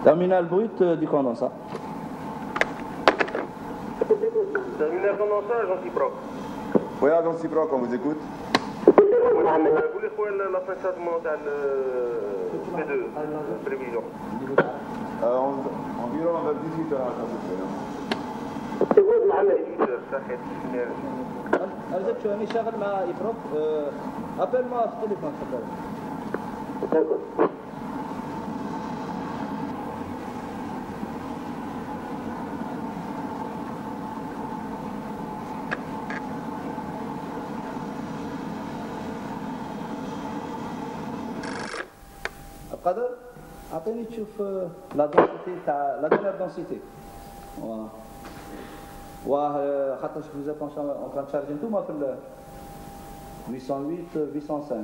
Terminal brut du condensat. Terminal condensat, agent Ciproc. Oui, agent Ciproc, on vous écoute. Vous voulez quoi la fin de chargement de P2, prévision Environ vers 18 heures à peu près. تقول محمد 18 heures, صحيح. أرجوك شو أنا شغل مع إبروك أبل ما في التليفون تفضل. القدر أعطيني تشوف لا دنسيتي تاع لا dernière densité. Voilà. وخاطر vous êtes en train de charger انتوما في 808 805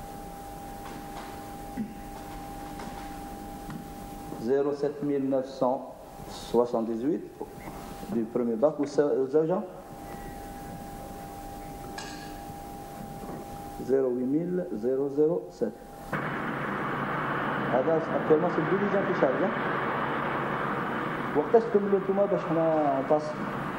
07978 du premier bac والزوجة 08007 هذا اكتوالمون سي الديليجون في شارجة. وقتاش تكملوا نتوما باش حنا نتصل؟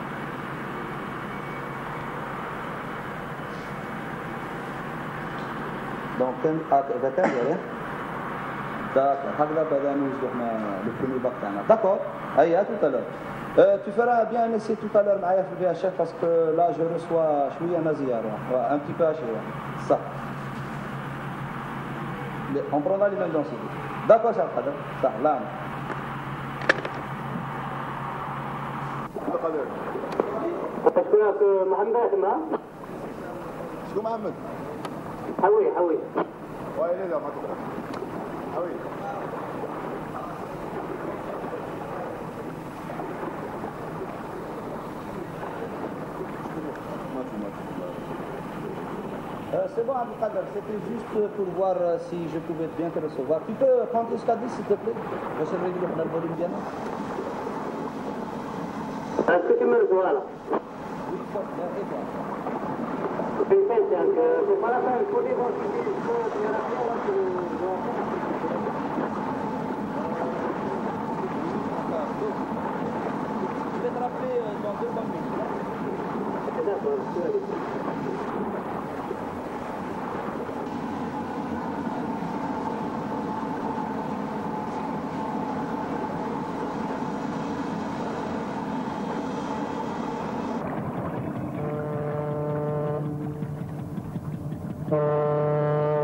دونك كان فاتان derrière. هكذا بدأنا نوجدوا حنا لو بروميي باك تاعنا. داكور هيا tout à l'heure. Tu feras bien essayer tout à l'heure معايا في الفي اتش اف باسكو لا جو ريسوا شويه نازيه ان بتي بو هاشي صح. On prendra les mêmes densités. D'accord, ça va. Ça, là. شكونك محمد اسمها؟ شكون محمد؟ حوي حوي. وي لا ما تقدر. حوي. C'est bon, Abdelkader, c'était juste pour voir si je pouvais bien te recevoir. Tu peux prendre jusqu'à 10, s'il te plaît? Je vais régler le volume bien. Est-ce que tu me reçois là? Oui, bien, et toi? C'est pas la peine, il faut dire Je vais te rappeler dans 2 bonnes minutes. D'accord, Thank you.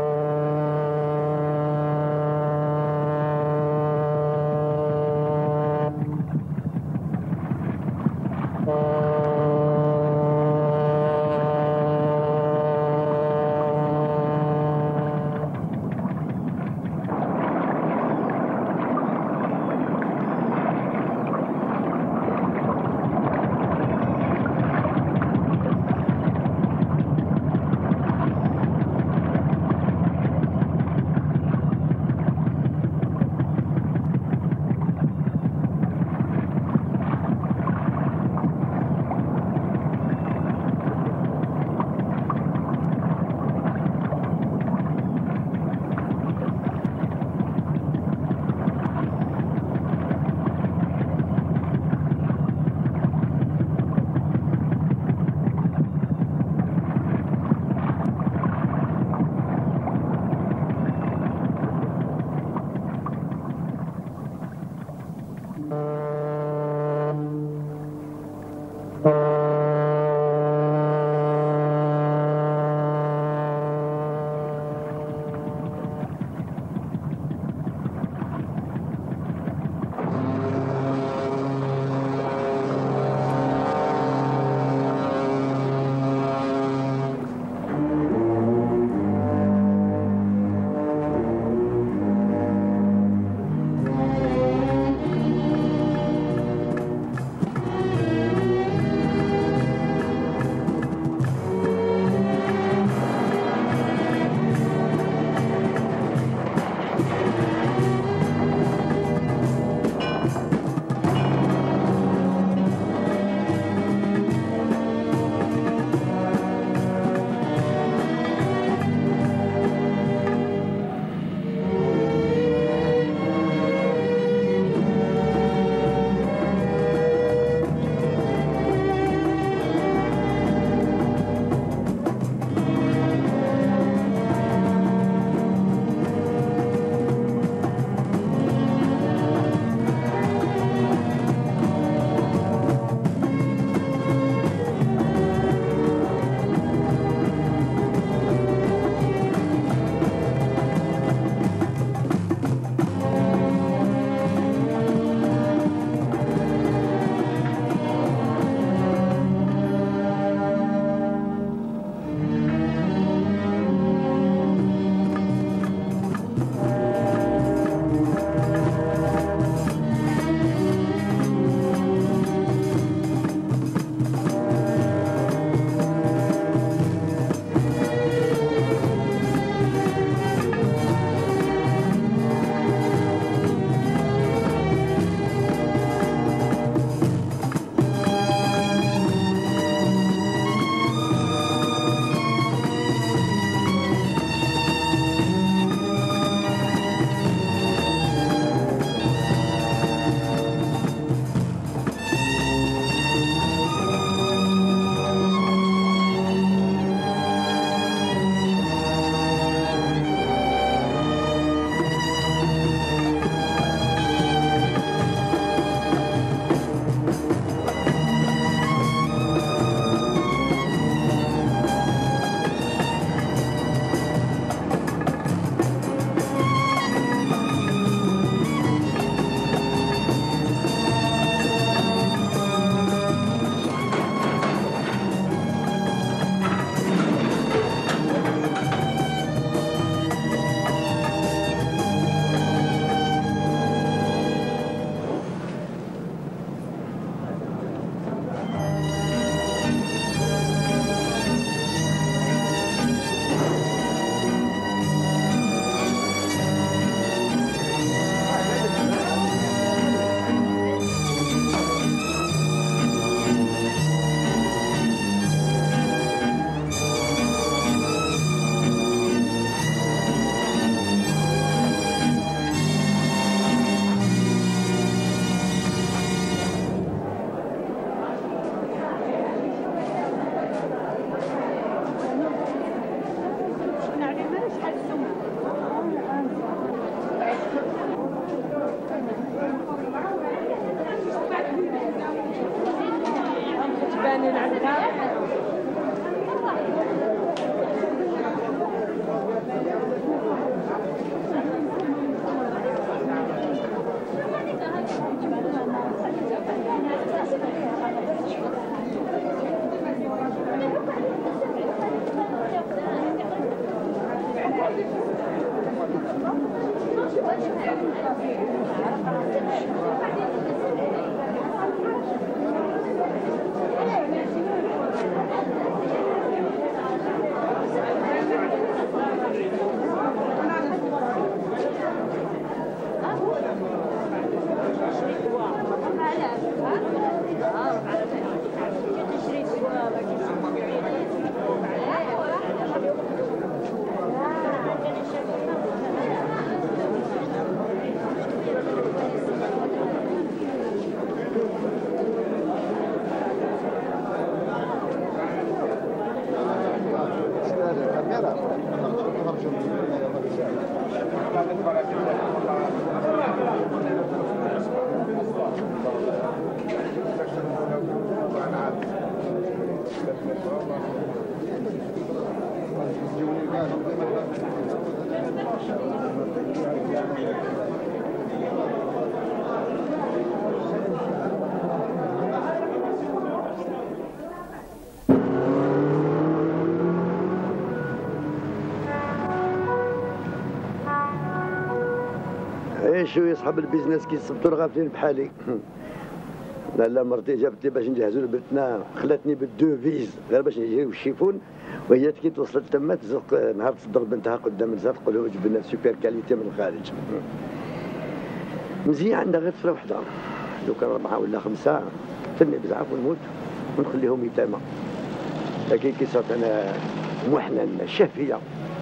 شو يصحاب البيزنس كيصبتوا الغافلين بحالي. لا مرتي جابت لي باش نجهزوا لبنتنا، خلاتني بالدوفيز غير باش نجيو الشيفون، وهي كي توصلت تما تزق نهار تصدر بنتها قدام الناس تقول له جبنا سوبر كاليتي من الخارج. مزيان عندها غير طفله وحده، لو كان 4 ولا 5 تني بزعف ونموت ونخليهم يتامى. لكن كي صرت انا محنن شافيه،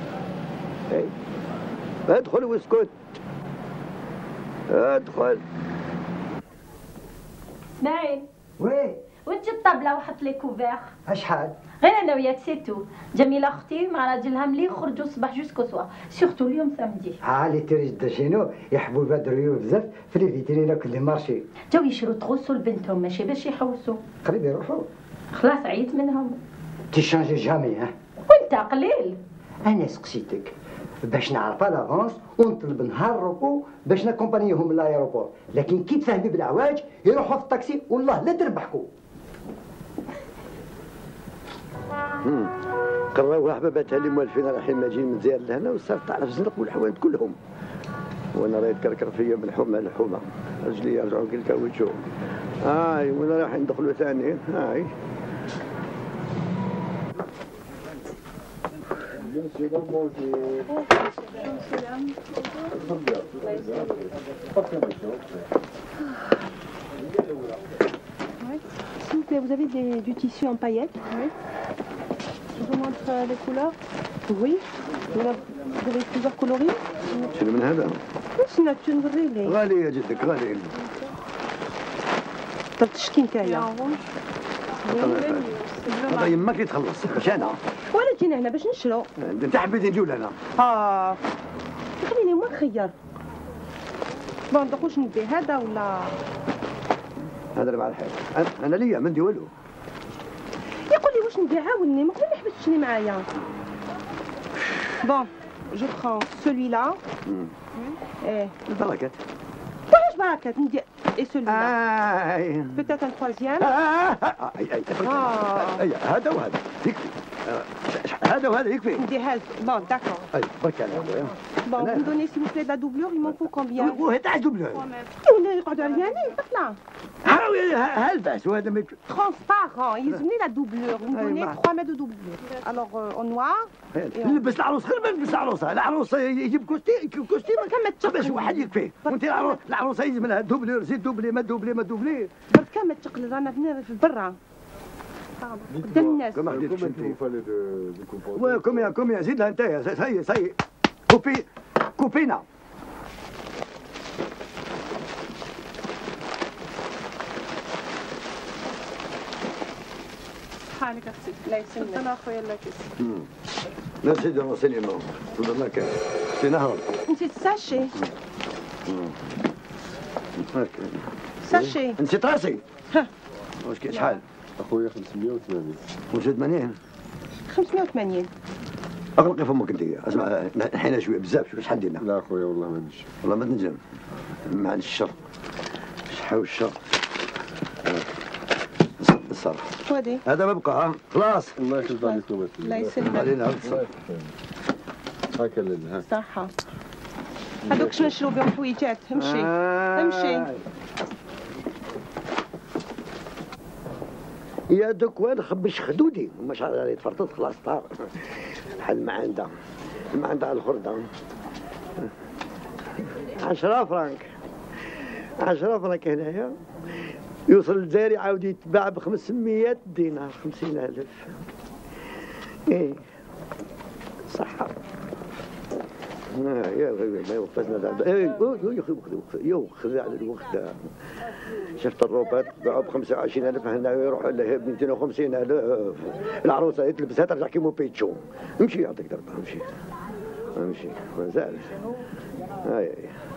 ادخل واسكت ادخل. نايل وي وتجي الطابله وحط لي كوفير. اشحال؟ غير انا وياك سيتو. جميله اختي مع راجلها ملي يخرجوا الصباح جوسكو سوا، سورتو اليوم سامدي. لي توريست شنو يحبوا يبادروا بزاف في لي فيترينا كل مارشي. جاو يشرو تغوصوا لبنتهم ماشي باش يحوسوا. قريب يروحوا. خلاص عييت منهم. تيشانجي جامي ها؟ وانت قليل. انا سقسيتك باش نعرف لافونس ونطلب نهار روبو باش نكومبانيهم لايروبور، لكن كي تفهمي بالعواج يروحوا في الطاكسي والله لا تربحكوا. قراو حباباتها اللي موالفين رايحين ماجيين من زير لهنا وصارت على الزنق والحوانت كلهم، وانا راه يتكركر فيا من حومه لحومه، رجلي يرجعوا كالكاوتشو. وانا رايح ندخلوا ثاني. S'il vous plaît, vous avez du tissu en paillettes? Oui. Je vous montre les couleurs? Oui. Vous avez plusieurs coloris? شنو من هذا؟ واش ناتشو نوري لي؟ غالية جدك غالية. طب تشكي نتايا؟ هذا يماك يتخلص باش انا. ولا جينا هنا باش نشرو. انت حبيتي نجيو لهنا. خليني ما نخير. بون دوك واش ندي هذا ولا؟ هذا مع الحال. انا ليا ما ندي والو. يقول لي واش ندي عاوني ما قبل ما يحبسني معايا. بون جو برون celui-là. بركات. واش بركات ندي et celui-là. peut-être un troisième. هذا وهذا يكفي. هذا وهذا يكفي. ندي هذا. بون داكور. برك على خويا. Bon, vous me donnez s'il vous plaît de la doublure, il m'en faut combien? وهذا تاع دوبلور. ولا يقعدوا عريانين طفلة. هالباس وهذا ما Transparent, يلزمني la doublure. Vous me donnez 3 mètres de doublure. Alors en noir. نلبس العروس غير ما نلبس العروسه، العروسه يجيب كوستيم باش واحد يكفيه، وانت العروسه يجي منها دوبلور زيد دوبلي ما دوبلي ما دوبلي. بركا ما تقلل رانا في برا. قدام الناس. كما خديتش انت. كوميا زيد لها انت سي كوبينا. حالك اختي لا يسلمك. انا اخويا الله يكسر. لا سيدي الله سليمه تفضل لك في نهر. نسيت الساشي. ساشي. نسيت راسي. واش كاين شحال؟ اخويا 580. 85. 580. اغلقي فمك انت. اسمع حين شويه بزاف شحال دينا؟ لا اخويا والله ما نجم. والله ما تنجم. مع الشر. شحال الشر. الصرف. ودي. هذا ما بقى خلاص. الله يخلف عليك الله يسلمك. علينا الصرف. هكا لله. صحة. هذوك شنو نشرو بهم حويجات. امشي امشي. يا دوك وين خبش خدودي مش على تفرطت خلاص طار. بحال ما عندها على الخردة 10 فرانك 10 فرانك هنايا يوصل الجزائر يعاود يتباع ب 500 دينار 50,000. ايه صحة. يا ما وقفنا يو خذ على الوقت. شفت الروبات باعوا ب 25,000 هنا يروحوا لها ب 250,000. العروسه تلبسها ترجع كيما بيتشو. امشي يعطيك ضربه امشي مازال. هاي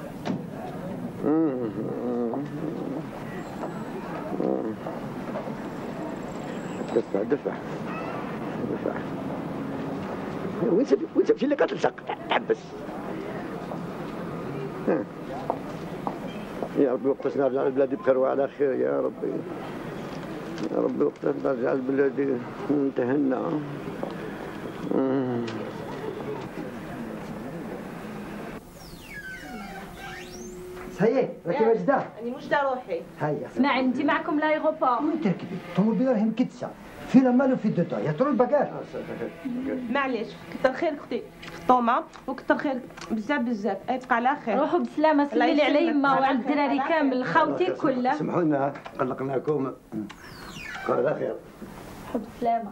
دفع وين تمشي لك تلصق تحبس. يا ربي وقتاش نرجع لبلادي بخير وعلى خير يا ربي. يا ربي وقتاش نرجع لبلادي نتهنى. صحيح راكي واجده؟ راني واجده روحي. هيا اسمعي انت معكم لايغوبور. وين تركبي؟ الطوموبيله راهي مكدسه في لا مال وفي دو يا ترو الباكاج. معليش كتر خير اختي فطومه وكتر خير بزاف تبقى على خير. روحوا بسلامه سلمي لي على يما وعلى الدراري كامل خوتي كلها. سمحوا لنا قلقناكم على خير. روحوا بسلامه.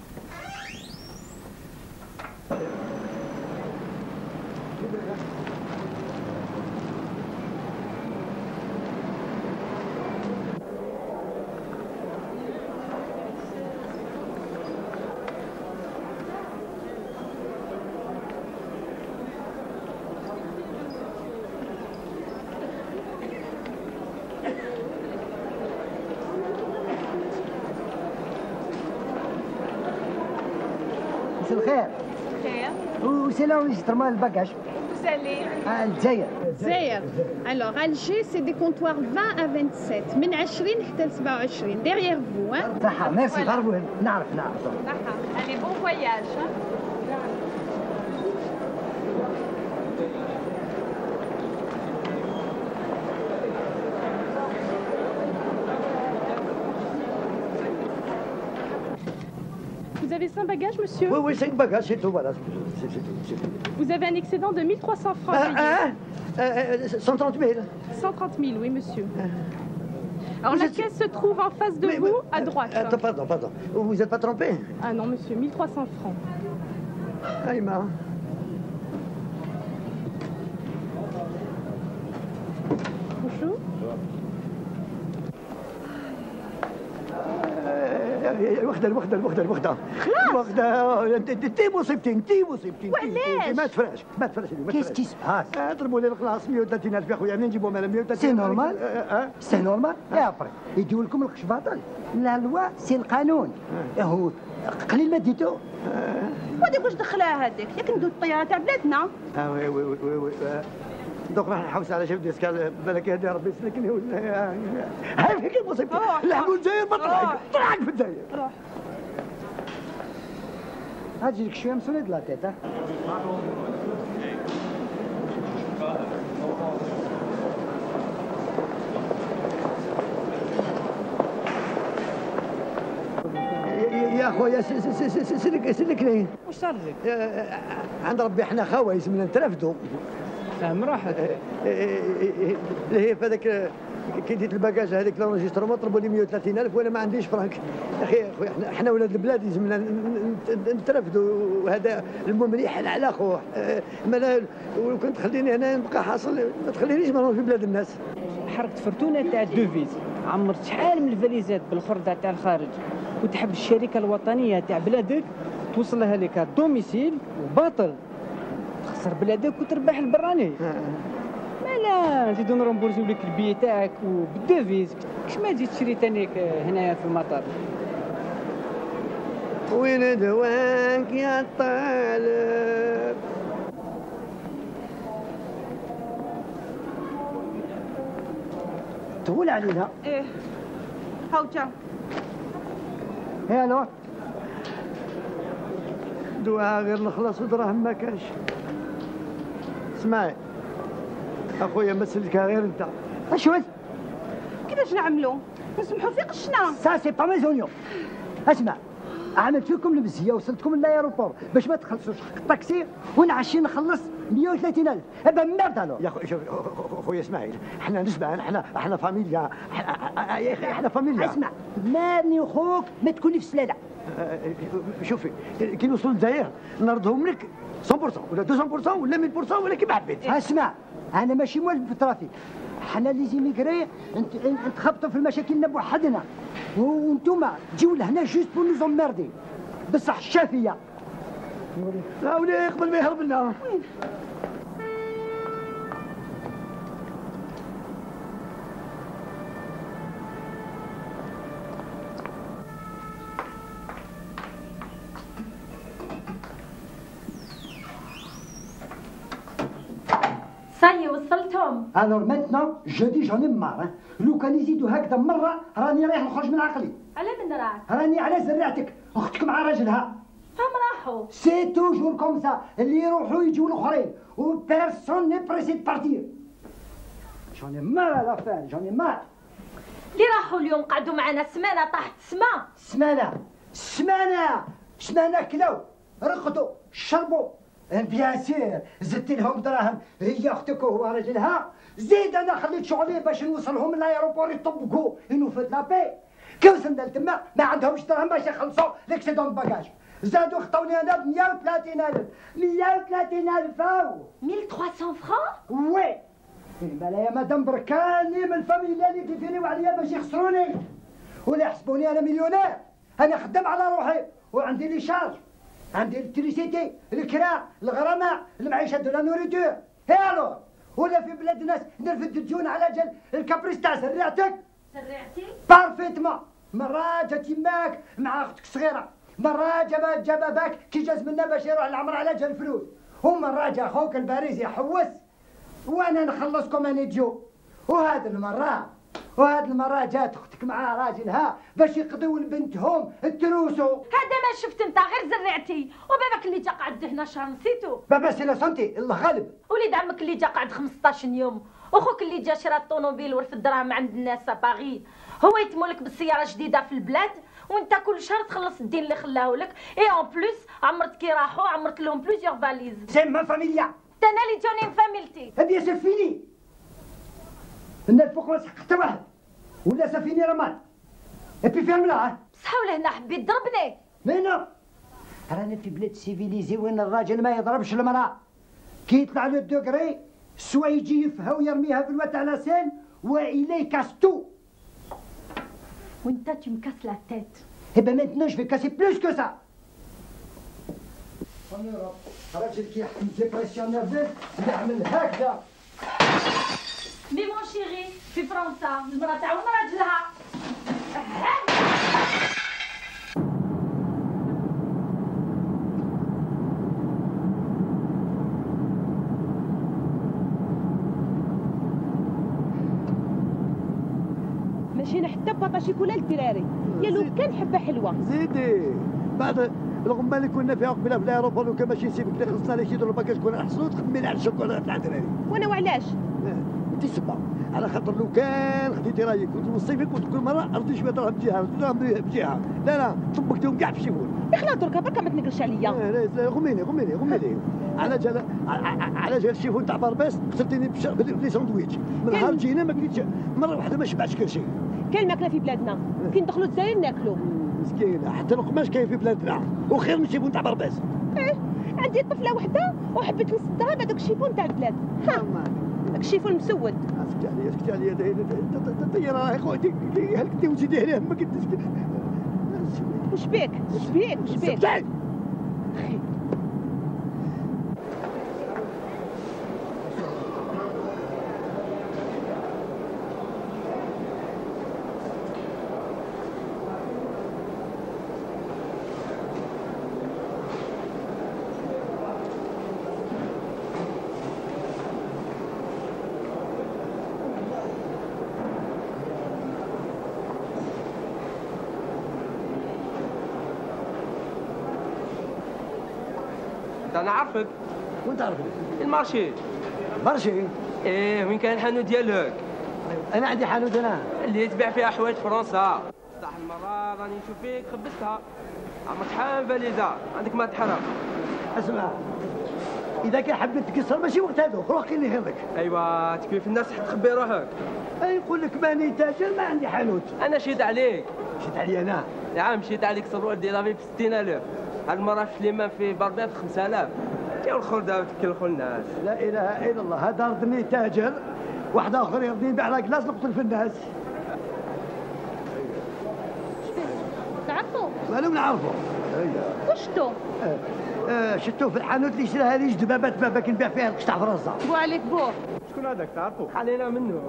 مساء الخير. خير. وسي لا انجسترمون الباكاج. Allez. الجزائر. الجزائر. Alors Alger c'est des comptoirs 20 à 27 من 20 حتى 27 derrière vous hein. صحة ميرسي غربوا نعرف. صحة. Allez bon voyage hein. Vous avez 5 bagages, monsieur? Oui, 5 bagages, c'est tout, voilà. Vous avez un excédent de 1300 francs à payer. 130 000. 130 000, oui, monsieur. Alors la caisse se trouve en face de vous, à droite. Attends, pardon. Vous n'êtes pas trompé? Ah non, monsieur, 1300 francs. Aïma. Bonjour. وخدة انتي مصيبتي وعلاش؟ ما تفرقش كيس كي سباس؟ ضربوا لي الخلاص 130,000 يا خويا منين نجيبهم انا 130,000؟ سي نورمال سي نورمال يا ابري يديو لكم القش باطل. لا لوا سي القانون. هو قليل ما ديتو. وديك واش دخلها هذيك؟ ياك ندوز الطياره تاع بلادنا. وي دوك راح نحوس على شوف ديسكال بالك هذه ربي يسلكني ولا هاي فيك مصيبتي. لعبوا الجزائر طلعك في الجزائر. روح. هاجيك شويه مسولد لا تيتا. يا خويا سلكني. واش صار لك؟ عند ربي احنا خوايس من نترفدوا. فاهم راحتك. هي في هذاك كي ديت الباكاج هذيك لونجسترومون طلبوا لي 130,000 وانا ما عنديش فرانك. يا اخي احنا ولاد البلاد لازمنا نترفدوا وهذا الممليح على خوه. ولو كنت تخليني هنا نبقى حاصل ما تخلينيش ما نروح في بلاد الناس. حركت فرتونه تاع الدوفيز عمرت شحال من الفاليزات بالخردة تاع الخارج وتحب الشركه الوطنيه تاع بلادك توصلها لك دوميسيل وباطل تخسر بلادك وتربح البراني. لا نزيدو نرمبورزيو لك البي تاعك وبالدوفيز كش ما تجي تشري تانيك هنايا في المطار. وين دواك يا طالب؟ تقول علينا. ايه هاوتا. هي الو. دواها غير نخلص ودراهم ما كاش. اسمعي اخويا مسلكها غير انت. اشوف كيفاش نعملوا؟ نسمحوا في قشنا. سا سي با ميزونيون. اسمع، عملت لكم المزيه وصلتكم للايروبور باش ما تخلصوش حق الطاكسي ونعشي نخلص 130,000. هذا ميرد الو. يا خويا اسماعيل، احنا نسبه، احنا فاميليا، احنا فاميليا. اسمع، ماني خوك ما تكوني في السلاله. شوفي كي نوصلوا للجزائر نردهم لك 100% ولا 200% ولا 100% ولا كيما حبيت. اسمع، انا ماشي موالف بالترافيك، حنا لي زيميغري نتخبطوا في المشاكل بوحدنا، وانتوما تجيو لهنا جوست بور نوز اميردي. بصح الشافيه ولي قبل ما يهرب لنا. صاي وصلتهم. الور مانتنون جو دي جون اي مار. لو كان يزيدوا هكذا مره راني رايح نخرج من عقلي. على من راك؟ راني على زرعتك، اختك مع راجلها. فهم راحوا. سي توجور كوم سا، اللي يروحوا يجوا الاخرين و بيرسون ني بريسي دو بارتير. جون اي مار على لافير، جون اي مار. اللي راحوا اليوم قعدوا معنا سمانه طاحت السما. سمانه كلاو رقدوا شربوا. بيان سير زدت لهم دراهم، هي اختك وهو راجلها، زيد انا خليت شغلي باش نوصلهم للايروبور يطبقوا ينوفد لابي. كي وصلنا لتما ما عندهمش دراهم باش يخلصوا ليكسيدون باجاج، زادوا خطوني انا ب 130,000. 130,000 1300 فرانك؟ وي. بلا يا مدام بركاني من الفاميليا اللي كيفينيو عليا باش يخسروني ولا يحسبوني انا مليونير. انا خدام على روحي وعندي لي شارج، عندي الكتريسيتي، الكراء، الغرامة، المعيشة دو لا نوريتور. هي الور ولا في بلاد الناس نرفد الديون على جال الكابريس تاع سرعتك. سرعتي؟ بارفيتمون. مرة جات يماك مع اختك الصغيرة، مرة جاب باك كي جاز منا باش يروح العمر على جال الفلوس، ومرة جا خوك الباريس يحوس وانا نخلصكم انا ديو. وهذه المرة جات اختك مع راجلها باش يقضيو لبنتهم التروسو. هذا ما شفت انت غير زرعتي، وباباك اللي جا قعد هنا شهر نسيتو. بابا سي لا سونتي الله غالب. وليد عمك اللي جا قعد 15 يوم، واخوك اللي جا شرا الطوموبيل ورث الدراهم عند الناس باغي، هو يتمولك بالسياره جديده في البلاد وانت كل شهر تخلص الدين اللي خلاه لك. اي اون بلوس عمرت كي راحوا عمرت لهم بلوزيور فاليز. سي ما فاميليا. انا اللي جوني فاميلتي. هذه سي فيني. ان الفوق ما سحق حتى واحد ولا سفيني رماد. ابي فهمنا بصح ولهنا حبيت ضربني. مينا رانا في بلاد سيفيليزي وين الراجل ما يضربش المراه. كي يطلع له الدوغري سوا يجي يفها ويرميها في الواد على سين والي كاستو. وانت تمكاس لا تيت. هبا مانتنو جو في كاسي بلوس كو سا. راجل كي يحكم ديبرسيون نيرفوز يعمل هكذا. مي مون شيري في فرنسا المراه تعاون راجلها. ماشيين حتى بابا شيكولا للدراري، يا لو كان حبه حلوه. زيدي بعد الغمه اللي كنا فيها قبيله في الايروبور لو كان ماشي سيبك اللي خلصنا لي كيديروا الباكاج كنا نحصلوا تخمينا على الشوكولا تاع الدراري. وانا وعلاش؟ انت سبا على خاطر لو كان خديتي رايك كنت نوصي فيك كل مره ردي شويه دراهم بجهه دراهم بجهه. لا طبقتهم كاع في الشيفون. يخلا دركا بركا ما تنقلش عليا. لا غميني على جال الشيفون تاع برباس قتلتيني بلي ساندويتش من نهار جينا ما كليتش مره واحده ما شبعتش كل شيء. كاين ماكله في بلادنا كي ندخلوا الجزائر ناكلوا. مسكينه حتى القماش كاين في بلادنا وخير من الشيفون تاع برباس. عندي طفله وحده وحبيت نصدها بهذاك الشيفون تاع البلاد. ها داك الشيفون مسود. اسكتي عليا الطياره راهي خوتي هلكتي وزيدي عليها ما كنتش. وش بيك؟ انا عارفك. وانت عارفني؟ المارشي. مارشي؟ ايه وين كان الحانوت ديالك؟ انا عندي حانوت انا اللي تبيع فيها حوايج فرنسا. صح المره راني نشوف فيك خبزتها. عمرك شحال فاليزا عندك ما تحرق. اسمع اذا كان حبيت تكسر ماشي وقت هذا روح كاين اللي يهمك. ايوا تكفي في الناس حتى تخبي روحك. اي نقول لك ماني تاجر ما عندي حانوت. انا شيت عليك. شيت علي انا؟ نعم شيت عليك سروال ديال لافي ب 60000. هاد المره في سليمان في بربيع ب 5000. يا الخلده وتكلخوا الناس. لا اله الا الله هذا رضني تاجر واحد اخر يرضيني يبيع على كلاس نقتل في الناس. تعرفوا؟ مالو نعرفوا. واش شتو؟ شتو في الحانوت اللي شراها لي دبابات بابا كنبيع فيها القشطه فرنسا. بو عليك بو. شكون هذاك تعرفوا؟ علينا منه.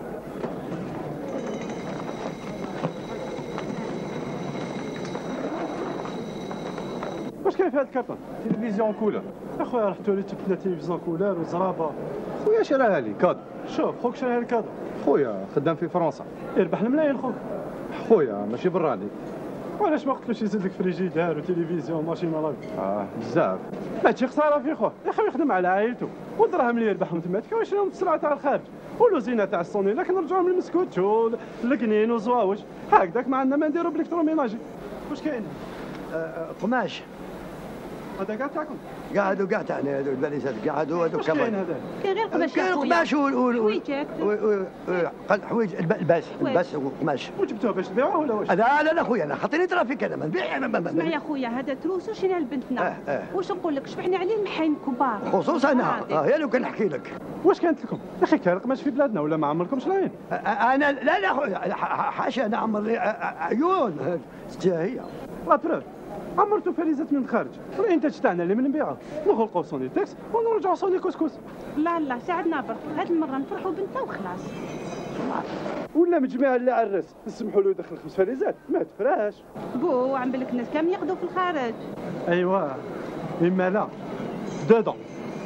واش كاين في هاد الكرتون؟ تلفزيون كولر. اخويا رحت لي جبت تلفزيون كولر وزرابه. خويا شراها لي كادو. شوف خوك شراها لي كادو. خويا خدام في فرنسا. يربح الملايين خوك. خويا ماشي براني. وعلاش ما قلتلوش يزيد لك فريجيدار وتلفزيون ماشينه لافي؟ بزاف. ماشي خساره في خويا، يا خويا يخدم على عائلته والدراهم اللي يربحهم تماك ويشريهم في السلعه تاع الخارج والوزينه تاع الصوني لكن نرجعوهم للمسكوت القنين وزواوج هكذاك ما عندنا ما نديرو بالكتروميناجي. واش كاين؟ قماش. هذا كاع تاعكم؟ قعدوا كاع تاعنا هذو الباليسات قعدوا هذو كمان. كاين هذا؟ كاين غير قماش. كاين قماش حويجات. حوايج الباس وقماش. وجبتوه باش تبيعوه ولا واش؟ لا خويا انا خاطرني ترافيك انا ما نبيع. اسمع يا خويا هذا تروس وشريها لبنتنا. واش نقول لك شبحنا عليه المحاين كبار. خصوصا انا هي لو كنحكي لك. واش كانت لكم؟ يا اخي كاين قماش في بلادنا ولا ما عمركمش راين؟ انا لا خويا حاشا انا عمر لي عيون هي. لا بروف عمرتو فليزات من الخارج الانتاج تاعنا اللي من نبيعه نغلقوا صوني تاكس ونرجعوا صوني كسكس. لا ساعدنا برك هاد المره نفرحوا بنتنا وخلاص. ولا مجمع اللي عرس نسمحوا له يدخل 5 فليزات ما تفراش. بو عم بالك الناس كامل يقضوا في الخارج. ايوا اما لا دودون.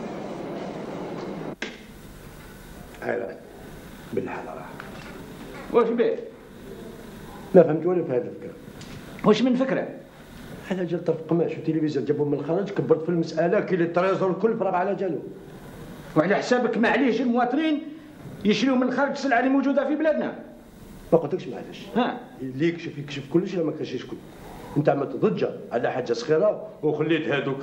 هلا بالحلقه واش بيه؟ ما فهمت ولا في هذه الفكره. واش من فكره؟ انا جا طرف قماش وتلفزيون جابوهم من الخارج كبرت في المساله كاين التريزور الكل فرغ على جالو. وعلى حسابك معليش المواطنين يشريوا من الخارج السلعه اللي موجوده في بلادنا. ما قلتلكش معليش. اللي يكشف كلش ما كانش شكون. انت عملت ضجه على حاجه صغيره وخليت هذوك.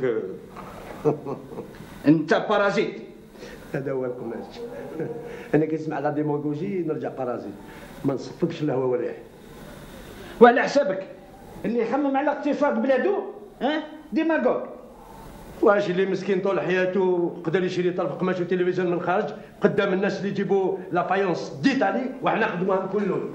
انت بارازيت. هذا هو القماش. انا كنسمع لا ديماغوجي نرجع بارازيت ما نصفقش الهواء والريح. وعلى حسابك اللي يخمم على اقتصاد بلادو ديماغوج. واش اللي مسكين طول حياته قدر يشري طرف قماش وتلفزيون من الخارج قدام الناس اللي يجيبوا لافايونس ديت عليه وحنا خدموهم كلهم.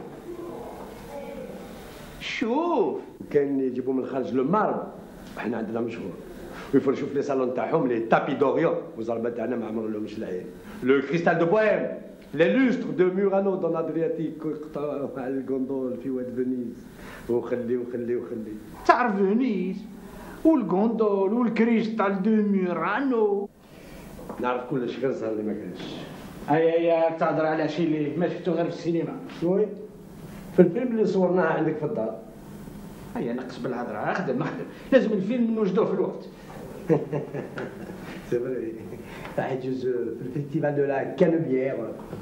شوف كاين اللي يجيبوا من الخارج لو مارب وحنا عندنا مشهور ويفرشوا في لي صالون تاعهم لي تابي دوريون وزربات تاعنا ما عمر لهمش العين. لو كريستال دو بويم لي لوستر دو مورانو دون ادرياتيك ويقطعوا على الغوندول في واد فينيس وخلي. تعرف فينيس والغوندول والكريستال دو مورانو. نعرف كلش غير الزهر اللي ما كانش. هيا تهضر على شي اللي ما شفتو غير في السينما. وي في الفيلم اللي صورناه عندك في الدار. هيا نقص بالهضره خدم لازم الفيلم نوجدوه في الوقت. سي فري راح يجوز في الفيستيفال دو لا كانوبيير.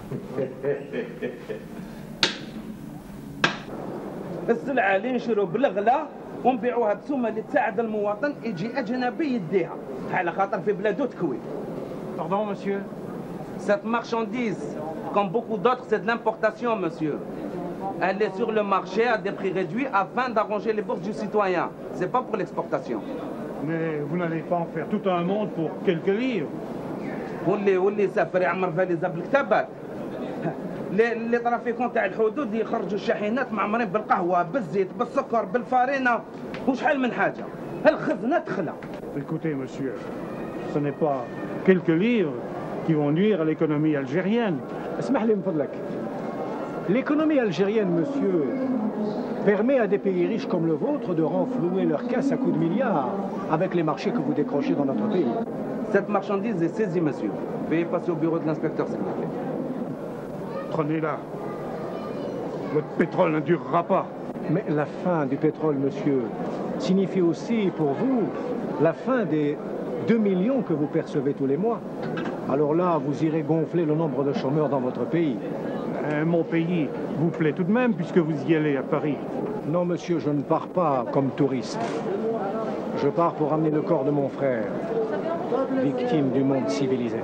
السلعه اللي نشرو بالغلا ونبيعوها بسومه اللي تساعد المواطن يجي اجنبي يديها على خاطر في بلادو تكوي. Pardon, monsieur. Cette marchandise, comme beaucoup d'autres, c'est de l'importation, monsieur. Elle est sur le marché à des prix réduits afin d'arranger les bourses du citoyen. C'est pas pour l'exportation. Mais vous n'allez pas en faire tout un monde pour quelques livres. واللي يسافر يعمر فاليزا بالكتابات. اللي طرافيكون تاع الحدود يخرجوا الشاحنات معمرين بالقهوه بالزيت بالسكر بالفارينه وشحال من حاجه. الخزنه تخلى. Écoutez, monsieur, ce n'est pas quelques livres qui vont nuire à l'économie algérienne. اسمح لي من فضلك. L'économie algérienne, monsieur, permet à des pays riches comme le vôtre de renflouer leur caisse à coups de milliards avec les marchés que vous décrochez dans notre pays. Cette marchandise est saisie, monsieur. Veuillez passer au bureau de l'inspecteur, s'il vous plaît. Prenez-la. Votre pétrole ne durera pas. Mais la fin du pétrole, monsieur, signifie aussi pour vous la fin des 2 millions que vous percevez tous les mois. Alors là, vous irez gonfler le nombre de chômeurs dans votre pays. Mon pays vous plaît tout de même puisque vous y allez à Paris. Non, monsieur, je ne pars pas comme touriste. Je pars pour ramener le corps de mon frère, victime du monde civilisé.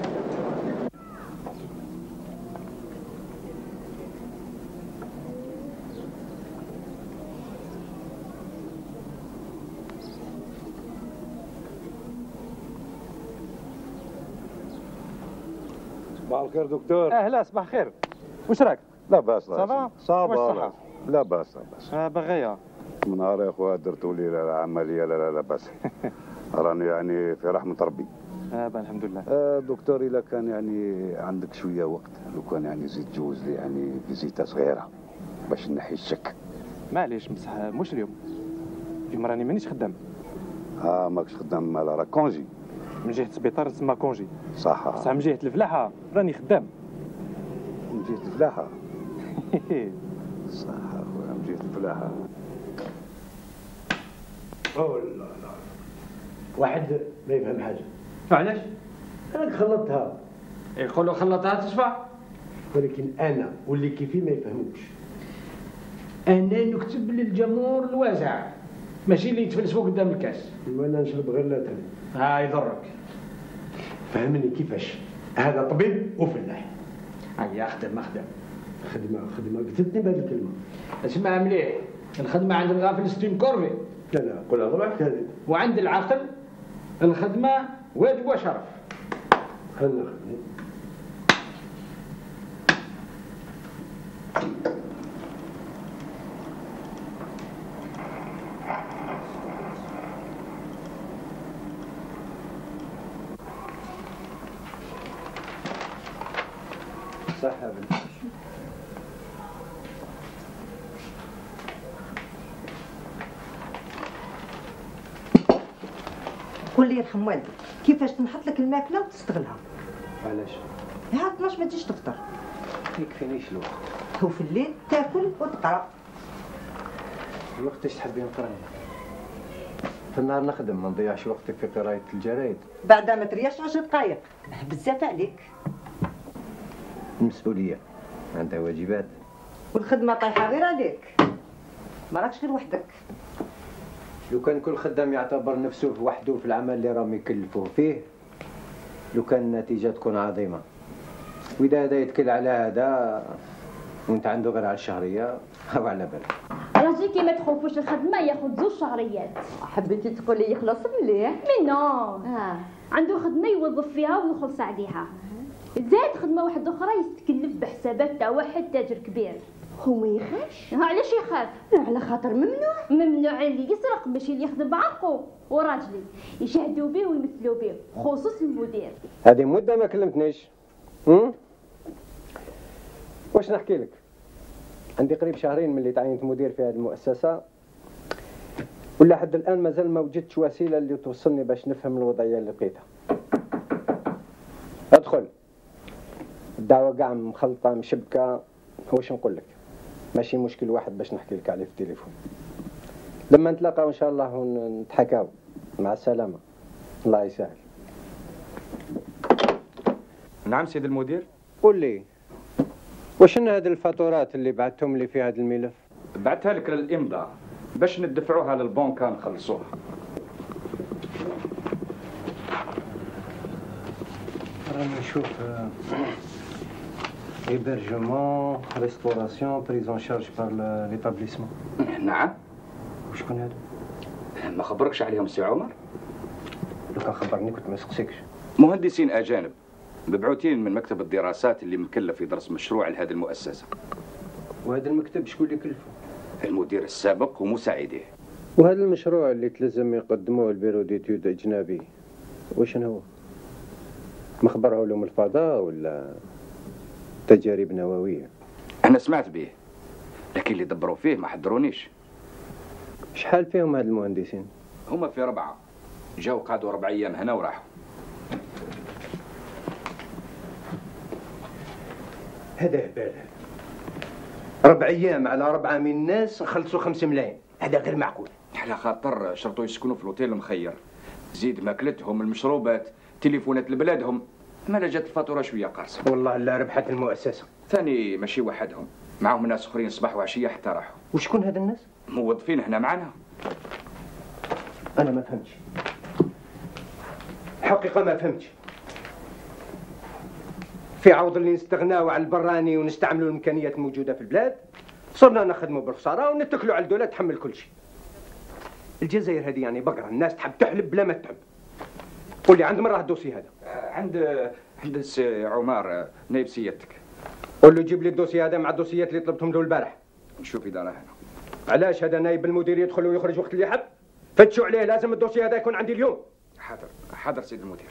صباح الخير دكتور. اهلا صباح الخير. واش راك؟ لا باس صافا؟ صافا. لا باس لا باس. بغية. من نهار يا خويا درتوا لي العمليه لا باس. راني يعني في رحمه ربي. الحمد لله. دكتور الا كان يعني عندك شويه وقت لو كان يعني زيد جوز لي يعني فيزيتا صغيره باش نحي الشك. معليش بصح مش اليوم راني مانيش خدام. ماكش خدام مالا راك كونجي. من جهه السبيطار نسمى كونجي. صح. بصح من جهه الفلاحه راني خدام. من جهه الفلاحه. صح اخويا من جهه الفلاحه. لا واحد ما يفهم حاجه. علاش؟ انا خلطتها. يقولوا خلطها تشفع. ولكن انا واللي كيفي ما يفهموش. انا نكتب للجمهور الواسع ماشي اللي يتفلسفوا قدام الكاس. وانا نشرب غير لاتان. يضرك. فهمني كيفاش. هذا طبيب وفلاح. هيا خدمه خدمه قتلتني بهذه الكلمه. اسمع مليح، الخدمه عند الغافل ستين كورفي. لا قولها غير هذه. وعند العاقل الخدمه واجب وشرف. خلنا نخدم. صح يا بنت. قول لي يرحم والديك كيفاش تنحط لك الماكله وتستغلها. علاش؟ ها 12 ما تجيش تفطر. ما يكفينيش الوقت. هو في الليل تاكل وتقرا. الوقت ايش تحبين نقرا؟ في النهار نخدم، ما نضيعش وقتك في قرايه الجرايد. بعد ما ترياش 10 دقائق بزاف عليك. المسؤوليه عندها واجبات. والخدمه طايحه غير عليك، ما راكش غير وحدك. لو كان كل خدام يعتبر نفسه وحده في العمل اللي راهم يكلفوه فيه، لو كان النتيجه تكون عظيمه. واذا هذا يتكل على هذا وانت عنده غير على الشهريه او على بالك. راجيكي ما تخوفوش الخدمه ياخذ 2 شهريات. حبيتي تقولي يخلص مليح؟ مي نو. عنده خدمه يوظف فيها ويخلص عليها. زاد خدمه واحده اخرى يتكلف بحسابات تاع واحد تاجر كبير. هو ما يخافش؟ علاش يخاف؟ على خاطر ممنوع اللي يسرق باش اللي يخدم بعقله، وراجلي يشهدوا به ويمثلوا به، خصوص المدير. هذه مده ما كلمتنيش. واش نحكي لك؟ عندي قريب شهرين من اللي تعينت مدير في هذه المؤسسه، ولا حد الان مازال ما وجدتش وسيله اللي توصلني باش نفهم الوضعيه اللي لقيتها. ادخل. الدعوه كاع مخلطه مشبكه. واش نقول لك؟ ماشي مشكل واحد باش نحكي لك عليه في التليفون. لما نتلاقاو ان شاء الله ونتحكاو. مع السلامه. الله يسهل. نعم سيد المدير. قول لي واش هذه الفاتورات اللي بعثتهم لي في هذا الملف؟ بعتها لك للامضاء باش ندفعوها للبنكة نخلصوها. راني نشوف hébergement, restauration, prise en charge par l'établissement. نعم. وشكون هذا؟ ما خبركش عليهم سي عمر؟ لو كان خبرني كنت ما نسقسيكش. مهندسين أجانب مبعوثين من مكتب الدراسات اللي مكلف يدرس مشروع لهذه المؤسسة. وهذا المكتب شكون اللي كلفه؟ المدير السابق ومساعديه. وهذا المشروع اللي تلزم يقدموه البيرو ديتود أجنبي واش هو؟ مخبر علوم الفضاء ولا تجارب نووية؟ أنا سمعت به، لكن اللي دبروا فيه ما حضرونيش. شحال فيهم هاد المهندسين؟ هما في 4، جاو قعدوا 4 أيام هنا وراحوا. هذا هبال. 4 أيام على 4 من الناس نخلصوا 5 ملايين، هذا غير معقول. على خاطر شرطوا يسكنوا في الأوتيل المخير، زيد ماكلتهم، المشروبات، تليفونات لبلادهم. مالا جات الفاتوره شويه قارصه. والله لا ربحت المؤسسه. ثاني ماشي وحدهم، معهم ناس اخرين صباح وعشيه حتى راحوا. وشكون هذا الناس؟ موظفين هنا معنا. انا ما فهمتش. حقيقه ما فهمتش. في عوض اللي نستغناو على البراني ونستعملوا الامكانيات الموجوده في البلاد، صرنا نخدموا بالخساره ونتكلوا على الدوله تحمل كل شيء. الجزائر هذه يعني بقره، الناس تحب تحلب بلا ما تحب. قول لي عند من راه الدوسي هذا؟ عند السي عمر نائب سيادتك. قول له يجيب لي الدوسي هذا مع الدوسيات اللي طلبتهم له البارح. نشوف إدارة هنا. علاش هذا نائب المدير يدخل ويخرج وقت اللي يحب؟ فتشوا عليه، لازم الدوسي هذا يكون عندي اليوم. حاضر سيد المدير.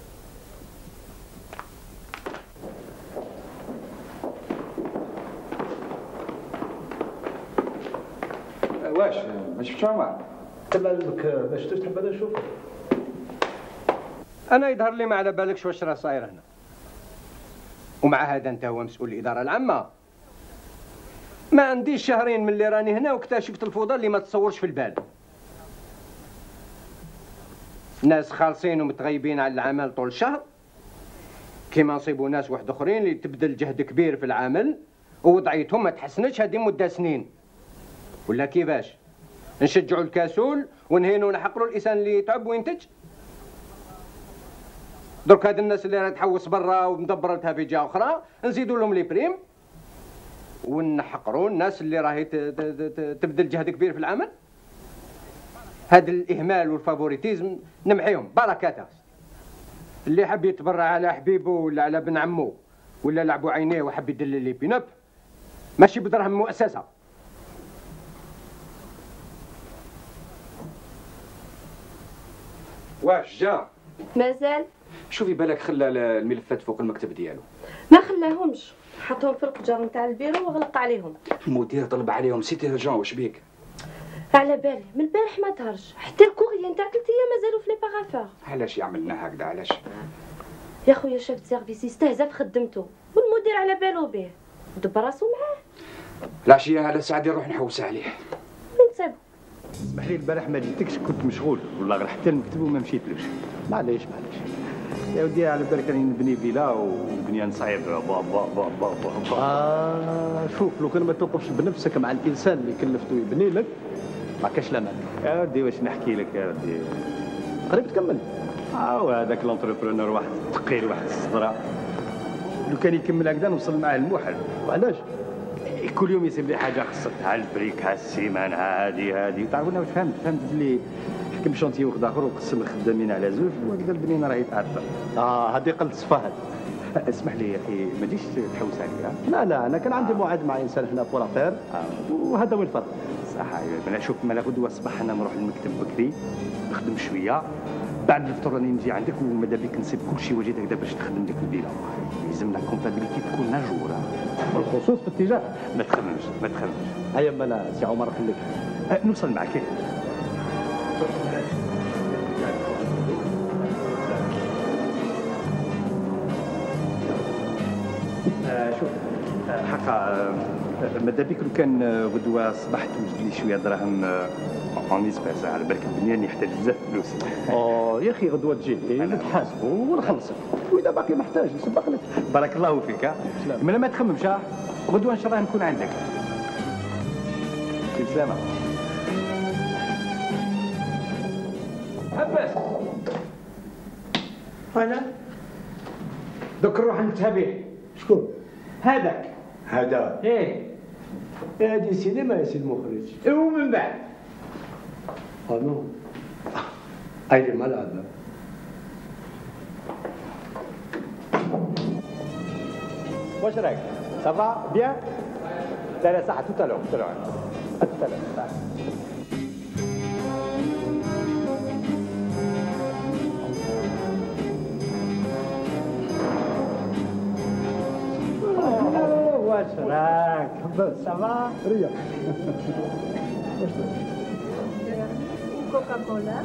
واش ما شفتش عمر؟ بالك باش تحب انا نشوف. انا يظهر لي ما على بالكش واش راه صاير هنا. ومع هذا انت هو مسؤول الاداره العامه. ما عنديش شهرين من اللي راني هنا واكتشفت الفوضى اللي ما تصورش في البال. ناس خالصين ومتغيبين على العمل طول الشهر، كيما نصيبوا ناس واحد اخرين اللي تبذل جهد كبير في العمل ووضعيتهم ما تحسنتش هذه مده سنين. ولا كيفاش؟ نشجعوا الكسول ونهينوا ونحقروا الانسان اللي يتعب وينتج؟ درك هاد الناس اللي راهي تحوس برا ومدبره لها في جهه اخرى نزيدوا لهم لي بريم ونحقروا الناس اللي راهي تبذل جهد كبير في العمل. هذا الاهمال والفافوريتيزم نمحيهم بركاتها. اللي حب يتبرع على حبيبه ولا على بن عمه ولا لعبوا عينيه وحب يدلل لي بينب ماشي بدرهم مؤسسه. واش جا؟ مازال. شوفي بالك خلى الملفات فوق المكتب ديالو. ما خلاهمش، حطهم في القجر نتاع البيرو وغلق عليهم. المدير طلب عليهم سيتي رجون. واش بيك؟ على بالي من البارح ما تهرج، حتى الكوريي نتاع 3 ايام مازالوا في لي بارافور. علاش يعملنا هكذا علاش؟ يا خويا شاف سيرفيس يستهزأ في خدمته والمدير على بالو به دب راسو معاه. العشيه على ساعه نروح نحوس عليه. وين تصيب؟ اسمح لي البارح ما جيتكش كنت مشغول والله غير حتى المكتب وما مشيتلوش. معليش يا ودي على بالك راني نبني فيلا وبنيان صعيب. شوف لو كان ما توقفش بنفسك مع الانسان اللي كلفته يبني لك ما كاش لا مال. يا ودي واش نحكي لك يا ودي؟ قريب تكمل. وهذاك لونتربرونور واحد ثقيل واحد الصدرة، لو كان يكمل هكذا نوصل معاه الموحل. وعلاش؟ كل يوم يسيب لي حاجه خصتها البريك ها السيمانه هذه تعرف انا واش فهمت اللي حكم شونتي واحد اخر وقسم الخدامين على زوج وهكذا البنين راه يتعثر. هذه قلت صفاها. اسمح لي يا اخي ما تجيش تحوس عليا. لا انا كان عندي موعد مع انسان هنا بور افير وهذا هو الفرق. صح. انا شوف مالا غدوه الصباح انا نروح للمكتب بكري نخدم شويه، بعد الفطور راني نجي عندك وماذا بيك نسيب كل شيء وجيت هكذا باش تخدم ديك الفيلا. يلزمنا الكونتابيليتي تكون ناجوره بالخصوص في التجاره. ما تخممش هيا مالا سي عمر خليك نوصل معك. شوف حقا ماذا بيك لو كان غدوه الصباح توجد لي شويه دراهم اون اسباس على بالك البنيان يحتاج بزاف فلوس. يا اخي غدوه تجي نتحاسبوا ونخلصك واذا باقي محتاج نسبق لك. بارك الله فيك. مالا ما تخممش غدوه ان شاء الله نكون عندك. بسلامه. عباس انا دوك نروح نتهابيه. شكون؟ هذاك. هذا ايه هادي سينما يا سي المخرج. ومن بعد نو اين ملعب. واش رايك؟ سافا بيان؟ لا صح توتالور توتالور. واش راك؟ سافا؟ ريا كوكا كولا.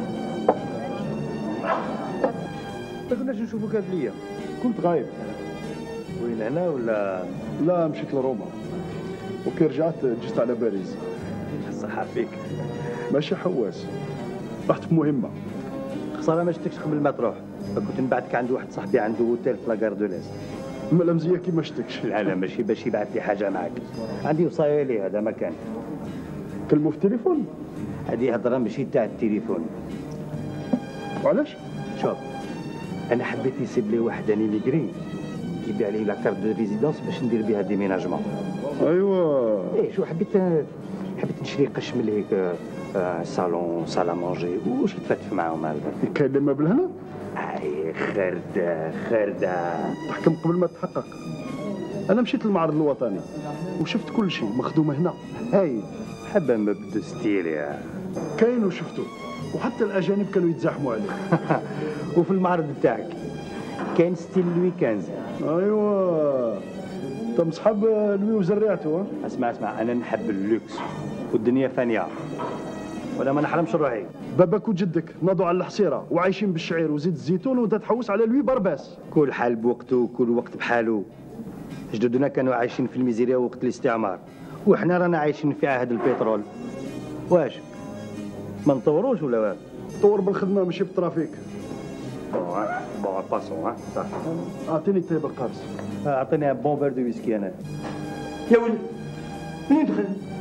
ما كناش نشوفوك هاد الايام. كنت غايب. وين هنا ولا؟ لا مشيت لروما وكي رجعت جيت على باريس. الصحة فيك. ماشي حواس، رحت في مهمة. خسارة ما شفتكش قبل ما تروح. كنت نبعثك عند واحد صاحبي عنده اوتيل في لاكار دو لاست. مالا مزيه كي ما شتكش. لا ماشي باش يبعث لي حاجه معاك، عندي وصايه لي هذا مكان. كلمو في التليفون؟ هذه هضره ماشي تاع التليفون. وعلاش؟ شوف انا حبيت يسيب لي واحد انيميغري يبيع لي لا كارت دو ريزيدونس باش ندير بها ديميناجمون. ايوا ايه شو حبيت نشري قش من هيك صالون سالا مونجي وش يتفتف معاهم هذا. كاين لما بالهنا؟ اي خردة تحكم قبل ما تحقق. انا مشيت للمعرض الوطني وشفت كل شيء مخدوم هنا. هاي حبه مبدو ستيل يا كاين وشفتو، وحتى الاجانب كانوا يتزاحموا عليه. وفي المعرض بتاعك كاين ستيل لوي 15. ايوا انت مصحاب لوي وزريعته. اسمع انا نحب اللوكس والدنيا فانيه ولا ما نحرمش روحي. باباك وجدك ناضوا على الحصيره وعايشين بالشعير وزيت الزيتون وانت تحوس على لوي برباس. كل حال بوقته وكل وقت بحاله. جدودنا كانوا عايشين في الميزيريا وقت الاستعمار وحنا رانا عايشين في عهد البترول. واش ما نطوروش ولا واش؟ طور بالخدمه ماشي بالترافيك. بون باسون صح. اعطيني طيب القابس. اعطيني بون فير دو ويسكي انا. يا ولد منين دخل؟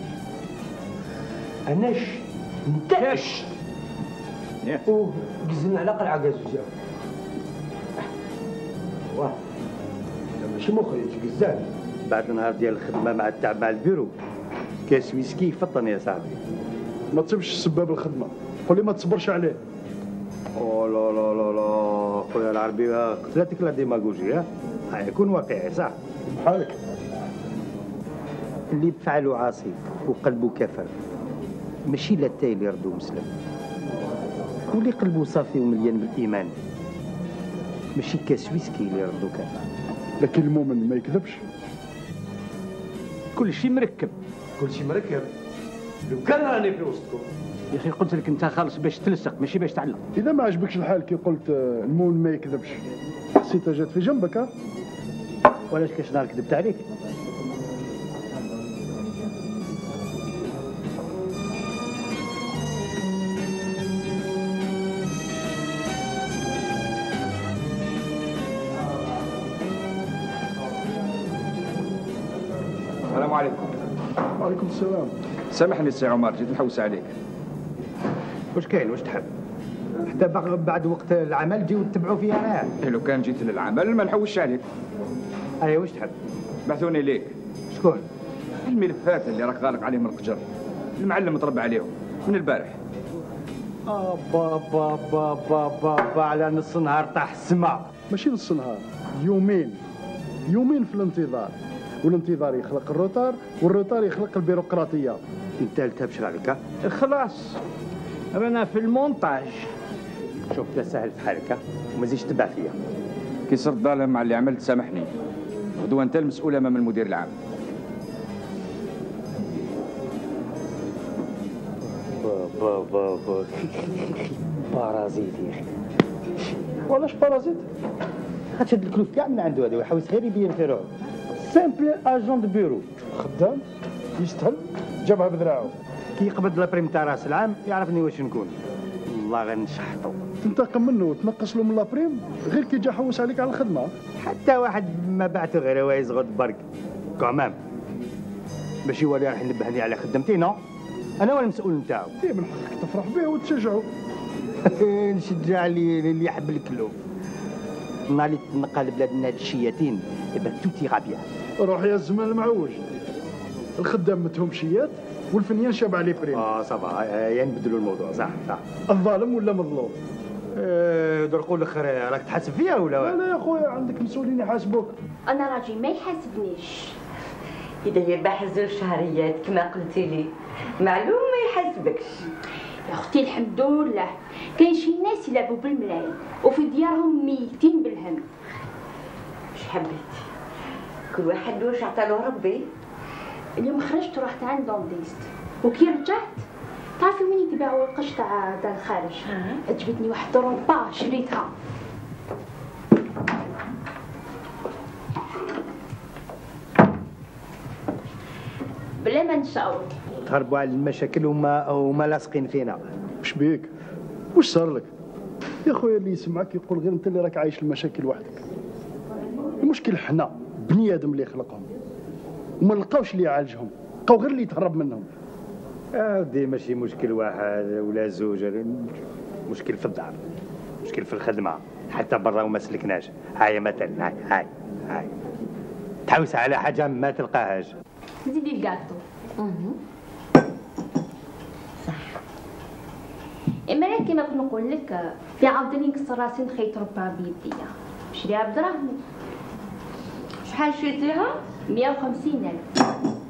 اناش نتاش قزلنا على قلعه زوجة. واه ماشي مخرج قزال. بعد النهار ديال الخدمه مع التعب مع البيرو كاس ويسكي فطن يا صاحبي. ما تصيبش السباب الخدمه، قول لي ما تصبرش عليه. او لا لا لا لا خويا العربي قتلتك لا ديماغوجي. يكون واقعي صح بحالك. اللي بفعله عاصي وقلبه كفر ماشي لا تاي اللي يردو مسلم، واللي قلبه صافي ومليان بالايمان ماشي كاس ويسكي اللي يردو كفر. لكن المؤمن ما يكذبش. كل شيء مركب. لو كان راني في وسطكم يا اخي قلت لك انت خالص باش تلصق ماشي باش تعلق. اذا ما عجبكش الحال كي قلت المؤمن ما يكذبش، حسيتها جات في جنبك. ولاش كاش نهار كذبت عليك؟ السلام عليكم. وعليكم السلام. سامحني السي عمر جيت نحوس عليك. واش كاين واش تحب؟ حتى بعد وقت العمل جيو تتبعوا فيا انا. لو كان جيت للعمل ما نحوسش عليك. ايوا واش تحب؟ بعثوني ليك. شكون؟ الملفات اللي راك غالق عليهم القجر. المعلم مطرب عليهم من البارح. با با با با با على نص نهار طاح السما. ماشي نص نهار، يومين في الانتظار، والانتظار يخلق الروتار والروتار يخلق البيروقراطيه. انت التهب شغلك. خلاص رانا في المونتاج. شوف لا سهل في حالك وما تزيدش تبع فيا. كي صرت ظالم مع اللي عملت سامحني. غدوه انت المسؤول امام المدير العام. با بارازيت يا اخي. ولاش بارازيت؟ هتشد الكلوف كاع من عنده هذا ويحاول غير يبين في روحه. سامبل اجون دو بيرو. خدام يستهل جابها بذراعه. كي يقبض لابريم تاع راس العام يعرفني واش نكون. والله غنشحطو. تنتقم منه وتنقص له من لابريم غير كي جا حوس عليك على الخدمه. حتى واحد ما بعته غير هو يزغد برك. كمام ماشي هو اللي راح ينبهني على خدمتي نو. انا هو المسؤول نتاعو. ايه من حقك تفرح به وتشجعه. نشجع اللي يحب الكلوف. نهار اللي تنقل بلادنا الشياتين يبقى توتي غابيه. روح يا الزمان المعوج. الخدام متهمشيات والفنيان شاب عليه بريم. صافا يعني نبدلوا الموضوع. صح الظالم ولا مظلوم؟ درقوا الاخر راك تحاسب فيها ولا؟ لا يا خويا عندك مسؤولين يحاسبوك. انا راجي ما يحاسبنيش. إذا يربح زوج شهريات كما قلتي لي معلوم ما يحاسبكش. يا اختي الحمد لله كاين شي ناس يلعبوا بالملايين وفي ديارهم ميتين بالهم. مش حبيتي كل واحد واش عطالو ربي. اليوم خرجت ورحت عند دونديست وكي رجعت تعرفي وين يبيعوا القش تاع الخارج. عجبتني واحد روبا شريتها. بلا ما نشاور تهربوا على المشاكل وما لاصقين فينا. وش بيك؟ وش صار لك؟ يا خويا اللي يسمعك يقول غير انت اللي راك عايش المشاكل وحدك. المشكل حنا بني ادم اللي خلقهم وما لقاوش اللي يعالجهم، لقاو غير اللي يتهرب منهم. ودي ماشي مشكل واحد ولا زوج، مشكل في الدار، مشكل في الخدمه، حتى برا وما سلكناش. هاي مثلا هاي تحوس على حاجه ما تلقاهاش. زيدي الكاطو. اما انا كيما كنت نقول لك في عاوداني نكسر راسي نخيط ربها بيديا نشريها بدراهم. شحال شريتيها؟ 150,000.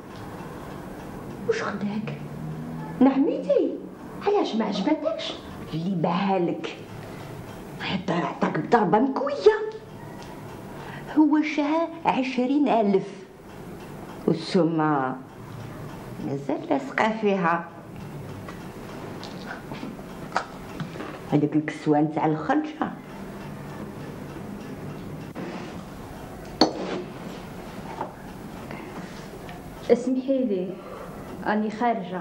وش خداك؟ نعميتي علاش ما عجبتكش؟ اللي باها لك حتى عطاك بضربة مكوية. هو شها 20,000 والسمة مازال لاصقة فيها. هذاك الكسوان تاع الخرجة اسمحي لي راني خارجة.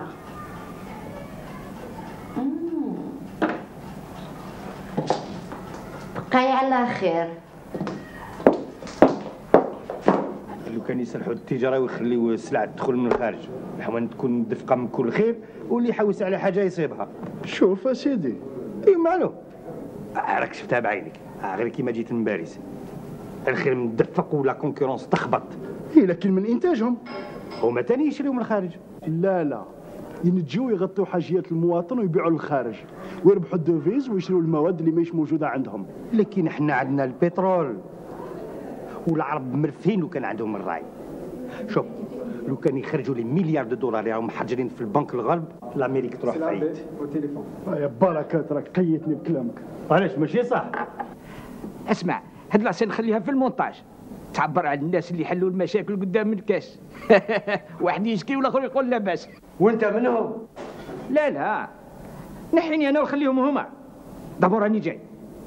بقاي على خير. لو كان يصلحوا التجاره ويخليوا السلعه تدخل من الخارج، الحوان تكون دفقه من كل خير، واللي يحوس على حاجه يصيبها. شوف اسيدي، اي معلوم، راك شفتها بعينك، غير كيما جيت من باريس. الخير من الدفق ولا كونكورونس تخبط. اي لكن من انتاجهم هما تاني يشريوا من الخارج. لا ينتجوا يغطوا حاجيات المواطن ويبيعوا للخارج ويربحوا الدوفيز ويشريوا المواد اللي ماهيش موجوده عندهم. لكن احنا عندنا البترول والعرب مرفين وكان عندهم الراي. شوف لو كان يخرجوا لي مليار دولار راهم محجرين في البنك الغرب، الامريك تروح فايت. يا بركات راك قيتني بكلامك. علاش ماشي صح؟ اسمع، هاد العصا نخليها في المونتاج تعبر على الناس اللي حلوا المشاكل قدام الكاس. واحد يشكي والاخر يقول لا باس. وانت منهم؟ لا نحيني انا وخليهم هما. دابا راني جاي.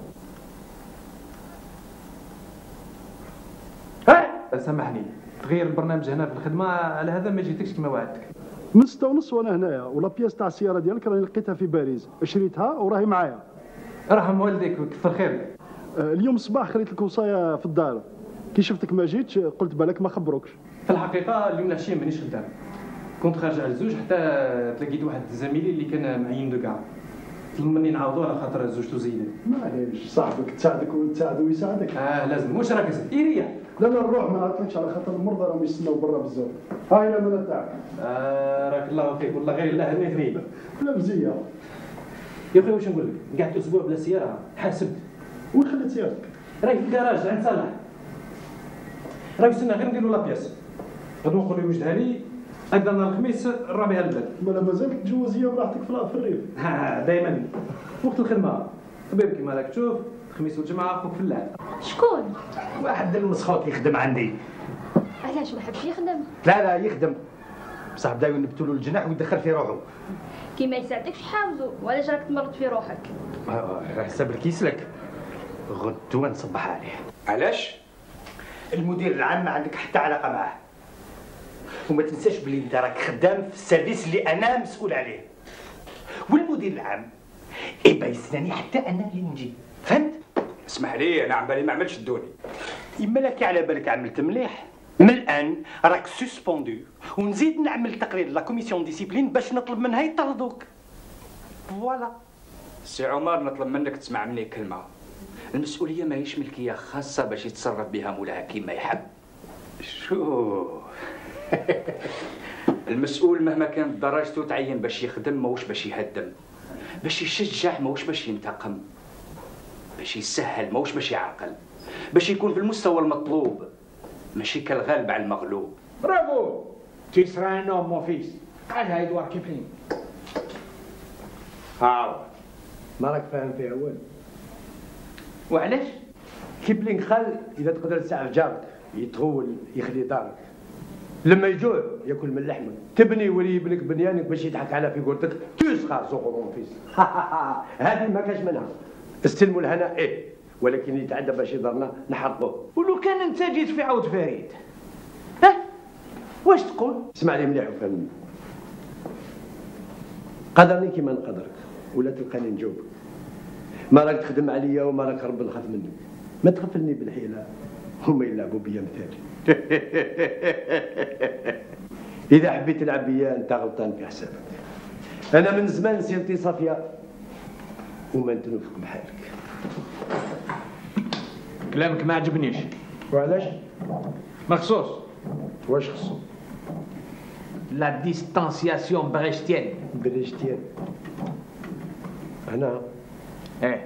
سامحني، تغير البرنامج هنا في الخدمه، على هذا ما جيتكش كما وعدتك. من 6:30 وانا هنايا، ولا بياس تاع السياره ديالك راني لقيتها في باريس، شريتها وراهي معايا. ارحم والديك وكثر خيرك. اليوم الصباح خليت لك وصايه في الدار، كي شفتك ما جيتش قلت بالك ما خبروكش. في الحقيقه اليوم العشيه مانيش خدام، كنت خارج على الزوج حتى تلاقيت واحد زميلي اللي كان معين دو كاع، طلب مني نعاودو على خاطر زوجته زينه. معليش صاحبك تساعدك وتساعده ويساعدك. لازم. واش راك زيد؟ يريح. لا نروح ما نعطلكش على خاطر المرضى راهم يستناو برا بزاف. هاي الامانه تاعك. راك الله فيك والله غير الله هنيتني. لا مزيه. يا خويا واش نقول لك؟ قعدت اسبوع بلا سياره، حاسبت. وين خليت سيارتك؟ راهي في الكراج عند صالح. راهي استنى غير نديرو لابياس. غدوه نقول له يوجدها لي، هكذا نهار الخميس نرى بها البلاد. مالا مازالت تجوزيه براحتك في الريف. دائما وقت الخدمه طبيب كيما راك تشوف، الخميس والجمعه خوك فلاح. شكون؟ واحد المسخوط يخدم عندي. علاش ما حبش يخدم؟ لا يخدم، بصح بداو ينبتوا له الجناح ويدخل في روحه. كي ما يساعدكش حاولوا، وعلاش راك تمرض في روحك؟ حسب الكيس لك، غدو نصبح عليه. علاش؟ المدير العام ما عندك حتى علاقه معاه، وما تنساش بلي انت راك خدام في السيرفيس اللي انا مسؤول عليه، والمدير العام يسناني حتى انا اللي نجي، فهمت؟ اسمح لي انا عم بالي ما عملتش الدوني. يما لك على بالك عملت مليح. من الان راك سسبوندو، ونزيد نعمل تقرير لا كوميسيون ديسيبلين باش نطلب منها يطردوك. فوالا. سي عمر نطلب منك تسمع مني كلمه. المسؤوليه ماهيش ملكيه خاصه باش يتصرف بها مولاها كيما يحب. شو المسؤول مهما كانت درجته تعين باش يخدم ماهوش باش يهدم، باش يشجع ماهوش باش ينتقم، باش يسهل ماهوش باش يعرقل، باش يكون في المستوى المطلوب ماشي كالغالب على المغلوب. برافو، tu seras un homme mon fils. هذا إدوار كيبلينغ. ما راك فاهم فيها والو. وعلاش؟ كيبلينغ قال اذا تقدر تساعد جارك يطول يخلي دارك، لما يجوع ياكل من لحمك، تبني ولي يبنك بنيانك باش يضحك على في قولتك تسخر زغرون فيس. هذه ما كاش منها. استلموا الهنا ولكن يتعدى باش يضرنا نحرقوه. ولو كان انت جيت في عود فريد واش تقول؟ اسمع لي مليح وفهمني. قدرني كيما نقدرك ولا تلقاني نجاوبك. ما راك تخدم عليا وما راك ربي نخاف منك. ما تغفلني بالحيله هما يلعبوا بيا مثالي. اذا حبيت تلعب بيا انت غلطان في حسابك. انا من زمان سيرتي صافيه وما نتنفق بحالك. كلامك ما عجبنيش. وعلاش؟ مخصوص. واش خصو؟ لا ديستانسياسيون بريشتيان. بريشتيان هنا؟ ايه.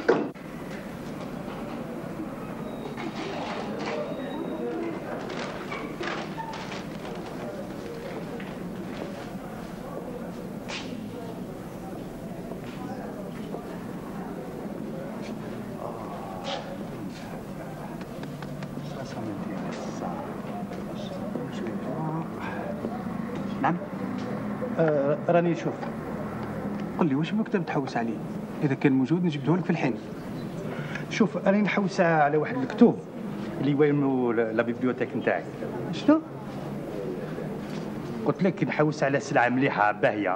نعم. راني نشوف. قل لي واش المكتب تحوس عليه؟ اذا كان موجود نجبده لك في الحين. شوف راني نحوس على واحد الكتب اللي يوالموا لا بيبليوتيك نتاعي. شنو؟ قلت لك نحوس على سلعه مليحه باهيه.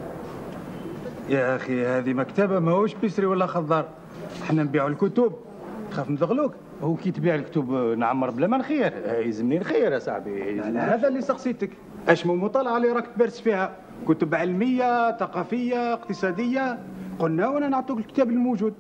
يا اخي هذه مكتبه ماهوش بيسري ولا خضار. احنا نبيعوا الكتب. تخاف نذغلوك؟ هو كي تبيع الكتب نعمر بلا ما نخير. يلزمني نخير يا صاحبي. لا هذا اللي سقسيتك. اشمو مطالعه اللي راك تبرس فيها؟ كتب علميه، ثقافيه، اقتصاديه. قلنا وانا نعطوك الكتاب الموجود.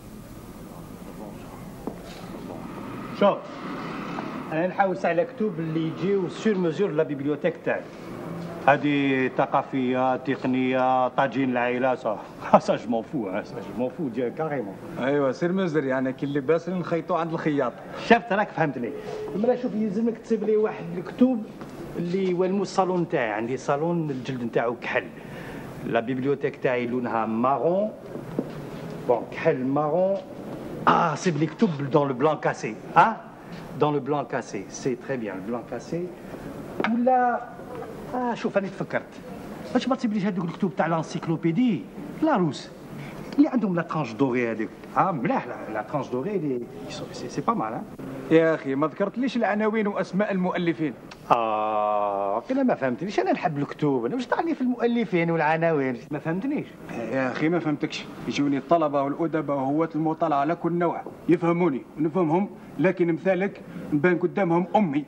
شوف انا نحوس على كتب اللي يجيو سور مزور لا بيبليوتيك تاعي. هذه ثقافيه، تقنيه، طاجين العائله صح. سا جو مون فو، سا جو مون فو كاريمون. ايوا سير مزر يعني كي اللباس اللي نخيطوه عند الخياط. شفت راك فهمتني. اما شوف يلزمك تصيب لي واحد الكتب اللي يولموا الصالون تاعي. عندي صالون الجلد نتاعو كحل. لا بيبليوتيك تاعي لونها مارون. بون كحل مارون. صيب لي كتب دون لو بلان كاسي. دون لو بلان كاسي سي تري بيان لو بلان كاسي. ولا شوف انا تفكرت باش ما تصيبليش هذوك الكتب تاع لانسيكلوبيدي لاروس اللي عندهم لا ترانش دوري هذيك. ملاح لا ترانش دوري اللي سي با مال. يا اخي ما ذكرتليش العناوين واسماء المؤلفين. انا ما فهمتنيش. انا نحب الكتب. انا واش دخلني في المؤلفين والعناوين؟ ما فهمتنيش. يا اخي ما فهمتكش. يجوني الطلبه والادباء وهواة المطالعه على كل نوع يفهموني ونفهمهم، لكن مثالك نبان قدامهم امي.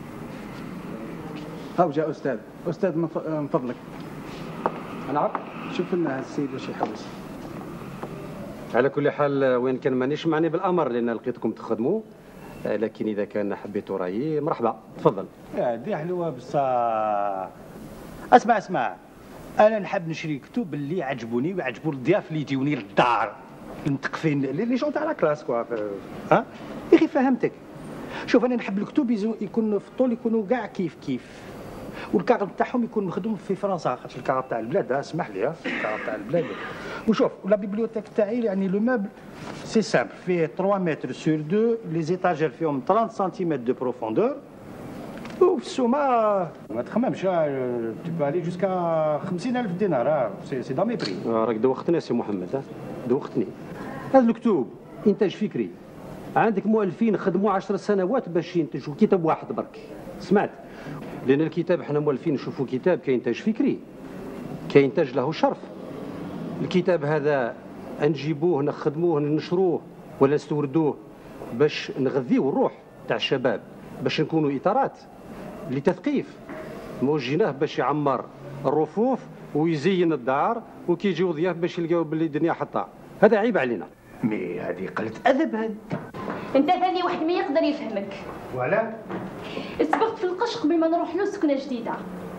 هاو جاء استاذ. استاذ من فضلك. نعم. شوف لنا السيد واش يحوس. على كل حال وين كان مانيش معني بالامر لان لقيتكم تخدموا، لكن اذا كان حبيتوا رايي مرحبا تفضل. دي حلوه بصح. اسمع انا نحب نشري كتب اللي يعجبوني ويعجبوا الضياف اللي يجوني للدار المتقفين لي جون تاع لا كلاس كوا. يا اخي فهمتك. شوف انا نحب الكتب يكون في الطول يكونوا كاع كيف والكارت تاعهم يكون مخدوم في فرنسا خاطر الكارت تاع البلاد. اسمح لي الكارت تاع البلاد. وشوف لا بيبليوتيك تاعي يعني لو موبل سي سامبل فيه 3 متر سور 2. لي زيتاجير فيهم 30 سنتيمتر دو بروفوندور. وفي السومه ما تخممش تبقى لي جوسكا 50,000 دينار. سي دا مي بري. راك دوختني سي محمد. دوختني. هذا الكتب انتاج فكري. عندك مؤلفين خدموا 10 سنوات باش ينتجوا كتاب واحد برك. سمعت؟ لأن الكتاب احنا مؤلفين نشوفوا كتاب كإنتاج فكري، كإنتاج له شرف. الكتاب هذا نجيبوه نخدموه ننشروه ولا نستوردوه باش نغذيو الروح تاع الشباب، باش نكونوا إطارات لتثقيف. موجيناه باش يعمر الرفوف ويزين الدار وكي يجيو ضياف باش يلقاو باللي الدنيا حطها. هذا عيب علينا. مي هذه قلة أدب هذه. انت ثاني واحد ما يقدر يفهمك. ولا؟ سبقت في القش قبل ما نروح له سكنه جديده.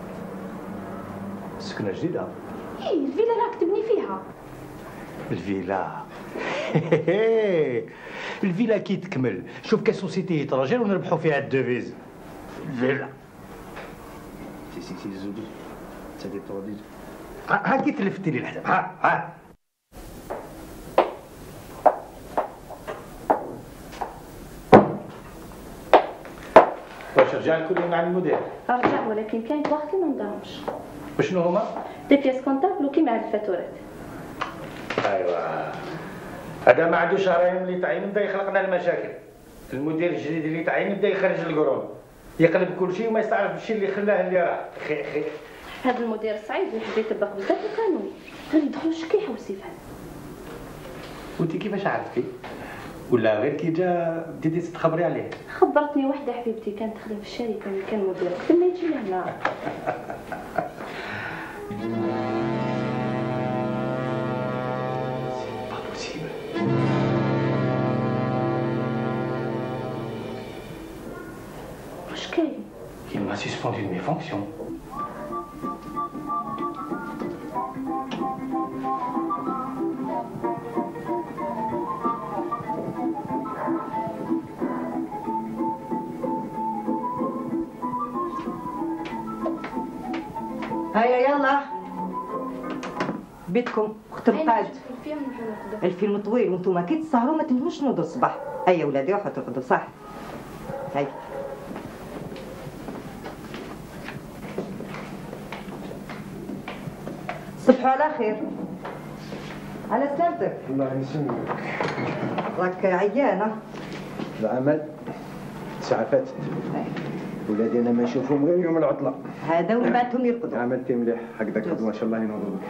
سكنه جديده؟ ايه الفيلا راك تبني فيها. الفيلا الفيلا كي تكمل شوف كسوسيتي يتراجل ونربحوا فيها الدوفيز. الفيلا سي زودي تادي طودي. هاكي تلفتي لي الحساب. ها واش رجع الكل مع المدير؟ رجع ولكن كاين واحد اللي ما ندارهمش. وشنو هما؟ دي بياس كونتابل وكيما عاد الفاتورات. ايوا هذا ما عندوش شهرين اللي تعين بدا يخلق لنا المشاكل. المدير الجديد اللي تعين بدا يخرج القرون، يقلب كل شيء وما يستعرف بالشيء اللي خلاه اللي راه. خي هذا المدير صعيب ويحب يطبق بزاف القانون، غير يدخل شكي يحوس يفهم. وانت كيفاش عرفتي؟ ولا غير كي جا بديتي تخبري عليه؟ خبرتني واحده حبيبتي كانت تخدم في الشركه اللي كان مدير قبل ما يجي لهنا. واش كاين؟ Il m'a suspendu de mes fonctions. هيا يلا بيتكم اخت القاد. الفيلم طويل وانتم كي تسهروا ما تنهوش نوضوا الصباح. هيا ولادي روحوا ترقدوا صح. هيا صبحوا على خير. على سلامتك. الله يسلمك. راك عيانه. العمل ساعة فاتت. ولادي انا ما نشوفهم غير يوم العطله. هذا ومن بعدهم يرقدوا. عملتي مليح هكذاك ما شاء الله ينوضوا بك.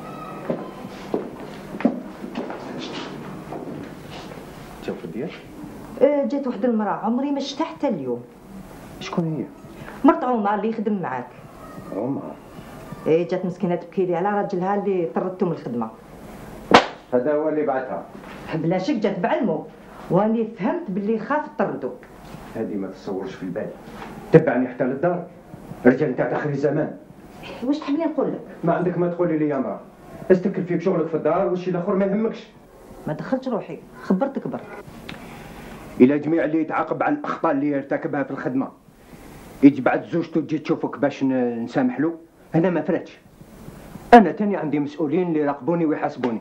جاو في الديار؟ جات واحد المراه عمري ما شفتها حتى اليوم. شكون هي؟ مرت عمر اللي يخدم معاك. عمر؟ ايه جات مسكينه تبكي لي على راجلها اللي طردته من الخدمه. هذا هو اللي بعثها؟ بلا شك جات بعلمه واني فهمت باللي خاف طردو. هذه ما تصورش في البال. تبعني حتى للدار. رجال نتاع اخر الزمان. واش تحبني نقول لك؟ ما عندك ما تقولي لي يا مرا. استكلفي بشغلك في الدار والشيء الاخر ما يهمكش. ما دخلتش روحي خبرتك برك. الى جميع اللي يتعاقب على الاخطاء اللي يرتكبها في الخدمه يجي بعد زوجته تجي تشوفك باش نسامح له. انا ما فراتش. انا تاني عندي مسؤولين اللي يراقبوني ويحاسبوني.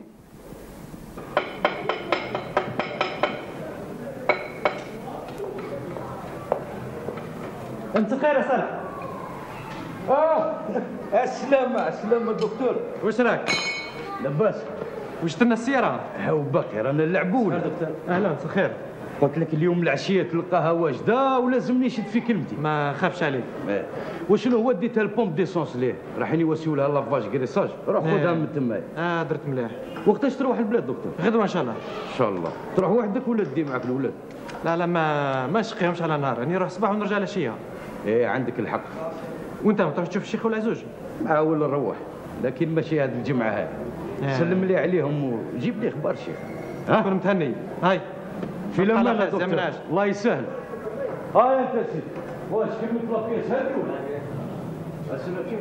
انت خير يا صالح. السلامة السلامة دكتور. واش راك؟ لاباس. واش درنا السيارة؟ هاو باقي رانا نلعبوا. اهلا مساء الخير. قلت لك اليوم العشية تلقاها واجدة ولازمني نشد في كلمتي. ما خافش عليك. وشنو هو ديتها البومب ديسونس ليه؟ رايحين يوسيو لها لافاج كريساج، روح خذها من تمايا. درت مليح. وقتاش تروح البلاد دكتور؟ غدوة ان شاء الله. ان شاء الله. تروح وحدك ولا تدي معك الولاد؟ لا ما نشقيهمش على نهار، راني نروح الصباح ونرجع العشية. ايه عندك الحق. وانت ما تروح تشوف الشيخ والعزوج؟ نحاول نروح، لكن ماشي هذه الجمعة هذه. سلم لي عليهم وجيب لي اخبار شيخ. كون متهني. هاي. في لما لا دكتور. الله يسهل. هاي انت سيدي. واش كلمة لافيا سهل ولا؟ اسمع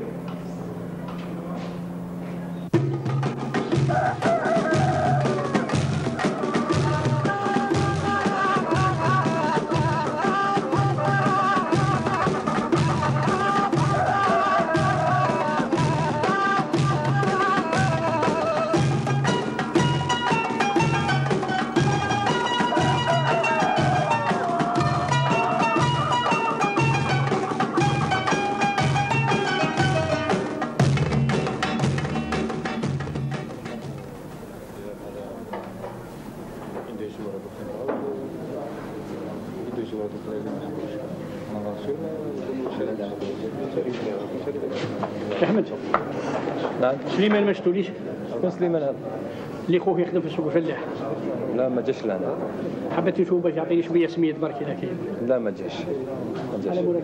احمد. نعم. سليمان ما شفتوليش؟ شكون سليمان هذا؟ اللي خوه يخدم في السوق الفلاح. لا ما جاش لهنا. حبيت نشوف باش يعطيني شويه سميد برك اذا كاين. لا ما جاش. ما جاش. على مولاك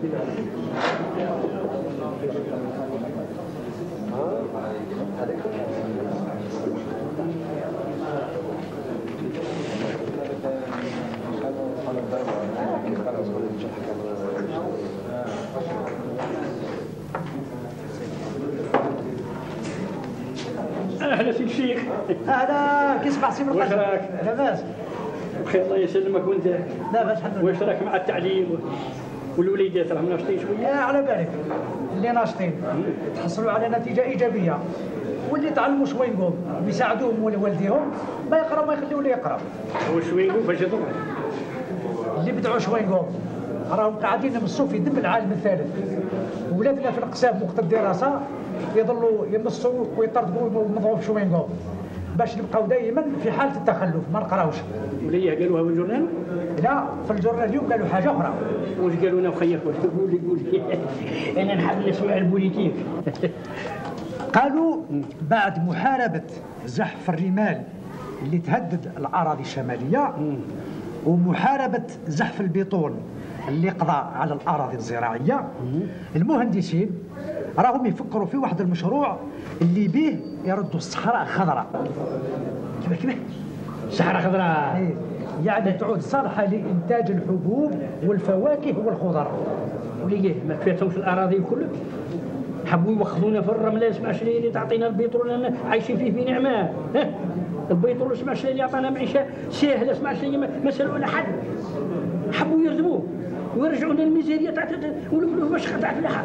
اهلا سي الشيخ. اهلا كيف سي من واش راك؟ لاباس بخير الله يسلمك وانت. لاباس الحمد لله. واش راك مع التعليم والوليدات راهم ناشطين شويه؟ على بالك اللي ناشطين تحصلوا على نتيجه ايجابيه واللي تعلموا شوينقوم بيساعدوهم والديهم ما يقرا ما يخليوه يقرا. هو شوينقوم فاش يضر؟ اللي بدعوا شوينقوم راهم قاعدين يمصوا في دم العالم الثالث. ولادنا في الاقسام وقت الدراسه يظلوا يمصوا ويطردوا ويمضغوا في شوينقوم باش نبقاو دائما في حاله التخلف ما نقراوش. وليه قالوها في الجورنال؟ لا في الجورنال اليوم قالوا حاجه اخرى. واش قالوا لنا وخيك واش قول لي انا نحب نسمع البوليتيك. قالوا بعد محاربه زحف الرمال اللي تهدد الأراضي الشمالية ومحاربة زحف البيطون اللي قضى على الأراضي الزراعية. المهندسين راهم يفكروا في واحد المشروع اللي بيه يردوا الصحراء خضراء. كيف صحراء خضراء؟ يعني تعود صالحة لإنتاج الحبوب والفواكه والخضر. وليه ما كفيتهمش الأراضي كلها؟ حبوا يوخذونا في الرمله، اسمع شنو اللي تعطينا البيترول لان عايشين فيه بنعمه. البيترول اسمع شنو اللي عطانا معيشه ساهله، اسمع شنو ما سالونا حد. حبوا يردموه ويرجعوا لنا الميزانيه تاع المشخه تاع الفلاحه.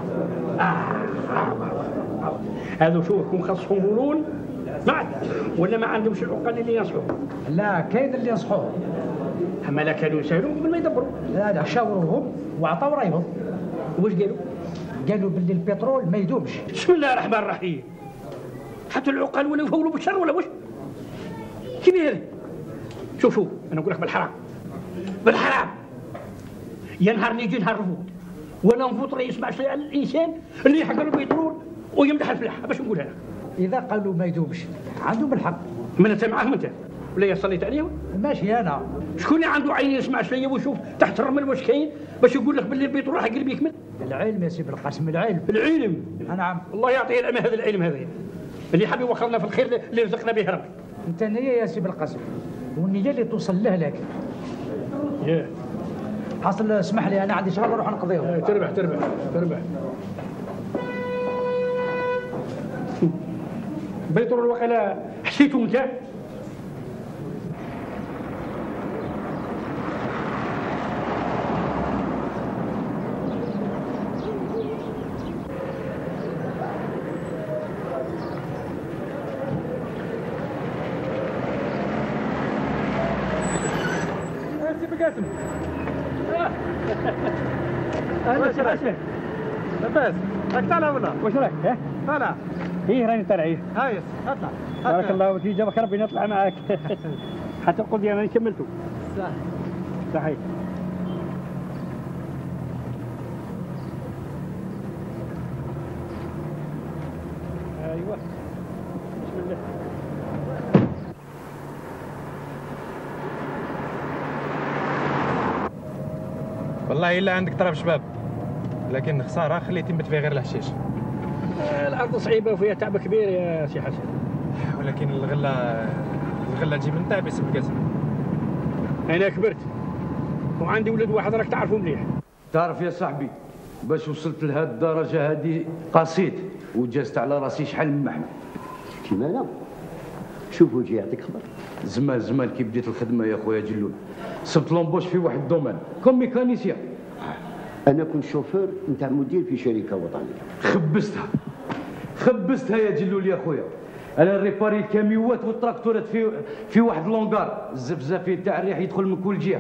هذا شوف كون خاصهم يقولون سمعت ولا ما عندهمش العقل اللي ينصحوا؟ لا كاين اللي ينصحوه. اما لا كانوا يسالوا قبل ما يدبروا. لا شاوروهم وعطاو رايهم. واش قالوا؟ قالوا باللي البترول ما يدومش. بسم الله الرحمن الرحيم. حتى العقل ولا يفولوا بالشر ولا واش؟ كيف هذا؟ شوف انا نقول لك بالحرام بالحرام يا نهار نيجي نهار نفوت ولا نفوت راه يسمع شيء على الانسان اللي يحقر البترول ويمدح الفلاح. باش نقولها لك؟ اذا قالوا ما يدومش عندهم الحق. من انت معاهم انت ولا صليت عليهم؟ ماشي انا. شكون اللي عنده عين يسمع شويه ويشوف تحت الرمل واش كاين باش يقول لك باللي البترول حيقلب يكمل؟ العلم يا سيدي القاسم، العلم. العلم؟ نعم. الله يعطيه العلم، هذا العلم هذا اللي حاب يوخرنا في الخير اللي رزقنا به ربي. انت نية يا سيدي القاسم والنية اللي توصل له لك. حاصل اسمح لي انا عندي شغل نروح نقضيه. تربح تربح تربح. بيترول الوقيله حسيتو انت؟ قاسم اهلا وسهلا. لاباس راك طالع ولا واش راك؟ طالع. راني طالع. هايس اطلع. بارك الله فيك، جابك ربي نطلع معاك. حتى القضيه انا كملته. صحيح. ايوه بسم الله. والله الا عندك طرف شباب، لكن خساره خليتي مت فيها غير الحشيش. الارض صعيبه وفيها تعب كبير يا سي حسن. ولكن الغله تجي من تعب يا سي قاسم. انا كبرت وعندي ولد واحد راك تعرفوا مليح. تعرف يا صاحبي باش وصلت لهاد الدرجه هذه قصيت وجازت على راسي شحال من محمل. كيما انا شوف وجهي يعطيك خبر. زمان كي بديت الخدمه يا خويا جلول صبت لومبوش في واحد الدومين كوم ميكانيسيان. انا كنت شوفور نتاع مدير في شركه وطنيه. خبزتها يا جلول يا خويا. انا نريباري الكاميوات والتراكتورات في واحد لونغار، الزفزافي تاع الريح يدخل من كل جهه.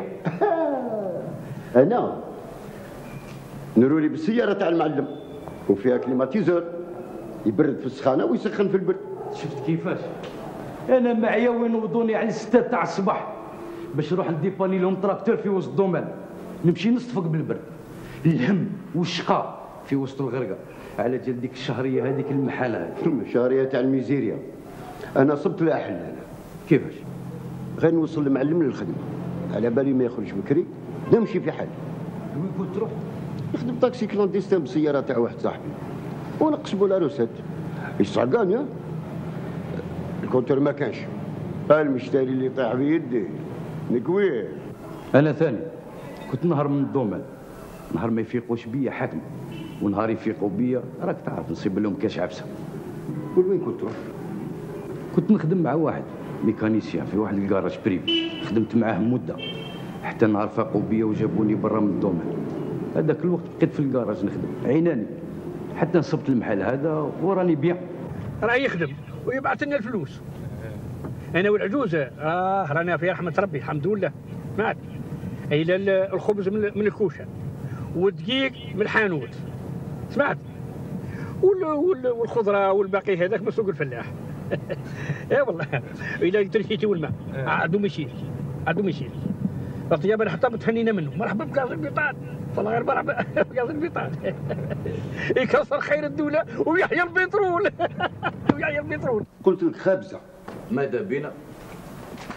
انا نرولي بالسياره تاع المعلم وفيها كليماتيزور يبرد في السخانه ويسخن في البرد. شفت كيفاش؟ انا معايا وين نوضوني على 6 تاع الصباح باش نروح نديباني لهم تراكتور في وسط الدومين، نمشي نصطفق بالبرد، الهم والشقاء في وسط الغرقه على جال ديك الشهريه هذيك المحاله هذيك. الشهريه تاع الميزيريا. انا صبت لها حل. انا كيفاش؟ غير نوصل المعلم للخدمه على بالي ما يخرج بكري نمشي في حل. وين كنت تروح؟ نخدم طاكسي كلونديستان بالسياره تاع واحد صاحبي ونقسموا لا روسيت. يصعقاني الكونتور ما كانش، المشتري اللي يطيح بيدي نكويه. انا ثاني كنت نهار من الدومين، نهار ما يفيقوش بيا حتم ونهار يفيقوا بيا راك تعرف نصيب لهم كاش عفسه. وين كنت تروح؟ كنت نخدم مع واحد ميكانيسيان في واحد الكراج بريفي، خدمت معاه مده حتى نهار فاقوا بيا وجابوني برا من الدومين. هذاك الوقت بقيت في الكراج نخدم عيناني حتى نصبت المحل هذا وراني بيان. راه يخدم ويبعث لنا الفلوس. انا والعجوزه رانا في رحمه ربي الحمد لله. مات الى الخبز من الكوشه والدقيق من الحانوت، سمعت؟ والخضره والباقي هذاك من سوق الفلاح. اي والله الى التركيتي والماء عندهم يشيل الطيابه حتى بتهنينا منه. مرحبا بكاس البيطان، والله غير مرحبا بكاس البيطان. يكسر خير الدوله ويحيى البترول. قلت لك خابزه ماذا بنا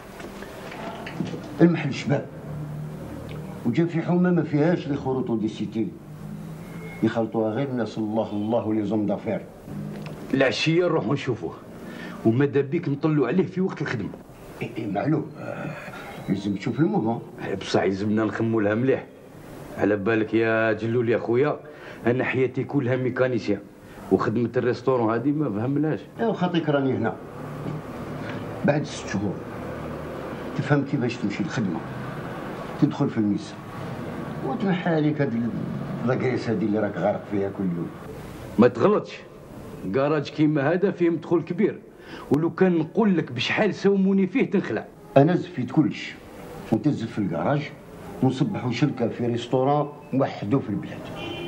المحل شباب وجا في حومه ما فيهاش لي خروط ودي سيتي، يخلطوها غير الناس الله لي زوم دافير. العشيه نروحوا نشوفوه وماذا بيك نطلوا عليه في وقت الخدمه. إيه معلوم، لازم تشوف الموضوع. بصح يلزمنا نخموا لها مليح. على بالك يا جلول يا خويا، انا حياتي كلها ميكانيسيان وخدمه الريستورون هذه ما فهملهاش. وخاطيك راني هنا بعد 6 شهور تفهم كيفاش تمشي الخدمه، تدخل في الميسا وتنحى عليك هاد لاكريس هادي اللي راك غارق فيها كل يوم. ما تغلطش، كراج كيما هذا فيه مدخول كبير، ولو كان نقول لك بشحال ساوموني فيه تنخلع. انا زفيت كلش ونتزف في الكراج ونصبحوا شركه في ريستوران وحدو في البلاد.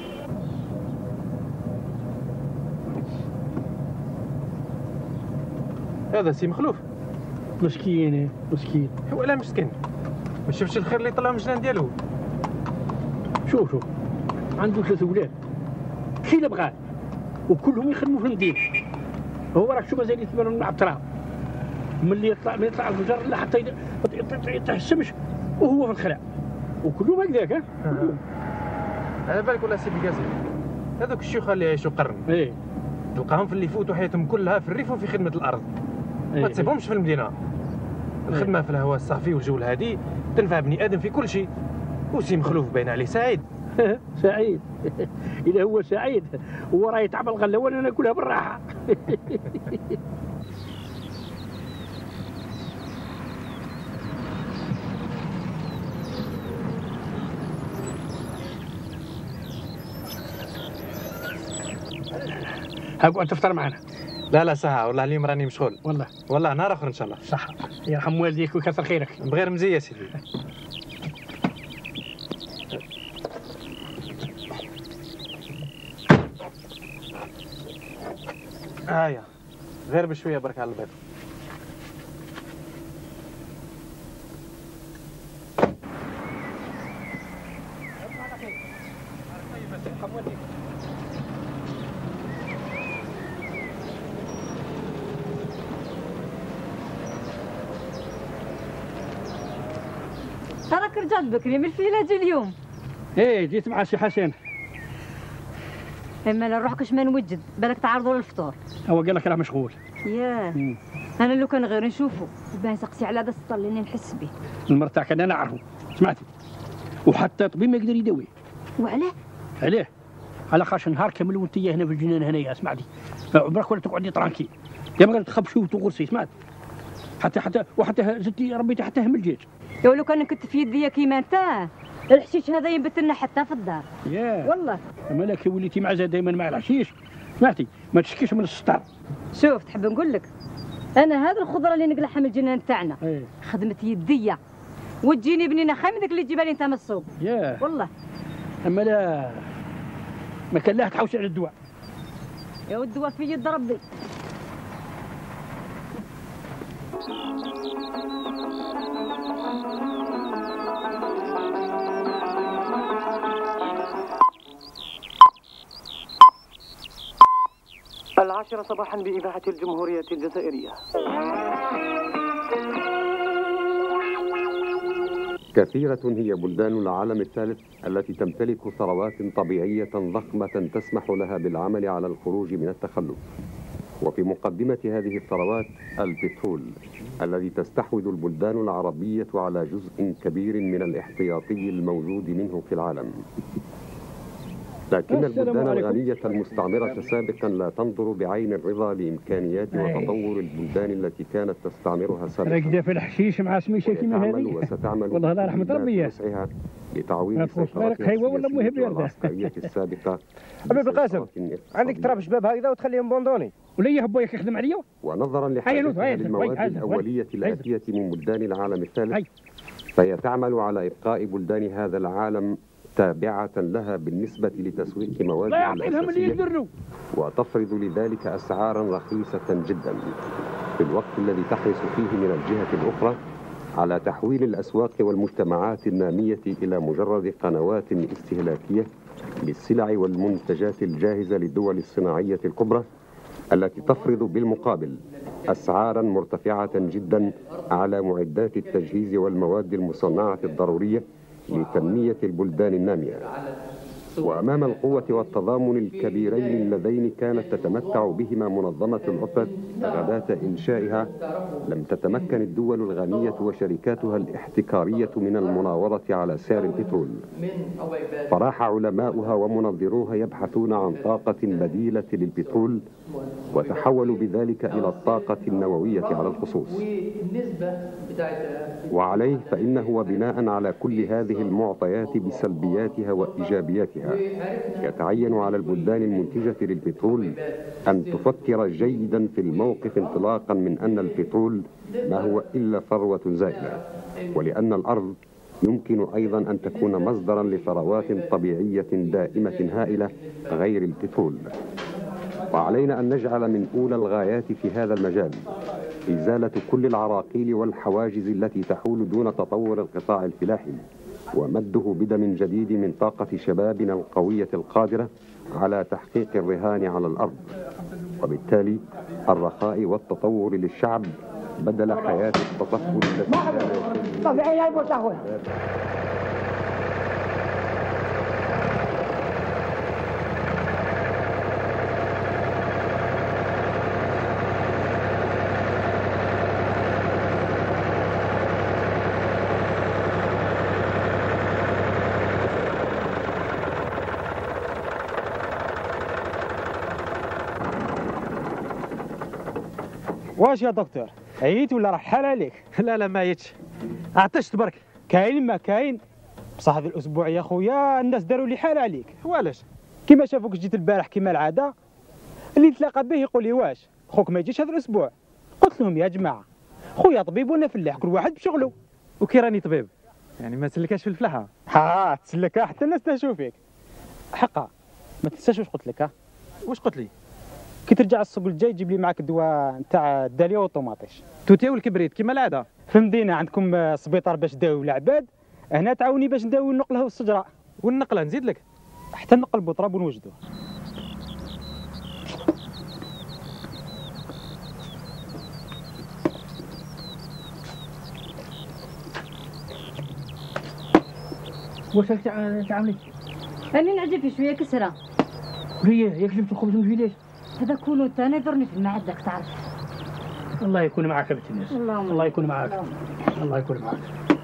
هذا سي مخلوف مسكين مسكين. هو لا مسكين، ما شفتش الخير اللي طلع من الجنان ديالو. شوف عنده 3 ولاد كي لا بغاه وكلهم يخدموا في المدينه. هو راك شوف مازال يتبان من التراب ملي يطلع الفجر لا حتى يطيح الشمس وهو في الخلاء وكلهم هكذاك. على بالك ولا سيدي قاسم، هذوك الشيوخه اللي يعيشوا قرن تلقاهم في اللي يفوتوا حياتهم كلها في الريف وفي خدمه الارض، ما تسيبهمش في المدينه. الخدمه في الهواء الصافي والجو الهادي تنفع بني ادم في كل شيء. وسي مخلوف باين عليه سعيد. سعيد اذا هو سعيد هو راه يتعب الغله وانا ناكلها بالراحه. اقعد تفطر معنا. لا ساعة والله اليوم راني مشغول. والله نهار اخر ان شاء الله. صح، يرحم والديك ويكثر خيرك. بغير مزيه سيدي. هايا غير بشويه برك على البيض. تراك رجعت بكري من الفيلاج اليوم. ايه جيت مع سي حسن. اما لا نروحكش ما نوجد بالك تعرضوا للفطور. هو قال لك راه مشغول. ياه انا لو كان غير نشوفه باه نسقسي على هذا السطر اللي نحس به. المرتاح كان انا نعرفه سمعتي، وحتى طبيب ما يقدر يداويه. وعلاه؟ عليه؟ على خاش نهار كامل وانت هنا في الجنان هنايا سمعتي، عمرك ولا تقعدي ترانكي يا ما تخبشي وتغرسي سمعت، وحتى زدتي ربيتي حتى هم الجيش. يا لو كان كنت في يدي كيما انت الحشيش هذا ينبت لنا حتى في الدار. ياه والله مالك وليتي معزه دائما مع الحشيش سمعتي، ما تشكيش من السطر. شوف تحب نقول لك انا هذه الخضره اللي نقلعها من الجنان تاعنا خدمت يديا وتجيني بنينه خاي من ذاك اللي تجيبها لي انت من السوق. ياه والله اما لا ما كان لها تحوش على الدواء. يا الدواء في يد ربي. العاشرة صباحا بإذاعة الجمهورية الجزائرية. كثيرة هي بلدان العالم الثالث التي تمتلك ثروات طبيعية ضخمة تسمح لها بالعمل على الخروج من التخلف. وفي مقدمة هذه الثروات البترول الذي تستحوذ البلدان العربية على جزء كبير من الاحتياطي الموجود منه في العالم. لكن البلدان الغنية المستعمرة سابقا لا تنظر بعين الرضا لإمكانيات وتطور البلدان التي كانت تستعمرها سابقا. راك في الحشيش مع سميشه كيما هذه. وستعمل والله لا رحمة ربي وسعها لتعويض سيطرتها العسكرية السابقة. أبي القاسم عندك تراب شباب هكذا وتخليهم بوندوني. ولا يهبوك يخدم عليا. ونظرا لحاجتها للمواد الأولية الآتية من بلدان العالم الثالث فهي تعمل على إبقاء بلدان هذا العالم تابعة لها بالنسبة لتسويق موادها الأساسية وتفرض لذلك أسعارا رخيصة جدا في الوقت الذي تحرص فيه من الجهة الأخرى على تحويل الأسواق والمجتمعات النامية إلى مجرد قنوات استهلاكية للسلع والمنتجات الجاهزة للدول الصناعية الكبرى التي تفرض بالمقابل أسعارا مرتفعة جدا على معدات التجهيز والمواد المصنعة الضرورية لتنمية البلدان النامية. وأمام القوة والتضامن الكبيرين اللذين كانت تتمتع بهما منظمة العطلة غداة إنشائها، لم تتمكن الدول الغنية وشركاتها الاحتكارية من المناوضة على سعر البترول. فراح علماؤها ومنظروها يبحثون عن طاقة بديلة للبترول، وتحولوا بذلك إلى الطاقة النووية على الخصوص. وعليه فإنه وبناء على كل هذه المعطيات بسلبياتها وإيجابياتها يتعين على البلدان المنتجة للبترول أن تفكر جيدا في الموقف، انطلاقا من أن البترول ما هو إلا ثروة زائلة، ولأن الأرض يمكن أيضا أن تكون مصدرا لثروات طبيعية دائمة هائلة غير البترول. وعلينا أن نجعل من أولى الغايات في هذا المجال إزالة كل العراقيل والحواجز التي تحول دون تطور القطاع الفلاحي، ومده بدم جديد من طاقة شبابنا القوية القادرة على تحقيق الرهان على الأرض، وبالتالي الرخاء والتطور للشعب بدل حياة التطفل التي واش يا دكتور عييت ولا راه حال عليك؟ لا ما عييتش، عطشت برك. كاين ما كاين، بصح هذا الاسبوع يا خويا الناس داروا لي حال عليك. وعلاش؟ كيما شافوك جيت البارح كيما العاده، اللي نتلاقى به يقول لي واش خوك ما يجيش هذا الاسبوع. قلت لهم يا جماعه خويا طبيب وانا فلاح، كل واحد بشغله. وكي راني طبيب يعني ما تسلكاش في الفلاحه؟ ها تسلكها حتى الناس تهشوا فيك. حقا ما تنساش واش قلت لك. واش قلت لي؟ كي ترجع السوق الجاي جيب لي معاك دواء نتاع الداليه والطوماطيش، توتيه والكبريت كيما العاده. في المدينه عندكم سبيطار باش داوي العباد، هنا تعاوني باش نداوي النقله والشجره. والنقله نزيد لك حتى النقل بوطراب ونوجدوه. واش تعاوني؟ أنا نعجب في شويه كسره. هي ياك جبت الخبز من الفيلاج؟ هذا كله تاني ضرني في المعدة تعرف. الله يكون معك يا بنت الناس. الله يكون معك. الله يكون معك.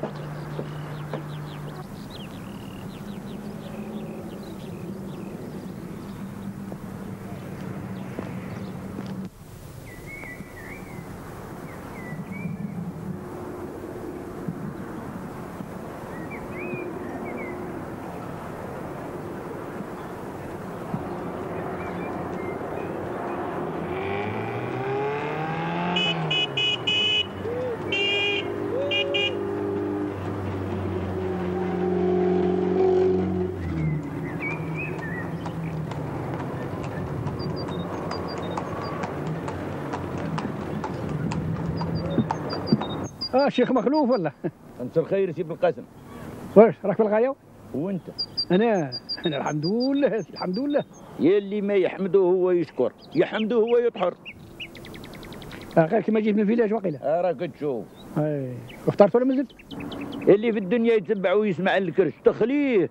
شيخ مخلوف ولا؟ انت الخير سي بالقاسم. واش راك في الغايه؟ وانت؟ انا الحمد لله الحمد لله. يا اللي ما يحمده هو يشكر، يحمده هو يطحر. غير كيما جيت من الفيلاج واقيلا. راك تشوف. وفطرت ولا مازلت؟ اللي في الدنيا يتبع ويسمع الكرش تخليه.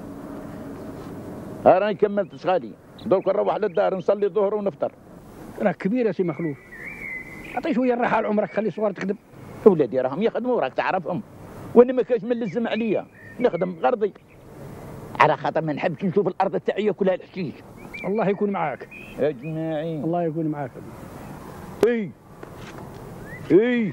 راني كملت شغالي، دوك نروح للدار نصلي الظهر ونفطر. راك كبير يا سي مخلوف. عطي شويه الراحه لعمرك، خلي الصغار تخدم. ولادي راهم يخدموا راك تعرفهم، وانا ما كاش من لزم عليا نخدم غرضي، على خاطر ما نحبش نشوف الارض تاعي كلها الحشيش. الله يكون معاك يا جماعي. الله يكون معاك. اي اي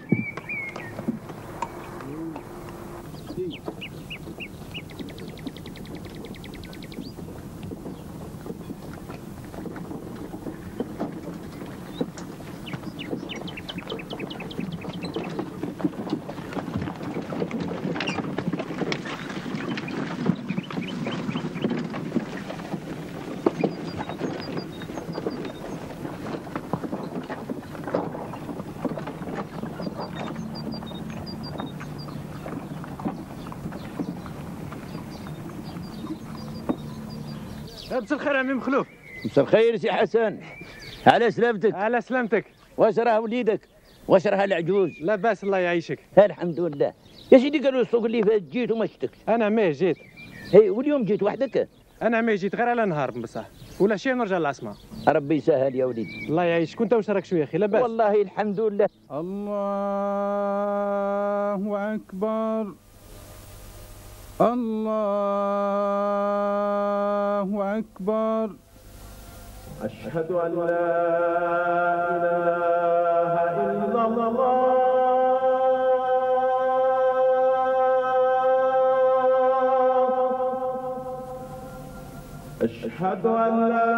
مساء الخير عمي مخلوف. مساء الخير سي حسن. على سلامتك. على سلامتك. واش راه وليدك؟ واش راه العجوز؟ لا باس الله يعيشك. الحمد لله. يا سيدي قالوا السوق اللي فات جيت وما شفتكش. انا ما جيت. اي واليوم جيت وحدك؟ انا ما جيت غير على نهار بصح ولا شي نرجع للعاصمه. ربي يسهل يا وليدي. الله يعيشك. وانت واش راك شويه اخي؟ لاباس؟ والله الحمد لله. الله اكبر. الله اكبر. أشهد أن لا إله إلا الله. أشهد أن لا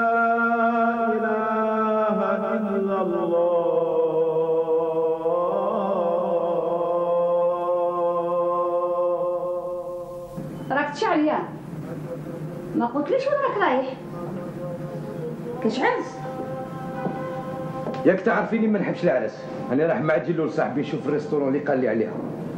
إله إلا الله. راك تشعل يا ما قلتليش وين راك رايح؟ كشعلس ياك تعرفيني ما نحبش العرس. انا راح مع جلو لصاحبي نشوف الريستورون اللي قال لي عليها.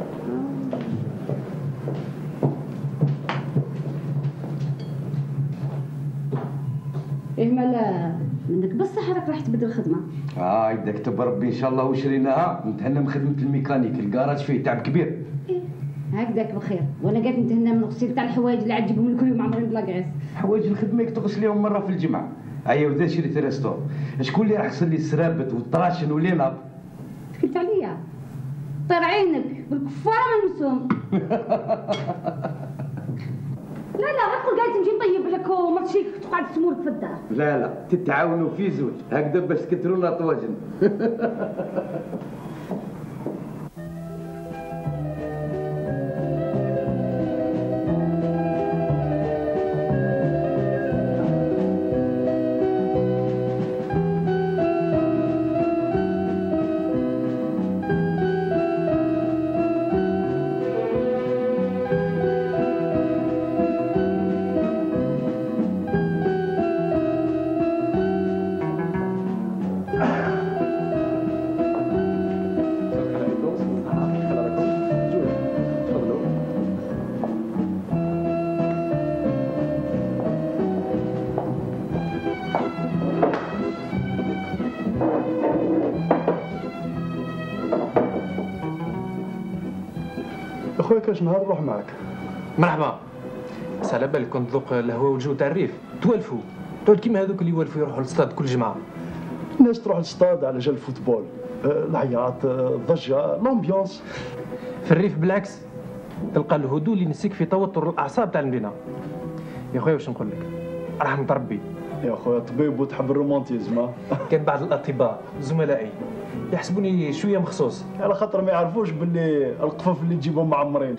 إيه مالا منك بصح راك راح تبدل الخدمة. إذا كتب ربي إن شاء الله وشريناها نتهنى من خدمة الميكانيك. الكراج فيه تعب كبير. إيه هكذاك بخير. وأنا قاعد نتهنى من غسيل تاع الحوايج اللي عجبهم الكل معمرين بلاكعيس. حوايج الخدمة تغسليهم مرة في الجمعة. وذا شريت ريستور. شكون اللي راح يغسل لي السرابت والطراشن والليناب؟ تكلت عليا. طير عينك بالكفارة من المسوم. لا غير قاعد نجي نطيب لك ومرتشيك تقعد تسمولك في الدار. لا تتعاونوا في زوج هكذا باش تكثروا لنا طواجن. اخويا كاش نهار نروح معك. مرحبا. بس على بالك كنت تذوق الهواء والجو تاع الريف توالفوا تعود كيما هذوك اللي يوالفوا يروحوا للستاد كل جمعه. الناس تروح للستاد على جال الفوتبول، العياط، الضجه، الامبيونس. في الريف بالعكس تلقى الهدوء اللي ينسيك في توتر الاعصاب تاع المدينه. يا خويا واش نقول لك؟ رحمة ربي. يا خويا طبيب وتحب الرومانتيزم. كان بعض الاطباء زملائي يحسبوني شويه مخصوص على خاطر ما يعرفوش باللي القفاف اللي تجيبهم معمرين.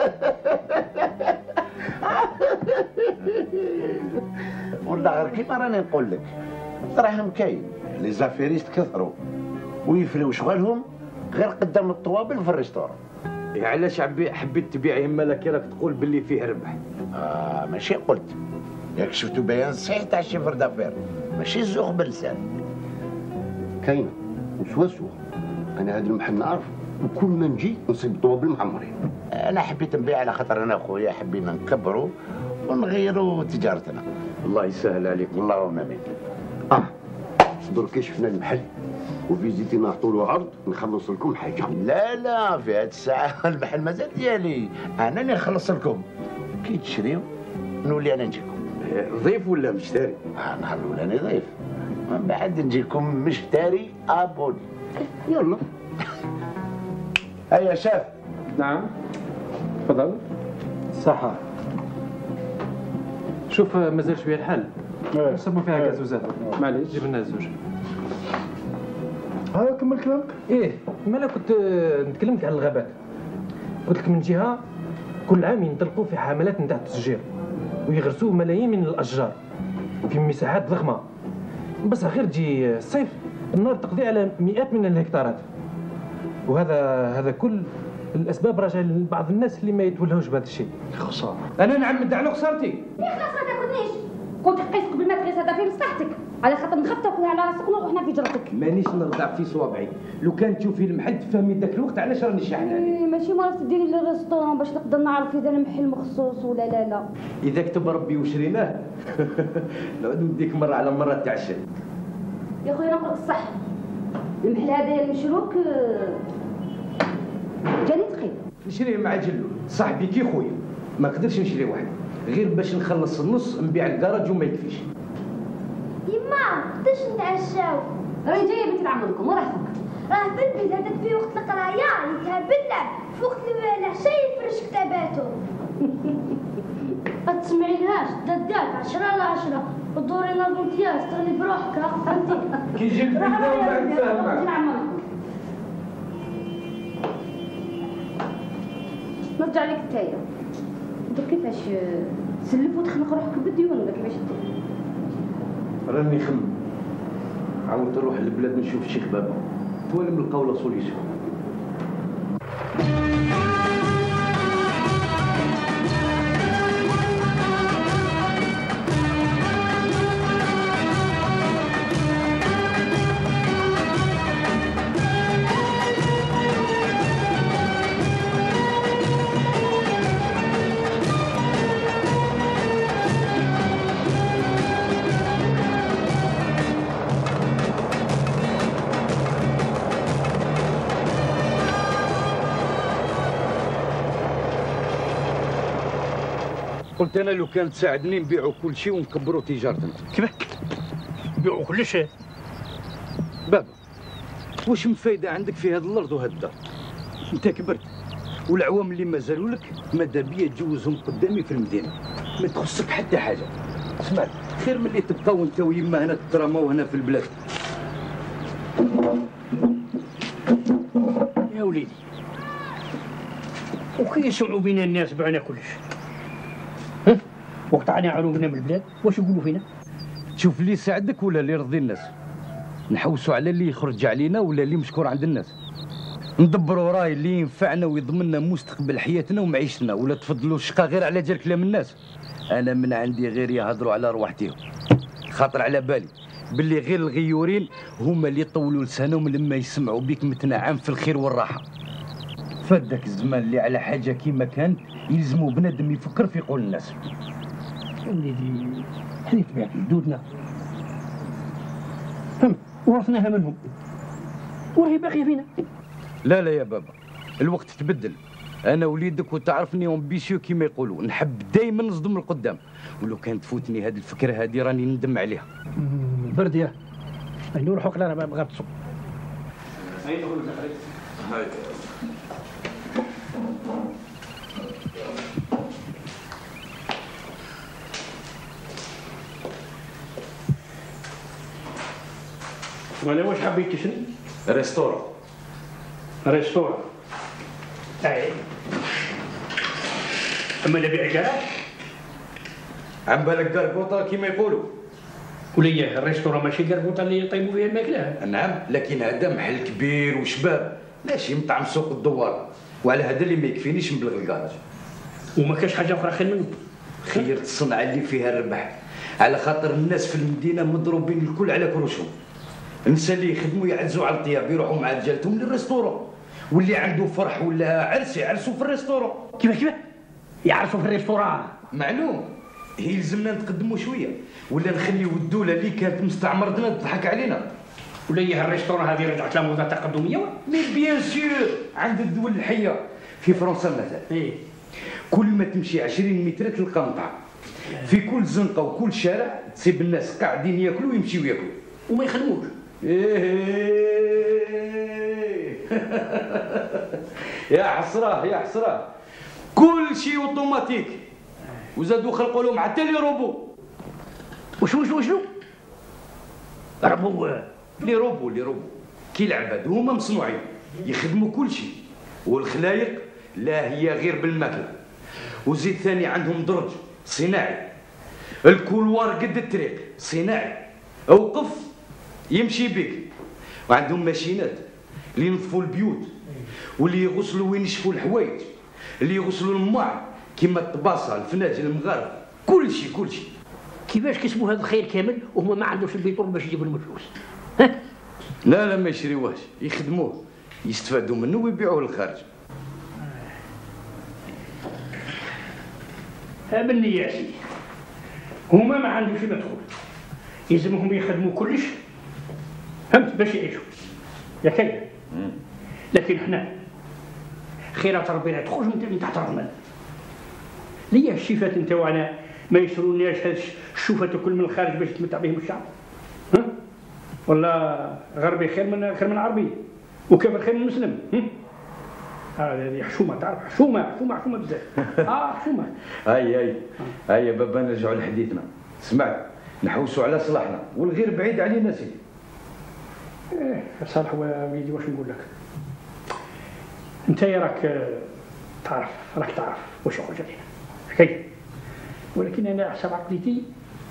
والله غير كيما راني نقول لك الدراهم كاين، لي زافيريست كثروا ويفريو شغلهم غير قدام الطوابل في الريستورون. علاش حبيت تبيع يما لك راك تقول باللي فيه ربح؟ ماشي قلت ياك شفتوا بيان صحيح تاع الشيفر دافير ماشي الزوق باللسان. كاينه وسوسو. انا هذا المحل نعرف وكل ما نجي نصيب طوابل محمرين. انا حبيت نبيع على خاطر انا خويا حبينا نكبروا ونغيروا تجارتنا. الله يسهل عليكم. اللهم امين. درك شفنا المحل وفيزيتي نعطوا له عرض نخلص لكم حاجه. لا في هذه الساعه المحل مازال ديالي، انا اللي نخلص لكم. كي تشريو نولي انا نجيكم. ضيف ولا مشتري؟ نهار الاولاني ضيف، من بعد نجيكم مشتري ابوني. يلا. هيا شاف. نعم تفضل. صحة. شوف مازال شويه الحل. نصبوا فيها كازوزات. معليش جيب لنا الزوج. ها كمل كلامك. مالا كنت نتكلمك على الغابات. قلت لك من جهه كل عام ينطلقوا في حملات نتاع التشجير ويغرسوا ملايين من الاشجار في مساحات ضخمه، بس غير تجي الصيف النار تقضي على مئات من الهكتارات. وهذا كل الاسباب راجعه لبعض الناس اللي ما يتولهوش بهذا الشيء. خساره. انا نعمد على خسارتي. يا خلاص ما تاخذنيش. قلت قيس قبل ما تقيس هذا في مصلحتك، على خاطر نخاف تاكل على راسك ونروحنا في جرتك. مانيش نرضع في صوابعي، لو كان تشوفي المحل تفهمي ذاك الوقت علاش راني شاحن عليك. ماشي مرة تديني للريستورون باش نقدر نعرف اذا المحل مخصوص ولا لا. اذا كتب ربي وشريناه نعود نديك مره على مره تعشى. يا خويا نقولك الصح، المحل هذايا المشروك جاني ثقيل. نشريه مع جلو صاحبي كي خويا، ما نقدرش نشري واحد غير باش نخلص النص نبيع الكراج وما يكفيش. يما قداش نتعشاو؟ راهي جايه بنت عمركم وراه فك. راه بالبيت هذاك في وقت القرايه يتهبل في وقت العشاء يفرش كتاباته. ما تسمعينهاش ددات 10 على 10 ودوري نظم امتياز تغلي بروحك فهمتي؟ كي يجي البيت وبعد فاهمك. نرجع لك نتايا، انت كيفاش تسلف وتخلق روحك بالديون ولا كيفاش دير؟ راني نخمم عاودت نروح للبلاد نشوف شيخ بابا توالم نلقاو لا سوليسيون. قلت انا لو كان تساعدني نبيعوا كل شيء ونكبروا تجارتنا. كيفاه؟ نبيعوا كل شيء؟ بابا واش من فايده عندك في هذا الارض وهذا الدار؟ انت كبرت والعوام اللي مازالوا لك ماذا بيا تجوزهم قدامي في المدينه، ما تخصك حتى حاجه. اسمع خير من اللي تبقاو انت ويما هنا تتراموا هنا في البلاد. يا وليدي وكي يسمعوا بينا الناس بعنا كلش، وقت عنا عروبنا من البلاد واش يقولوا فينا؟ شوف اللي يساعدك ولا اللي يرضي الناس، نحوسوا على اللي يخرج علينا ولا اللي مشكور عند الناس، ندبروا راي اللي ينفعنا ويضمننا مستقبل حياتنا ومعيشتنا، ولا تفضلوا الشقا غير على جال كلام الناس. انا من عندي غير يهضروا على رواحتهم، خاطر على بالي باللي غير الغيورين هما اللي يطولوا لسانهم لما يسمعوا بك متنعم في الخير والراحه. فدك الزمان اللي على حاجه كيما كانت يلزموا بنادم يفكر في قول الناس. وليدي حنا طبيعة جدودنا فهمت ورثناها منهم وراهي باقيه فينا. لا لا يا بابا الوقت تبدل، انا وليدك وتعرفني امبيسيو كيما يقولوا، نحب دايما نصدم القدام، ولو كانت تفوتني هذه الفكره هذه راني ندم عليها. برد يا نروحوا كلنا ما بغات تصب. هاي نقول لك هاي وانا واش حبيت تشري؟ ريستوران. ريستوران اي اما نبيع كراج عم بالك قرقوطه كيما يقولوا. وليه الريستوران ماشي قرقوطه اللي يطيبوا فيها الماكله؟ نعم لكن هذا محل كبير وشباب ماشي مطعم سوق الدوار، وعلى هذا اللي ما يكفينيش نبلغ الكراج. وما كاش حاجه اخرى خير منه؟ خيرت الصنعه اللي فيها الربح، على خاطر الناس في المدينه مضروبين الكل على كروشهم. النساء اللي يخدموا يعزوا على الطياب يروحوا مع رجالتهم للريستورون، واللي عنده فرح ولا عرس يعرسوا في الريستورون. كيف يعرسوا في الريستوران؟ معلوم يلزمنا نتقدموا شويه ولا نخليو الدوله اللي كانت مستعمرتنا تضحك علينا. ولا هي الريستوران هذه رجعت لها موضه تقدميه؟ مي بيان سور عند الدول الحيه في فرنسا مثلا. ايه كل ما تمشي 20 متر تلقى مطعم، في كل زنقه وكل شارع تصيب الناس قاعدين ياكلوا ويمشيو ياكلوا وما يخدموش. يا حسراه يا حسراه، كل شيء اوتوماتيك، وزادوا خلقوا لهم حتى لي روبو. وشنو روبو؟ لي روبو كي العباد هما مصنوعين يخدموا كل شيء، والخلايق لا هي غير بالماكله. وزيد ثاني عندهم درج صناعي، الكولوار قد الطريق صناعي، اوقف يمشي بك. وعندهم ماشينات اللي ينظفوا البيوت، واللي يغسلوا وينشفوا الحوايج، اللي يغسلوا الماء كيما الطباسه الفناجل المغاربه، كل شيء. كيفاش كسبوا هذا الخير كامل وهما ما عندهمش البيترول باش يجيبوا لهم الفلوس؟ لا ما يشريوهاش، يخدموه يستفادوا منه ويبيعوه للخارج. بالنية يا سيدي هما ما عندهمش مدخول، يلزمهم يخدموا كلش فهمت باش يعيشوا يا كاين. لكن حنا خيرات ربي تخرج من تحت الرمل. ليه الشيفات نتاوعنا ما يشروناش هاد الشوفه تاكل من الخارج باش يتمتع بهم الشعب؟ ها؟ ولا غربي خير من عربي وكافر خير من مسلم. هذه حشومه تعرف حشومه بزاف. حشومه. هيا بابا نرجعوا لحديثنا. سمعت نحوسوا على صلاحنا والغير بعيد علينا سيدي. صالح وليدي واش نقول لك؟ انت راك تعرف واش يخرج علينا حكايه. ولكن انا حسب عقليتي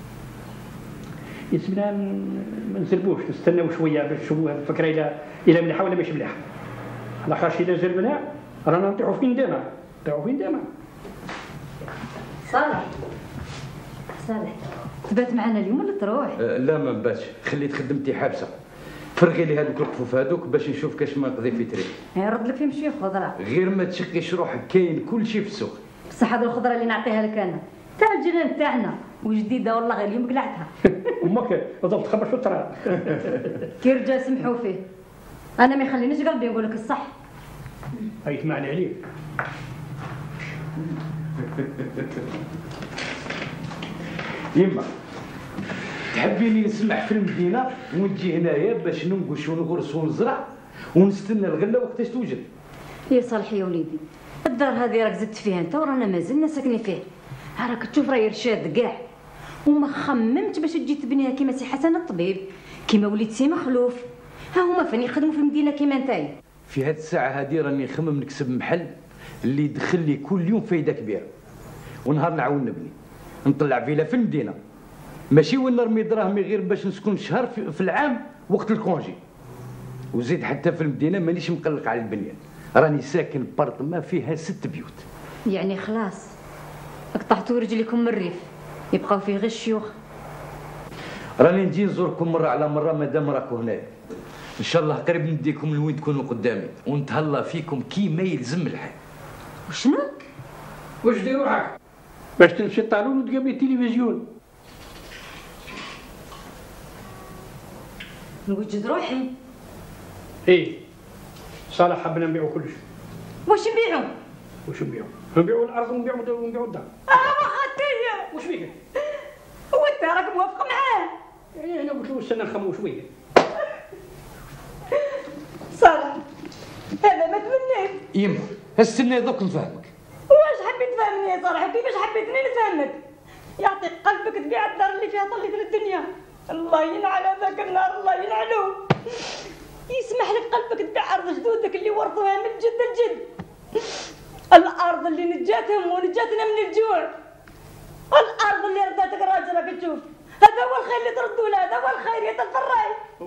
يسمنا ما نزربوش نستناو شويه باش نشوفوا هذه الفكره الى مليحه ولا ماشي مليحه. لاخاطش اذا زربنا رانا نطيحوا فين ديما. صالح تبات معنا اليوم ولا تروح؟ لا ما نباتش، خليت خدمتي حابسه. فرغي لي هذوك القفوف هذوك باش نشوف كاش ما نقضي في تريك. نرد لك فيهم شويه خضره. غير ما تشقيش روحك، كاين كل شيء في السوق. بصح هذه الخضره اللي نعطيها لك انا تاع الجيران تاعنا وجديده والله غير اليوم قلعتها. امك ضبط خبر شو ترى. كي رجال سمحوا فيه انا ما يخلينيش قلبي نقول لك الصح. هاي تمعني عليك. يما تحبيني نسمح في المدينه ونجي هنايا باش ننقش ونغرس ونزرع ونستنى الغله وقتاش توجد؟ يا صالح يا وليدي الدار هذه راك زدت فيها انت ورانا مازلنا ساكنين فيه. راك تشوف راهي رشاد كاع وما خممت باش تجي تبنيها كيما سي حسن الطبيب كيما وليد سي مخلوف. ها هما فين يخدموا في المدينه كيما نتايا. في هاد الساعه هذه راني نخمم نكسب محل اللي يدخل لي كل يوم فايده كبيره، ونهار نعاود نبني نطلع فيلا في المدينه، ماشي وين نرمي دراهمي غير باش نسكن شهر في العام وقت الكونجي. وزيد حتى في المدينه مانيش مقلق على البنيان، راني ساكن بارطما فيها 6 بيوت. يعني خلاص قطعتوا رجليكم من الريف يبقاو فيه غير الشيوخ. راني نجي نزوركم مره على مره مادام راكم هنايا. ان شاء الله قريب نديكم لوين تكونوا قدامي ونتهلا فيكم كيما يلزم الحال. وشنو؟ واش دير روحك؟ باش تمشي الطالون وتقابلي التلفزيون. نوجد روحي. صالح حبنا نبيعوا كلش. واش نبيعوا؟ نبيعوا الارض ونبيعوا الدار. واخاتي واش بيك؟ وانت راك موافق معاه؟ انا قلت له استنى نخمو شويه. صالح هذا ما تمنيت. يما استنى دوك نفهمك. واش حبيت تفهمني يا صالح؟ كيفاش حبيتني نفهمك؟ يعطيك قلبك تبيع الدار اللي فيها طليت للدنيا. الله ينعل هذاك النار الله ينعلو. يسمح لك قلبك تبيع ارض جدودك اللي ورثوها من جد لجد. الارض اللي نجاتهم ونجاتنا من الجوع. الارض اللي رداتك راجل راك تشوف. هذا هو الخير اللي تردوا له، هذا هو الخير يا تفراي.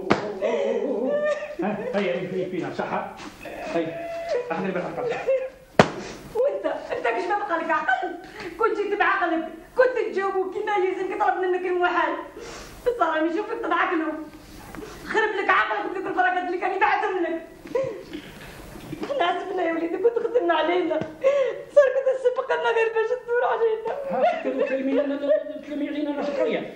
هيا فينا صح. هيا احنا بالعقل. وانت كيش ما بقى لك عقل؟ كنت جيت بعقلك كنت تجاوبوا كيما يلزمك يطلب منك المحال. بس راني نشوفك تضحك له. خرب لك عقلك بديك البركات اللي كان يبعثهم لك. احنا عزبنا يا وليدي كنت خدمنا علينا. صار كنت السبق لنا غير باش تدور علينا. تلمي علينا ناس قريه.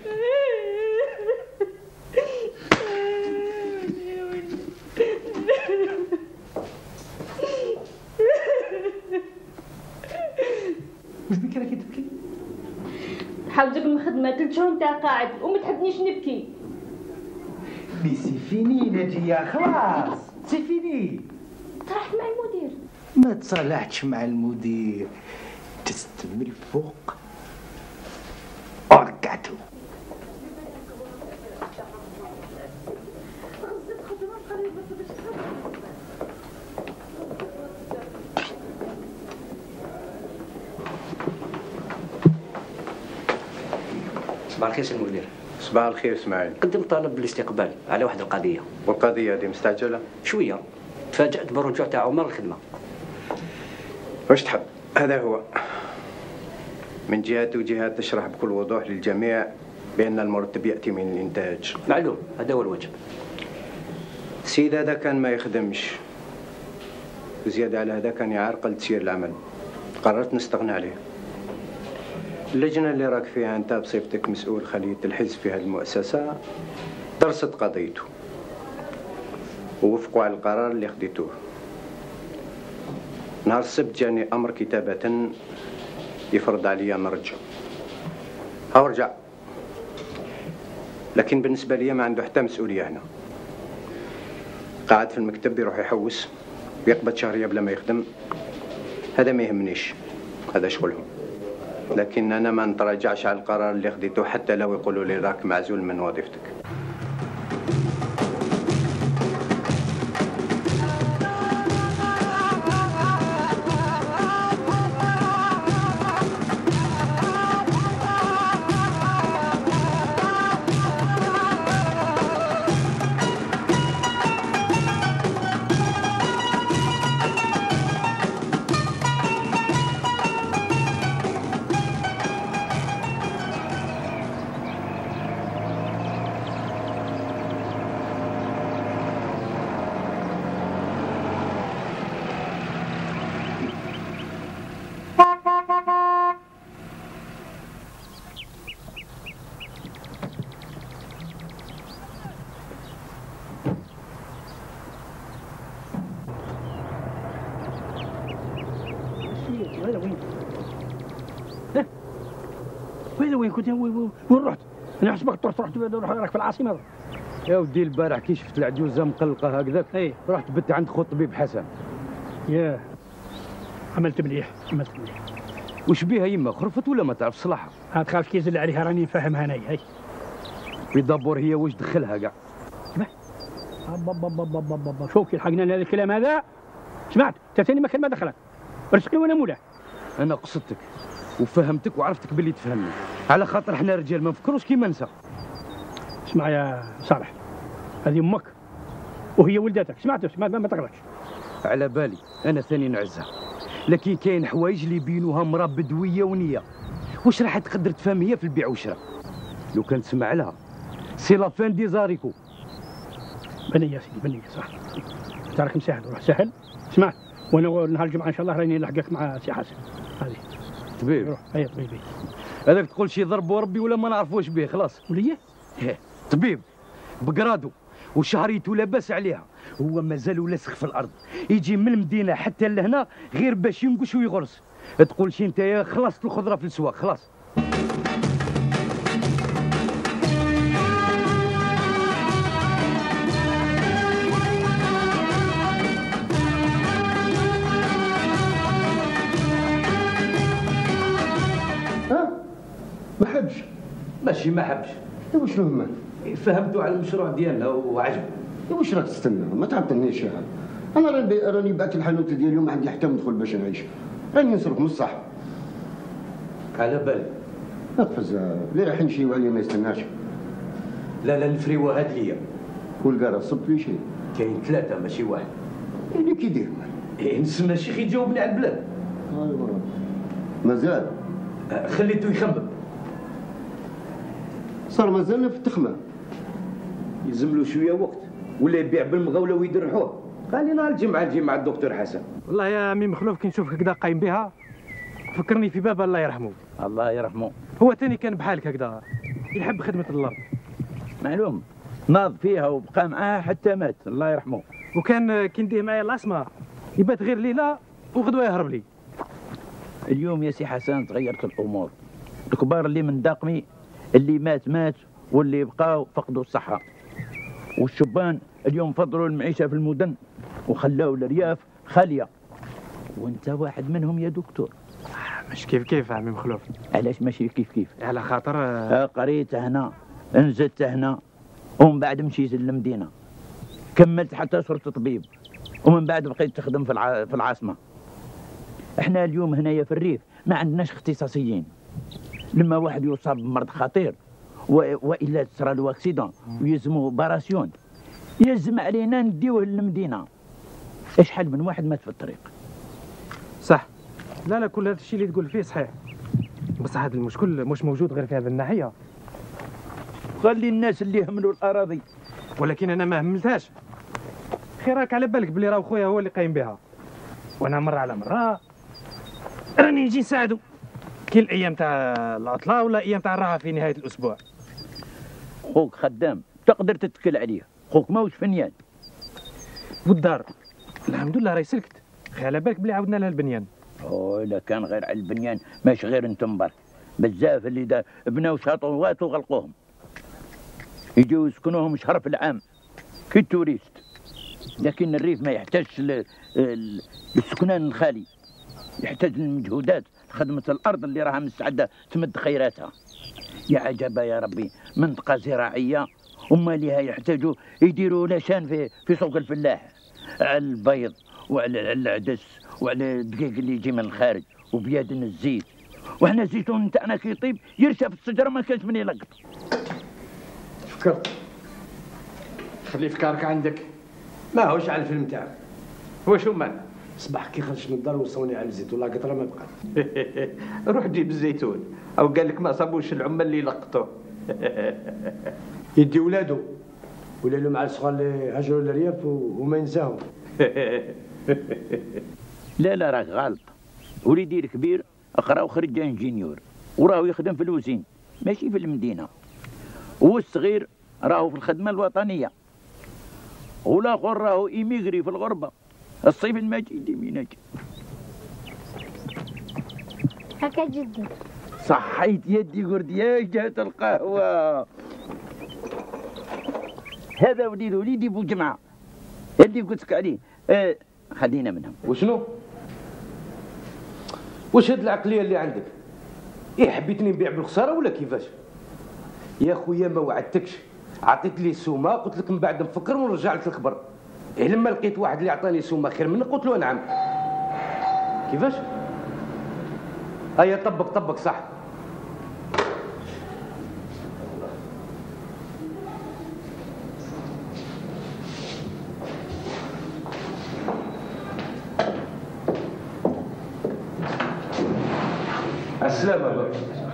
واش بك راكي تبكي؟ حاوجك من خدمة 3 شهور نتاع قاعد وما تحبنيش نبكي. مي سي فيني نجية خلاص سي فيني. صالحت مع المدير. ما تصالحتش مع المدير، تستمر فوق وركعته. صباح الخير سي المدير. صباح الخير اسماعيل. قدم طلب بالاستقبال على واحد القضيه. والقضيه هذه مستعجله؟ شويه. تفاجأت بالرجوع تاع عمر الخدمه. واش تحب؟ هذا هو. من جهات وجهات تشرح بكل وضوح للجميع بأن المرتب يأتي من الإنتاج. معلوم، هذا هو الواجب. السيد هذا كان ما يخدمش، وزيادة على هذا كان يعرقل تسيير العمل. قررت نستغنى عليه. اللجنة اللي راك فيها أنت بصفتك مسؤول خلية الحزب في هذه المؤسسة درست قضيته، ووافقوا على القرار اللي خديتوه. نهار السبت جاني امر كتابة يفرض عليا نرجع. هاو رجع، لكن بالنسبة لي ما عنده حتى مسؤولية هنا. قاعد في المكتب يروح يحوس ويقبض شهرية بلا ما يخدم. هذا ما يهمنيش، هذا شغلهم. لكن أنا ما نتراجعش على القرار اللي خديته حتى لو يقولوا لي راك معزول من وظيفتك. وين كنت وين رحت؟ انا حسبك رحت راك في العاصمه. يا ودي البارح كي شفت العجوزه مقلقه هكذاك رحت بت عند خو الطبيب حسن. ياه عملت مليح. وش بيها يما خرفت ولا ما تعرف صلاحها؟ هاد خاف كيزل عليها راني فاهمها انايا. هاي بدبر هي واش دخلها كاع. شوف كي لحقنا لهذا الكلام هذا سمعت انت ثاني ما كان ما دخلك رزقني وانا مولاك. انا قصدتك وفهمتك وعرفتك باللي تفهمني، على خاطر احنا رجال ما نفكروش كيما نسا. اسمع يا صالح، هذه امك وهي ولدتك، سمعت ما تغلطش. على بالي انا ثاني نعزها، لكن كاين حوايج اللي يبينوها مرا بدويه ونيه. واش راح تقدر تفهم هي في البيع والشراء؟ لو كان تسمع لها سي لا فان دي زاريكو. بنيه يا سيدي بنيه صح. انت راك مسهل روح سهل. سمعت وانا نهار الجمعه ان شاء الله راني نلحقك مع سي حسن. هذه طبيب. روح هيا طبيبي. هذاك تقول شي ضرب وربي ولا ما نعرف واش به خلاص. وليه؟ طبيب بقرادو وشهريته لاباس عليها، هو مازال لاسخ في الارض، يجي من المدينه حتى لهنا غير باش ينقش ويغرس. تقول شي انت خلصت الخضره في السواق خلاص. ما حبش. ماشي ما حبش. واش له مال؟ فهمتوا على المشروع ديالنا وعجبه. واش راك تستنى؟ ما تعطلنيش يا انا راني بعت الحانوت ديالي وما عندي حتى مدخل باش نعيش، راني نصرف من الصح. على بالي. اقفز اللي راح نمشيو عليه ما يستناش. لا نفريوها هاد ليا. والقرا صبت لي شي. كاين ثلاثة ماشي واحد. يعني كي دير؟ نسنى الشيخ يجاوبني على البلاد. ايوا مازال. خليته يخمم. صار مازالنا في التخمه. يلزم له شويه وقت ولا يبيع بالمغاوله ويدرحوه. خلينا نهار الجمعه نجي مع الدكتور حسن. والله يا عمي مخلوف كي نشوفك هكذا قايم بها فكرني في بابا الله يرحمه. الله يرحمه. هو ثاني كان بحالك هكذا يحب خدمه الارض. معلوم ناض فيها وبقى معاه حتى مات الله يرحمه. وكان كي نديه معايا العصمه يبات غير ليله وغدوه يهرب لي. اليوم يا سي حسن تغيرت الامور. الكبار اللي من داقمي اللي مات واللي بقاو فقدوا الصحه. والشبان اليوم فضلوا المعيشه في المدن وخلاو الارياف خاليه. وانت واحد منهم يا دكتور. مش كيف عمي مخلوف. علاش ماشي كيف؟ على خاطر قريت هنا نزلت هنا ومن بعد مشيت للمدينه كملت حتى صرت طبيب ومن بعد بقيت تخدم في العاصمه. احنا اليوم هنايا في الريف ما عندناش اختصاصيين. لما واحد يصاب بمرض خطير والا تصرى له اكسيدون ويلزمو اوبراسيون يلزم علينا نديوه للمدينه. شحال من واحد مات في الطريق. صح. لا كل هذا الشيء اللي تقول فيه صحيح، بصح هذا المشكل مش موجود غير في هذه الناحيه. خلي الناس اللي يهملوا الاراضي. ولكن انا ما هملتهاش. خير راك على بالك بلي راه خويا هو اللي قايم بها، وانا مره على مره راني نجي نساعدو كي الايام تاع العطله ولا ايام تاع الراحه في نهايه الاسبوع. خوك خدام تقدر تتكل عليه، خوك ماهوش فنيان. والدار الحمد لله راهي سلكت. خي على بالك بلي عاودنا لها البنيان. لا كان غير على البنيان ماشي غير انتم برك، بزاف اللي بناو شاطئات وغلقوهم يجيو يسكنوهم شهر في العام كي التوريست. لكن الريف ما يحتاجش للسكنان الخالي، يحتاج للمجهودات خدمة الأرض اللي راها مستعدة تمد خيراتها. يا عجبا يا ربي، منطقة زراعية وما ليها يحتاجوا يديروا لاشان في سوق الفلاح على البيض وعلى العدس وعلى الدقيق اللي يجي من الخارج وبيادن الزيت. وحنا الزيتون تاعنا كي يطيب يرشى في الشجرة ما كانش من يلقط. فكرت خلي فكارك عندك، ما هوش على الفيلم تاعك. هو شو مال صباح كي خرجت من الدار وصوني على الزيتون، لا قطره ما بقات. روح جيب الزيتون، او قال لك ما صابوش العمال اللي لقطوه. يدي ولادو ولا له مع الصغار اللي هاجروا للرياف وما ينساهم. لا راك غلط. وليدي الكبير اقرا وخرج انجينيور وراه يخدم في الوزين ماشي في المدينه، والصغير راهو في الخدمه الوطنيه، والاخر راهو ايميغري في الغربه. الصيف المجيد من اجي هكا جدي. صحيت يدي قلت يا جهة القهوة. هذا وليدي بو جمعة اللي قلت لك عليه. خلينا منهم. وشنو؟ وش هاد العقلية اللي عندك؟ حبيتني نبيع بالخسارة ولا كيفاش؟ يا خويا ما وعدتكش، عطيت لي سومة قلت لك من بعد نفكر ونرجع لك الخبر. لما لقيت واحد اللي عطاني سومة خير منك قلت له نعم. كيفاش؟ هيا طبق صح. السلامة بابا.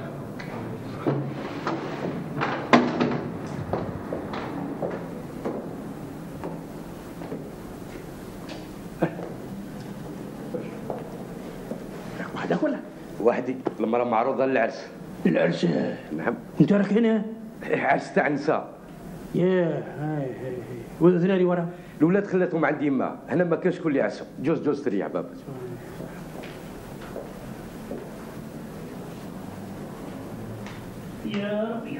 وحدك ولا؟ وحدي، المرة معروضة للعرس. العرس؟ نعم. انت راك هنا؟ عرس تاع نساء. ياه هاي والذراري ورا؟ الولاد خلاتهم عند يما، هنا ما كانش شكون اللي يعسهم. جوز تريح بابا. يا ربي.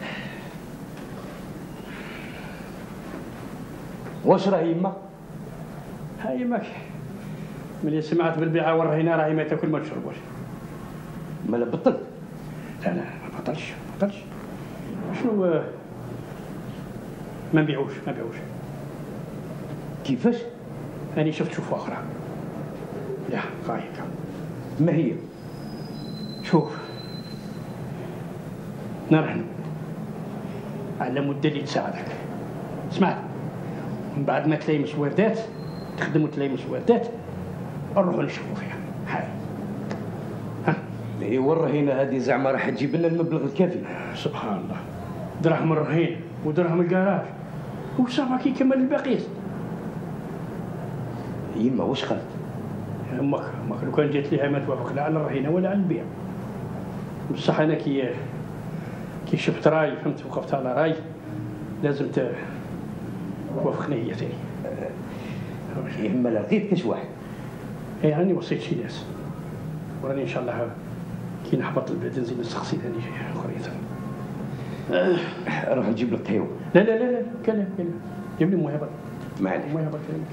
واش راهي يما؟ هاي يماك ملي سمعت بالبيعة والرهينة راهي ما تاكل ما تشربوش. مالا بطلت؟ لا ما بطلش. شنو ما نبيعوش. كيفاش؟ أنا شفت شوفة أخرى. لا غايكا. ما هي؟ شوف نرهنوا على مدة اللي تساعدك. سمعت؟ من بعد ما تليمس وردات تخدموا تليمس وردات نروحوا نشوفوا فيها. هاي ايوا الرهينه هذه زعما راح تجيب لنا المبلغ الكافي. سبحان الله، دراهم الرهين ودراهم الكراج وصافا كي يكمل الباقي. يما واش خالت؟ امك لو كان جات ليها ما توافق لا على الرهينه ولا على البيع. بصح انا كي شفت راي فهمت وقفت على راي لازم توافقني هي ثاني. يما لقيت كاش واحد. راني وصيت شي ناس وراني ان شاء الله كي نحبط البلاد نزيد نستقصي ثاني اخرين ثاني. روح نجيب لك قهوه. لا كلام جيب لي مويه برك. معليش مويه برك كلامك.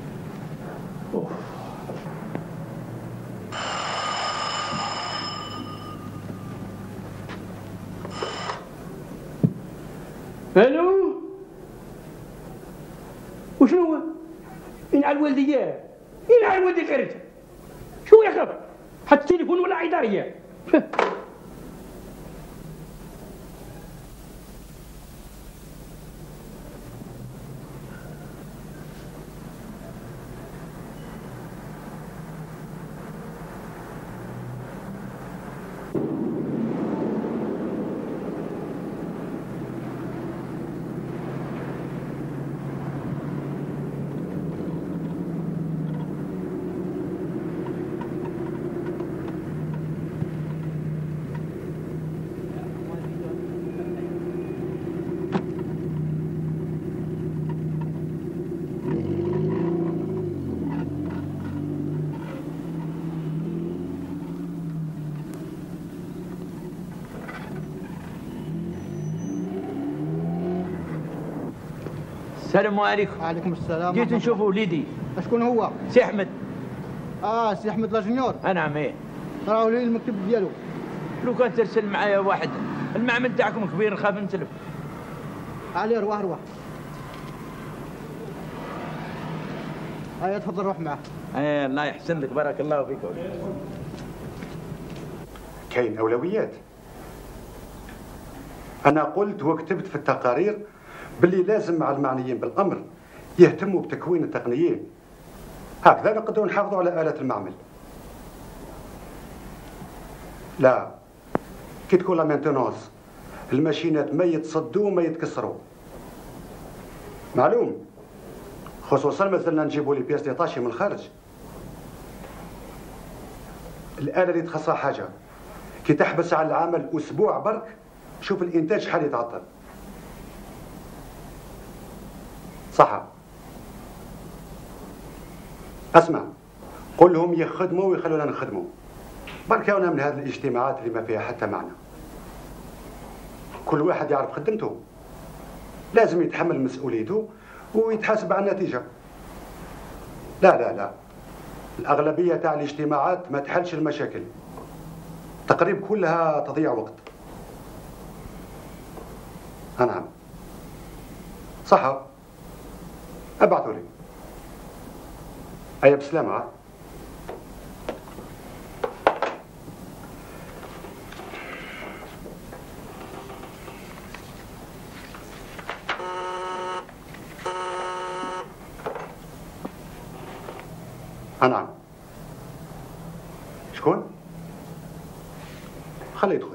الو وشنو هو؟ ينعل والدي ينعل والدي خرج. شو يا خبر؟ حتى التليفون ولا عيداريه. السلام عليكم. وعليكم السلام. جيت نشوف وليدي. شكون هو؟ سي احمد. سي احمد لاجنيور. نعم ايه. راهو لي المكتب ديالو. لو كان ترسل معايا واحد، المعمل تاعكم كبير نخاف نتلف. علي روح روح. هيا تفضل روح معاه. الله يحسن لك، بارك الله فيك. كاين اولويات. انا قلت وكتبت في التقارير باللي لازم مع المعنيين بالامر يهتموا بتكوين التقنيين، هكذا نقدروا نحافظوا على آلة المعمل. لا، كي تكون لا مينتونونس الماشينات ما يتصدوا ما يتكسروا، معلوم، خصوصا مازلنا نجيبوا لي بياس ديطاشي من الخارج. الآلة اللي تخصها حاجة كي تحبس على العمل أسبوع برك شوف الإنتاج شحال يتعطل. صح. اسمع، قل لهم يخدموا ويخلونا نخدموا، بركاونا من هذه الاجتماعات اللي ما فيها حتى معنى. كل واحد يعرف خدمته، لازم يتحمل مسؤوليته ويتحاسب على النتيجة. لا لا لا، الأغلبية تاع الاجتماعات ما تحلش المشاكل، تقريبا كلها تضيع وقت. نعم صح، ابعثوا لي. أيا بسلامة. نعم. شكون؟ خليه يدخل.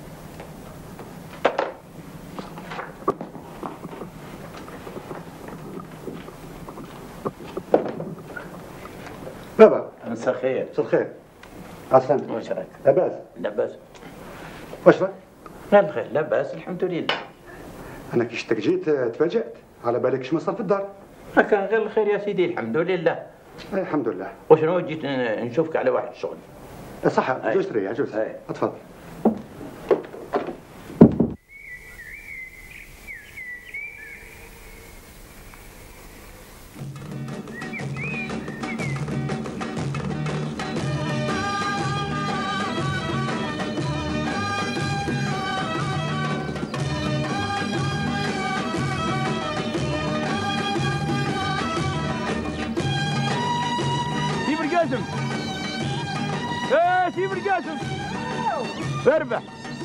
بابا. مساء الخير. مساء الخير. عسلامتك. واش راك؟ لاباس؟ لاباس. واش راك؟ لا بخير، لاباس الحمد لله. أنا كي شفتك جيت تفاجأت، على بالك شو صار في الدار؟ كان غير الخير يا سيدي الحمد لله. الحمد لله. وشنو جيت نشوفك على واحد الشغل. صح، جوز ريح جوز. اتفضل. سيب القاسم اربح.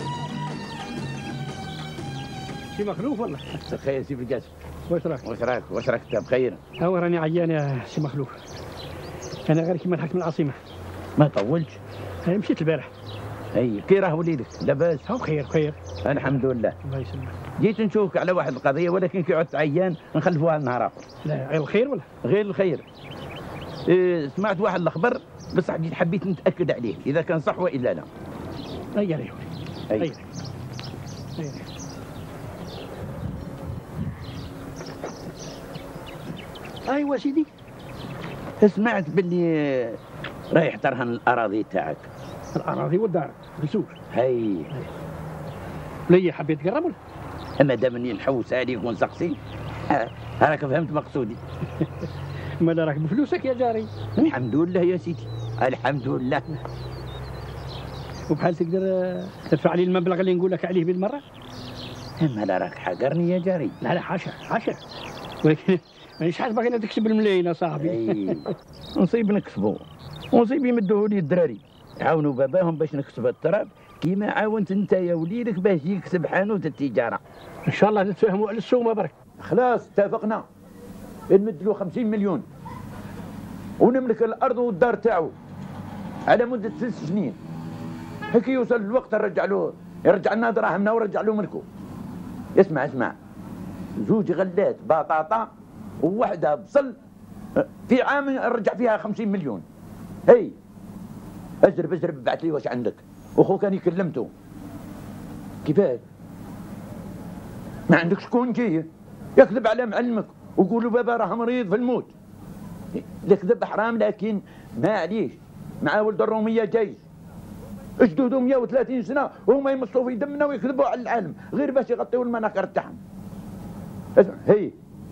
سي مخلوف والله. تخيل سيب القاسم. واش راك؟ واش راك انت بخير؟ هو راني عيان يا سي مخلوف. انا غير كيما نحكم العاصمه. ما طولتش؟ مشيت البارح. اي كي راه وليدك؟ لاباس؟ هو بخير بخير الحمد لله. الله يسلمك. جيت نشوفك على واحد القضيه، ولكن كي عدت عيان نخلفوها النهار اخر. لا غير الخير ولا؟ غير الخير. سمعت واحد الخبر بصح جيت حبيت نتاكد عليه اذا كان صح والا لا. اي عليه. اي ايوا سيدي. سمعت باللي رايح ترهن الاراضي تاعك. الاراضي والدار بسوق. هي لي حبيت تقرب ولا؟ اما دامني نحوس عليك ونسقسي راك فهمت مقصودي. مالا راك بفلوسك يا جاري. الحمد لله يا سيدي الحمد لله. وبحال تقدر تدفع لي المبلغ اللي نقول لك عليه بالمره؟ مالا راك حقرني يا جاري. لا حاشا حاشا، ولكن مانيش حاس باغينا تكسب الملايين يا صاحبي. نصيب نكسبوا ونصيب يمدوه لي الدراري يعاونوا باباهم باش نكسب التراب كيما عاونت انت يا وليدك باش يكسب حانوت التجاره. ان شاء الله نتفاهموا على السومه برك. خلاص اتفقنا، نمد له 50 مليون ونملك الارض والدار تاعو على مده 3 سنين. هيك يوصل الوقت يرجع لنا دراهمنا ورجع له ملكه. اسمع 2 غلات بطاطا ووحده بصل في عام نرجع فيها 50 مليون. هي اجرب ابعث لي واش عندك. وخوك اني كلمته. كيفاش؟ ما عندك شكون جاي يكذب على معلمك ويقول له بابا راه مريض في الموت. الكذب حرام لكن ما عليش. مع ولد الروميه جايش اجدوده 130 سنه وهما يمصوا في دمنا ويكذبوا على العالم غير باش يغطيوا المناخير تاعهم. اسمع هي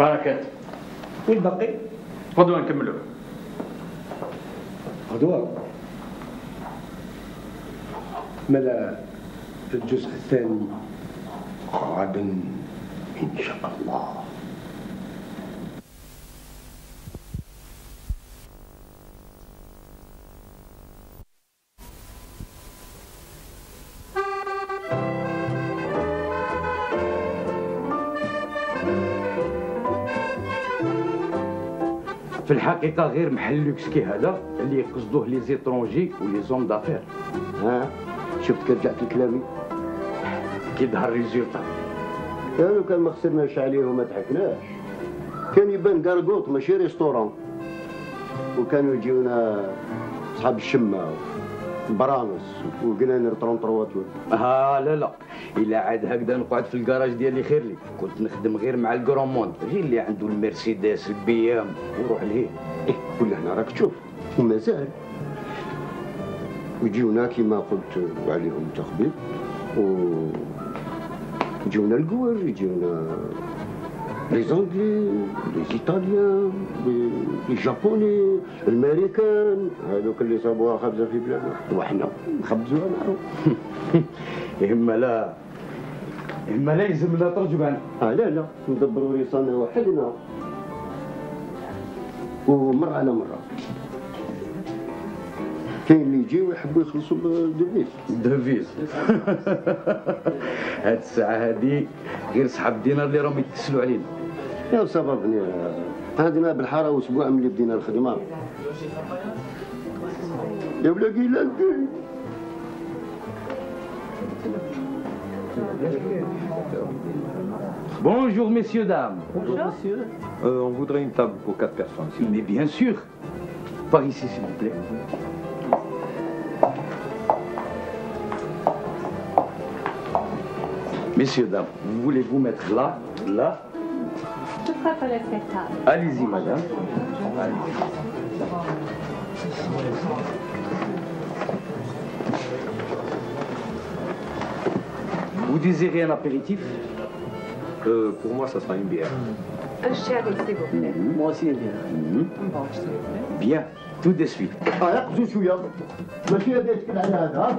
بركات. وين باقي؟ غدوة نكملوا. غدوة؟ مالا الجزء الثاني غدا إن شاء الله. في الحقيقة غير محل لوكسكي هذا اللي يقصدوه لي زيترونجي ولي زوم دافير. ها شفت كي رجعت لكلامي كي ظهر ريزولتا. لو كان ما خسرناش عليه وما ضحكناش كان يبان كارغوط ماشي ريستورون، وكانوا يجيونا صحاب الشمه برامس وقنانر 33. لا الا عاد هكذا نقعد في الكراج ديالي خير لي، كنت نخدم غير مع الكرون موند، غير اللي عنده المرسيدس البي ام وروح لهيه. ولا هنا راك تشوف ومازال يجيونا كيما قلت عليهم تخبيط، يجيونا الكور، يجيونا لي زونغلي، لي ايطاليان، لي جابوني، الامريكان، هذوك اللي صابوها خبزه في بلادنا وحنا نخبزوها معاهم. إما لا يلزم لنا ترجمان. لا ندبروا ريصانا وحدنا ومرة على مرة. كاين اللي يجيو يحبوا يخلصوا دوفيس. هاد الساعة هادي غير صحاب دينار اللي راهم يتصلوا علينا. يا سببني هادنا بالحارة واسبوع ملي بدينا الخدمة. يا بلا كيلان. Bonjour messieurs, dames. Bonjour monsieur. On voudrait une table pour 4 personnes. Mais bien sûr. Par ici s'il vous plaît. Messieurs, dames, vous voulez vous mettre là, là? Je préfère cette table. Allez-y madame. Allez-y. Vous désirez un apéritif? Pour moi, ça sera une bière. Un sherry, s'il vous plaît. Moi aussi, une bière. Bon, s'il vous plaît. Bien, tout de suite. يقزو شوية ماشي هذا يتكل على هذا.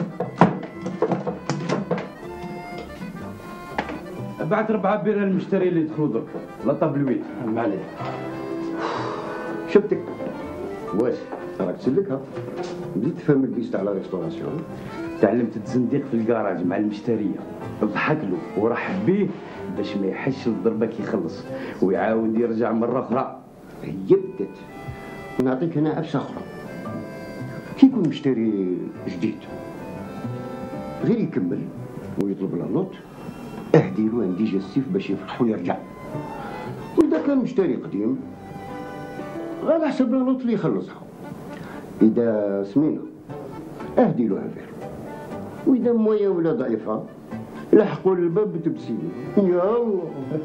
بعت 4 بيرة للمشتري اللي يدخلوا درك، لا طابلويت. معليش. شفتك. واش؟ راك تسلكها. بديت تفهم البيست على ريستوراسيون. تعلمت التزنديق في الكراج مع المشترية، ضحك له ورحب بيه باش ما يحش الضربة كي يخلص ويعاود يرجع مرة أخرى. هي بدات. نعطيك هنا عفسة أخرى. كي يكون مشتري جديد غير يكمل ويطلب لاطوط، اهدي له عندي جسيف باش يفرح ويرجع. وإذا كان مشتري قديم غير حسب لاطوط اللي يخلصها. إذا سمينة اهدي له هافير، وإذا موية ولا ضعيفة لحقوا الباب بتبسيم. يا الله.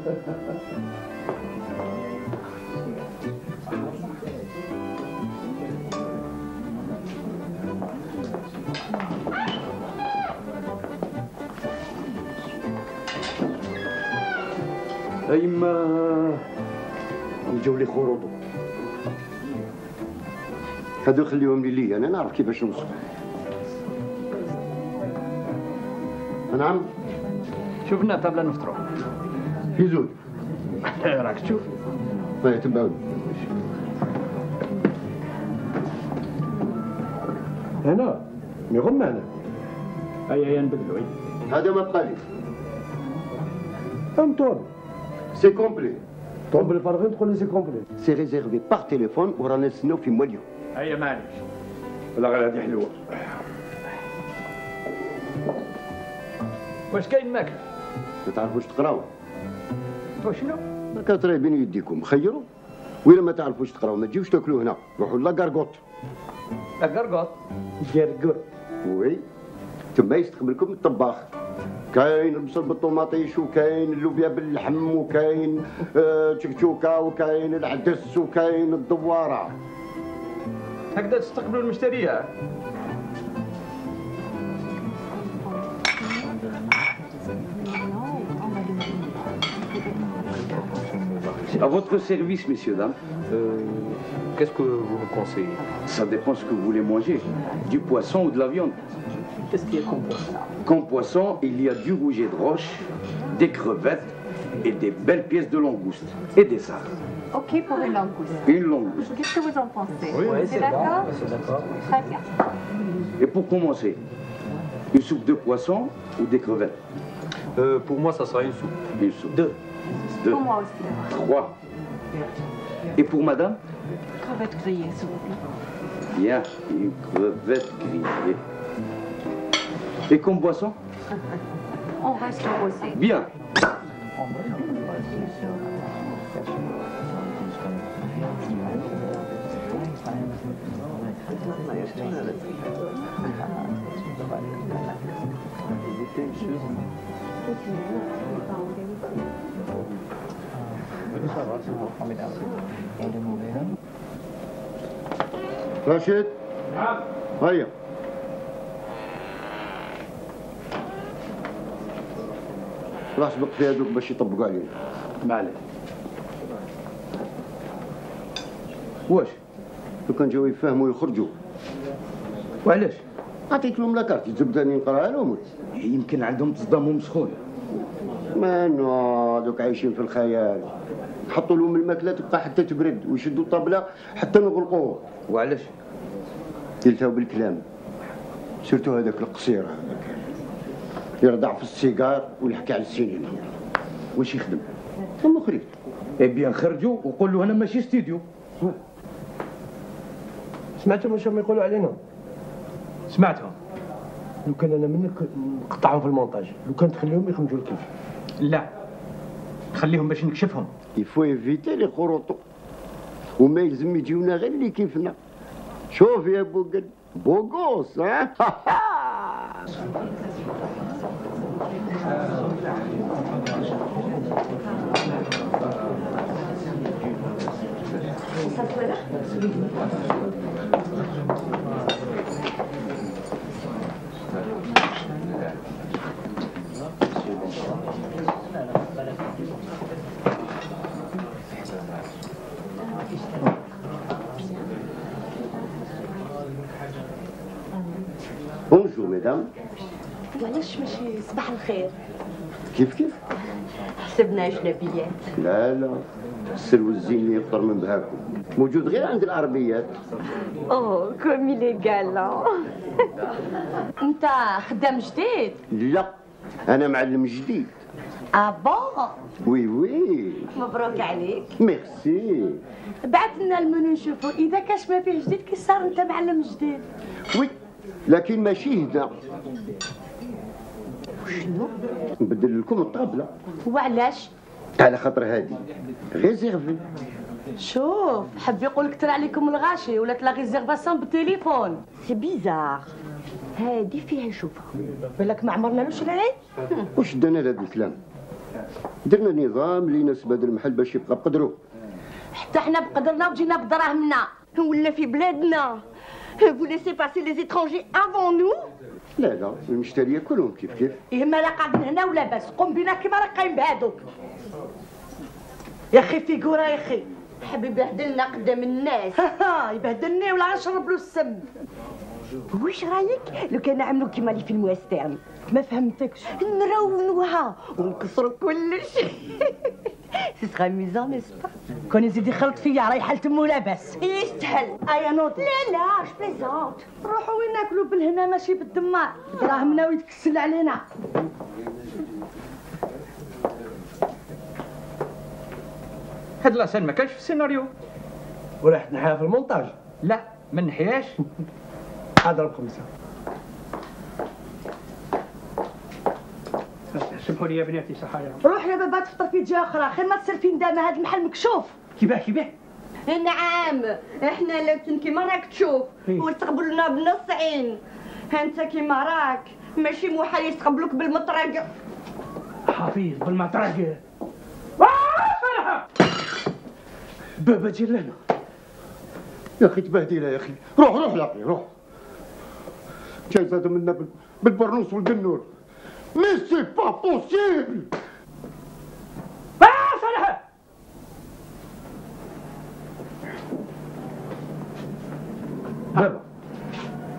أيما يجوا لي خروطو. هادو خليهم لي أنا نعرف كيفاش نوصل. نعم. شوفنا طابلة نفطروا. في زوج. راك تشوف. طيب تبعوني. هنا يغم هنا. هيا نبدلوا. هذا ما بقى لي. أنطون. سي كومبلي. طوب الفرغين تقول لي سي كومبلي. سي ريزيرفي باغ تليفون ورانا نستناو في مليون. هيا معليش. لا غير هذه حلوة. واش كاين ماكله؟ ما تعرفوش تقراو؟ شنو؟ ما كتري بين يديكم خيروا، وإلا ما تعرفوش تقراو ما تجيوش تاكلوا هنا، روحوا لا كارغوط. لا كارغوط؟ كارغوط. وي تما يستقبلكم الطباخ. كاين البصل بالطوماطيش، وكاين اللوبيا باللحم، وكاين تشكشوكه، وكاين العدس، وكاين الدواره. هكذا تستقبلوا المشتريه؟ À votre service, messieurs, dames. Qu'est-ce que vous me conseillez? Ça dépend ce que vous voulez manger. Du poisson ou de la viande. Qu'est-ce qu'il y a comme poisson? Comme poisson, il y a du rouget de roche, des crevettes et des belles pièces de langouste. Et des sardes. Ok pour une langouste. Une langouste. Qu'est-ce que vous en pensez? Oui, c'est d'accord? C'est d'accord. Très bien. Et pour commencer, une soupe de poisson ou des crevettes? Pour moi, ça sera une soupe. Une soupe. Deux. Pour moi aussi. 3. Et pour madame? Crevettes grillées, s'il vous plaît. Bien, une crevette grillée. Et comme boisson? On reste rosé. Bien. راشد هيا خلاص بق في هذوك باش يطبقوا علينا. معليش. واش؟ لو كان جاو يفهموا يخرجوا. وعلاش؟ عطيت لهم لاكارت جبداني نقراها لهم. يمكن عندهم تصدامهم سخونه. ما نو دوك عايشين في الخيال. نحطوا لهم الماكله تبقى حتى تبرد ويشدوا الطابله حتى نغلقوها. وعلاش؟ يلتهوا بالكلام. سيرتو هذاك القصير هذاك يرضع في السيجار ويحكي على السينما. واش يخدم؟ مخرج. اي بيان خرجوا وقول له انا ماشي ستوديو. سمعتهم واش هم يقولوا علينا؟ سمعتهم. لو كان انا منك نقطعهم في المونتاج، لو كان تخليهم يخرجوا الكيف. لا خليهم باش نكشفهم. يفو ايفيتي لي خروطو وما يلزم يجيونا غير اللي كيفنا. شوف يا بوقل بوغوس ها. بونجور مدام. معليش ماشي صباح الخير. كيف كيف؟ حسبنا اجنبيات. لا لا السلو الزين اللي يفطر من بهاكم موجود غير عند العربيات. اوه كوم إلي غالون. انت خدام جديد؟ لا انا معلم جديد. بون؟ وي وي. مبروك عليك. ميرسي. بعت لنا المنيو نشوفوا اذا كاش ما فيه جديد كي صار انت معلم جديد. وي لكن ماشي هنا. شنو؟ نبدل لكم الطابله. وعلاش؟ على خاطر هادي ريزيرفي. شوف حب يقول لك ترى عليكم الغاشي ولات لا ريزيرفاسيون بالتليفون. سي بيزار. هادي فيها شوفها. بالك ما عمرنالوش العين؟ واش درنا لهذا الكلام؟ درنا نظام اللي يناسب هذا المحل باش يبقى بقدرو. حتى حنا بقدرنا وجينا بدراهمنا ولا في بلادنا. Vous laissez passer les étrangers avant nous? لا لا المشتريه كلهم كيف كيف. إيه ما لا قاعدين هنا ولا بس قوم بينا كيما راك قايم بهادوك. يا اخي فيغورا يا اخي. حبيبي بهدلنا قدام الناس. يبهدلني ولا نشرب له السم. واش رايك لو كان نعملوا كيما اللي في الويسترن؟ ما فهمتكش. نرونوها ونكسروا كلش. سي سغا ميزون نيسبا؟ كون يزيد يخلط فيا رايحه لتمو لاباس. يستاهل. ايا نوض. لا لا جو بليزونت. نروحوا وين ناكلوا بالهنا ماشي بالدمار. دراهمنا ويتكسل علينا. هاد لاسين ما كانش في السيناريو. وراح نحيها في المونتاج. لا ما نحياش. اضرب خمسه. سمحوا لي يا بناتي صحايا. روح يا بابا تفطر في جهه اخرى خير ما تصير في ندامه هذا المحل مكشوف. كيفاه؟ نعم احنا لكن كيما راك تشوف وتقبلنا بنص عين. انت كيما راك ماشي محال يتقبلوك بالمطرق. حفيظ بالمطرق. بابا جي لهنا. يا اخي تبهديله يا اخي. روح لاقي روح. جاي زاد منا بالبرنوس والقنور. مي سي با بوسيبل. صالح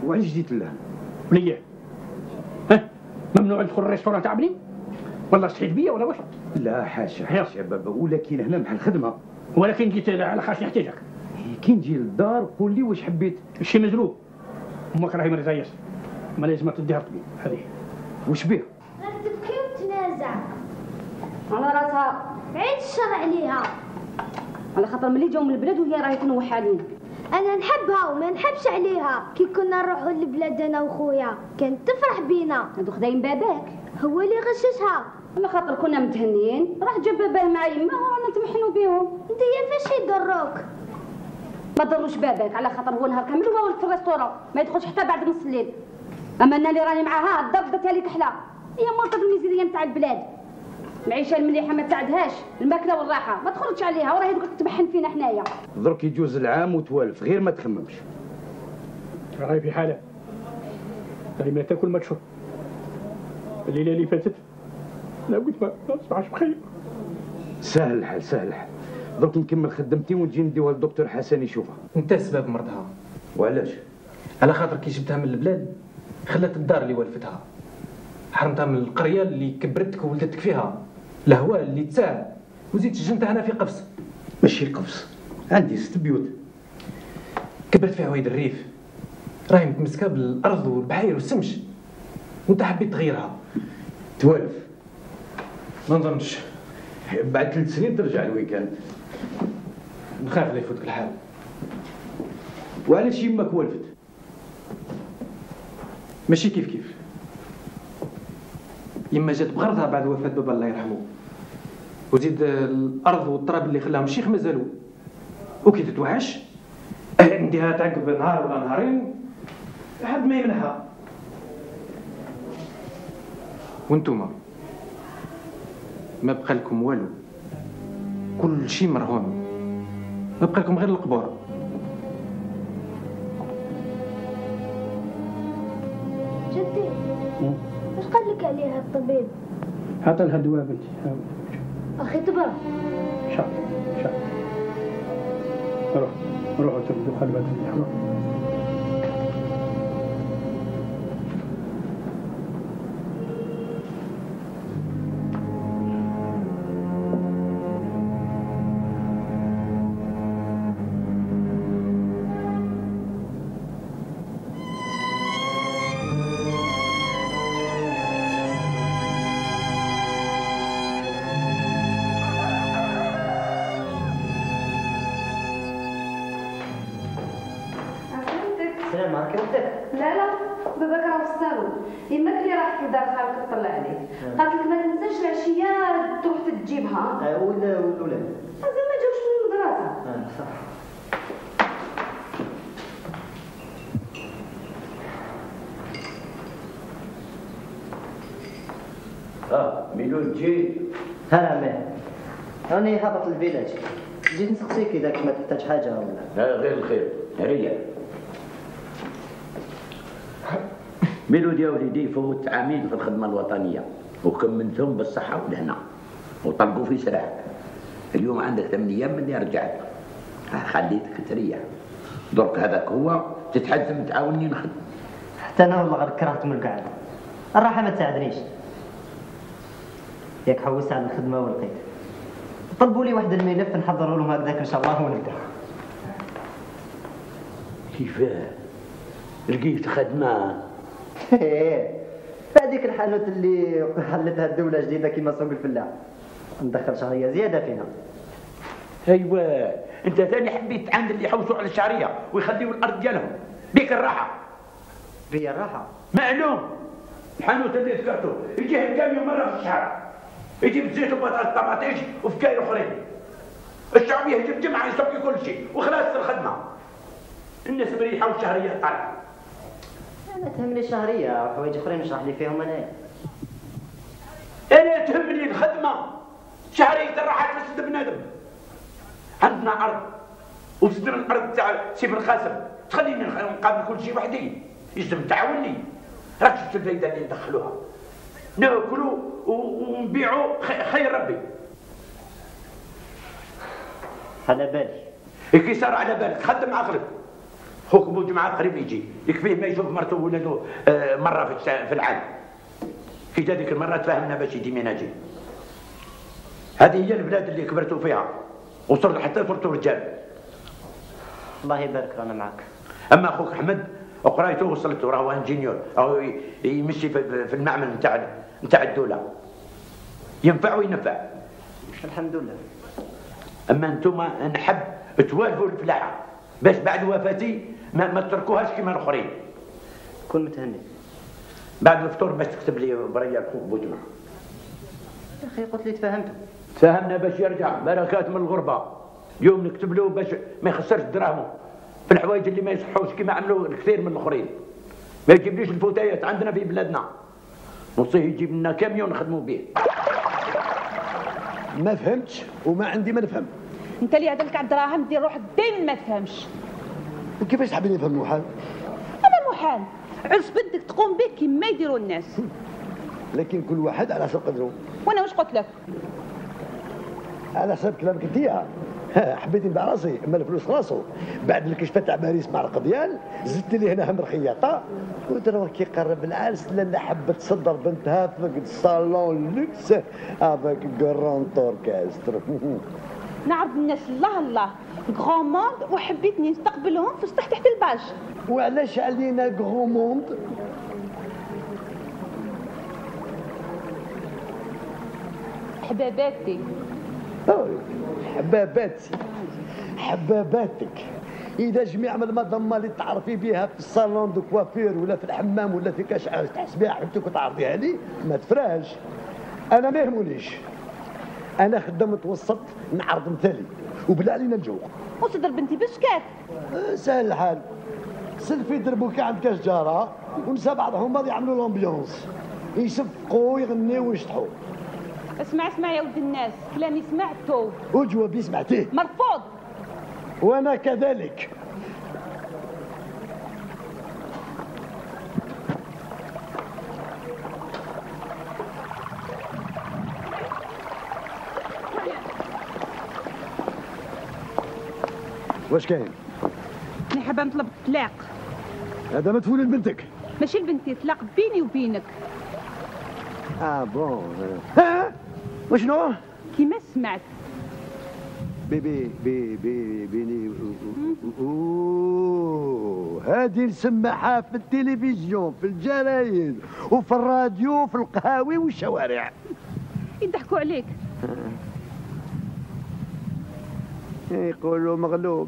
وعلاش جيت لهنا؟ وليه؟ ها؟ ممنوع ندخل الريستوران تاع بني؟ والله صحيت بيا ولا واش؟ لا حاشا حاشا بابا، ولكن هنا مع الخدمه. ولكن جيت على خاص نحتاجك. كي نجي للدار قول لي واش حبيت. شي مزروب. امك راهي مريضه ياسر، ما لازم تديها الطبيب هذه. واش بيه؟ غير تبكي وتنازع على راسها. عيد الشر عليها، على خاطر ملي جاو من البلاد وهي راهي تنوح علينا. انا نحبها وما نحبش عليها. كي كنا نروحوا للبلاد انا وخويا كانت تفرح بينا. هادو خداين باباك هو اللي غششها. على خاطر كنا متهنيين راح جاب باباه مع يما ورانا نتمحنوا بيهم. انت يا فاش يضروك؟ ما ضروش باباك على خاطر هو نهار كامل هو في الريستوران ما يدخلش حتى بعد نص الليل. اما انا اللي راني معاها الضربه اللي كحله هي مرتضى الميزانيه نتاع البلاد. العيشه المليحه ما تساعدهاش، الماكله والراحه ما تخرجش عليها وراهي تقعد تمحن فينا حنايا. درك يجوز العام وتوالف غير ما تخممش. راهي في حالة راهي ما تاكل ما تشرب. الليله اللي فاتت لا قلت ما نسمعش بخير. سهل الحال سهل الحال، درك نكمل خدمتي ونجي نديوها للدكتور حسن يشوفها. انت سبب مرضها. وعلاش؟ على خاطر كي جبتها من البلاد خلت الدار اللي ولفتها، حرمتها من القريه اللي كبرتك وولدتك فيها، الهواء اللي تساع، وزيد سجنتها هنا في قفص. ماشي قفص، عندي 6 بيوت. كبرت فيها ويد الريف، راهي متمسكه بالارض والبحير والسمش، وانت حبيت تغيرها. توالف؟ ما نظنش. بعد 3 سنين ترجع الويكاند. نخاف لا يفوتك الحال. وعلاش يماك والفت؟ ماشي كيف كيف. يما جات بغرضها بعد وفاة بابا الله يرحمه، وزيد الارض والتراب اللي خلاهم الشيخ مازالوا، وكي تتوحش نديها تعقب نهار ولا نهارين لحد ما يمنحها. وانتوما ما بقى لكم والو، كل شيء مرهون، ما بقى لكم غير القبور. جدي واش قال لك عليها الطبيب؟ عطى لها دواء بنتي. اخي تبرع. شاء روح تبدو خلي بالك روح. السلام عليكم. لا لا باباك راه في الصالون، يماك اللي راحت لدار خالك تطلع عليك. قالت لك ما تنساش العشيه تروح تجيبها. والولاد هذا ما جاوش من المدرسه. صح. ميلود جيت. هلا عمي، راني هابط للفيلاج، جيت نسقسيك اذا كنت ما تحتاج حاجه ولا. لا غير الخير، ريح. ميلود يا وليدي فوت عامين في الخدمه الوطنيه وكملتهم بالصحه والهنا وطلقوا في سراح. اليوم عندك 8 ايام مني رجعت، خليتك تريح. درك هذاك هو تتحزم تعاوني نخدم. حتى انا والله غير كرهت من القعده، الراحه ما تساعدنيش. ياك حوست على الخدمه ولقيت. طلبوا لي واحد الملف نحضروا لهم هكذاك ان شاء الله ونبدا. كيفاه؟ لقيت خدمه؟ هذيك الحانوت اللي حلتها الدوله جديده كيما سوق الفلاح، ندخل شهريه زياده فينا. ايوا انت ثاني حبيت تعاند اللي يحوسوا على الشهريه ويخليوا الارض ديالهم بيك الراحه. بيا الراحه؟ معلوم. الحانوت اللي ذكرته يجيه الكاميون مره في الشهر، يجيب زيت وبطاطا الطماطيش وفكاير اخرين. الشعب يهجم جمعه يسوي كل شيء وخلاص الخدمه. الناس مريحه والشهريه طالعه. انا تهمني الشهريه وحوايج اخرين نشرح لي فيهم انايا. انا تهمني الخدمه، شهريه الراحه تسد بنادم. عندنا ارض وسدنا الارض تاع سي بن قاسم، تخليني نقابل كل شيء وحدي، يلزم تعاوني. راك شفت الفايده اللي ندخلوها، ناكلوا ونبيعوا خير ربي. على بالي. كي صار على بالك خدم عقلك. خوك بوجمعة قريب يجي، يكفيه ما يشوف مرته وولده مرة في العام. كي جا ديك المرة تفاهمنا باش يجي من اجي. هذه هي البلاد اللي كبرتوا فيها، وصرت حتى صرتوا رجال. الله يبارك رانا معاك. اما اخوك احمد قرايته وصلته، راهو انجينيور، راهو يمشي في المعمل نتاع الدولة. ينفع وينفع. الحمد لله. اما انتم نحب توالفوا الفلاحة باش بعد وفاتي ما تتركوهاش كما الاخرين. كون متهني. بعد الفطور باش تكتب لي بريا اخوك بوجمع. يا اخي قلت لي تفاهمتوا. تفاهمنا باش يرجع بركات من الغربة. اليوم نكتب له باش ما يخسرش دراهمه في الحوايج اللي ما يصحوش كما عملوا الكثير من الاخرين. ما يجيبليش الفوتايات عندنا في بلادنا. نوصيه يجيب لنا كاميون نخدموا به. ما فهمتش وما عندي ما نفهم. انت اللي هدلك على الدراهم دير روحك دايما ما تفهمش. وكيفاش تحبيني نفهم محال؟ هذا محال، عرس بدك تقوم به كما يديروا الناس. لكن كل واحد على حسب قدره. وانا واش قلت لك؟ على حسب كلامك انت. حبيت نبيع راسي، اما الفلوس راسو. بعد الكشفه تاع باريس مع القضيان زدت لي هنا هم الخياطه. ودرا كي قرب العرس لاله حبت تصدر بنتها في الصالون لوكس افيك كرون اوركستر. نعرض الناس الله الله غران موند وحبيتني نستقبلهم في سطح تحت الباج. وعلاش علينا غران موند؟ حباباتي. حباباتك. اذا جميع من المظمه اللي تعرفي بها في الصالون دو كوافير ولا في الحمام ولا في كاش عرس تحسبيها حبتك وتعرضيها لي ما تفراش. انا ما يهمونيش، انا خدام متوسط نعرض مثالي وبلا علينا الجو. وصدر بنتي بشكات. سهل الحال، سلفي يضربوا كي عند كاش جاره ونسى بعضهم بعض يعملوا لومبيونس، يصفقوا يغنيوا ويشطحوا. اسمع يا ولد الناس، كلامي سمعته وجوابي سمعتيه. مرفوض. وانا كذلك. واش كاين؟ انا حابه نطلب الطلاق. هذا ما تفول لبنتك. ماشي لبنتي، طلاق بيني وبينك. بون. ها؟ وشنو؟ كيما سمعت. بيني هذه نسمعها في التلفزيون في الجرايد وفي الراديو وفي القهاوي والشوارع. يضحكوا عليك. يقولوا مغلوب.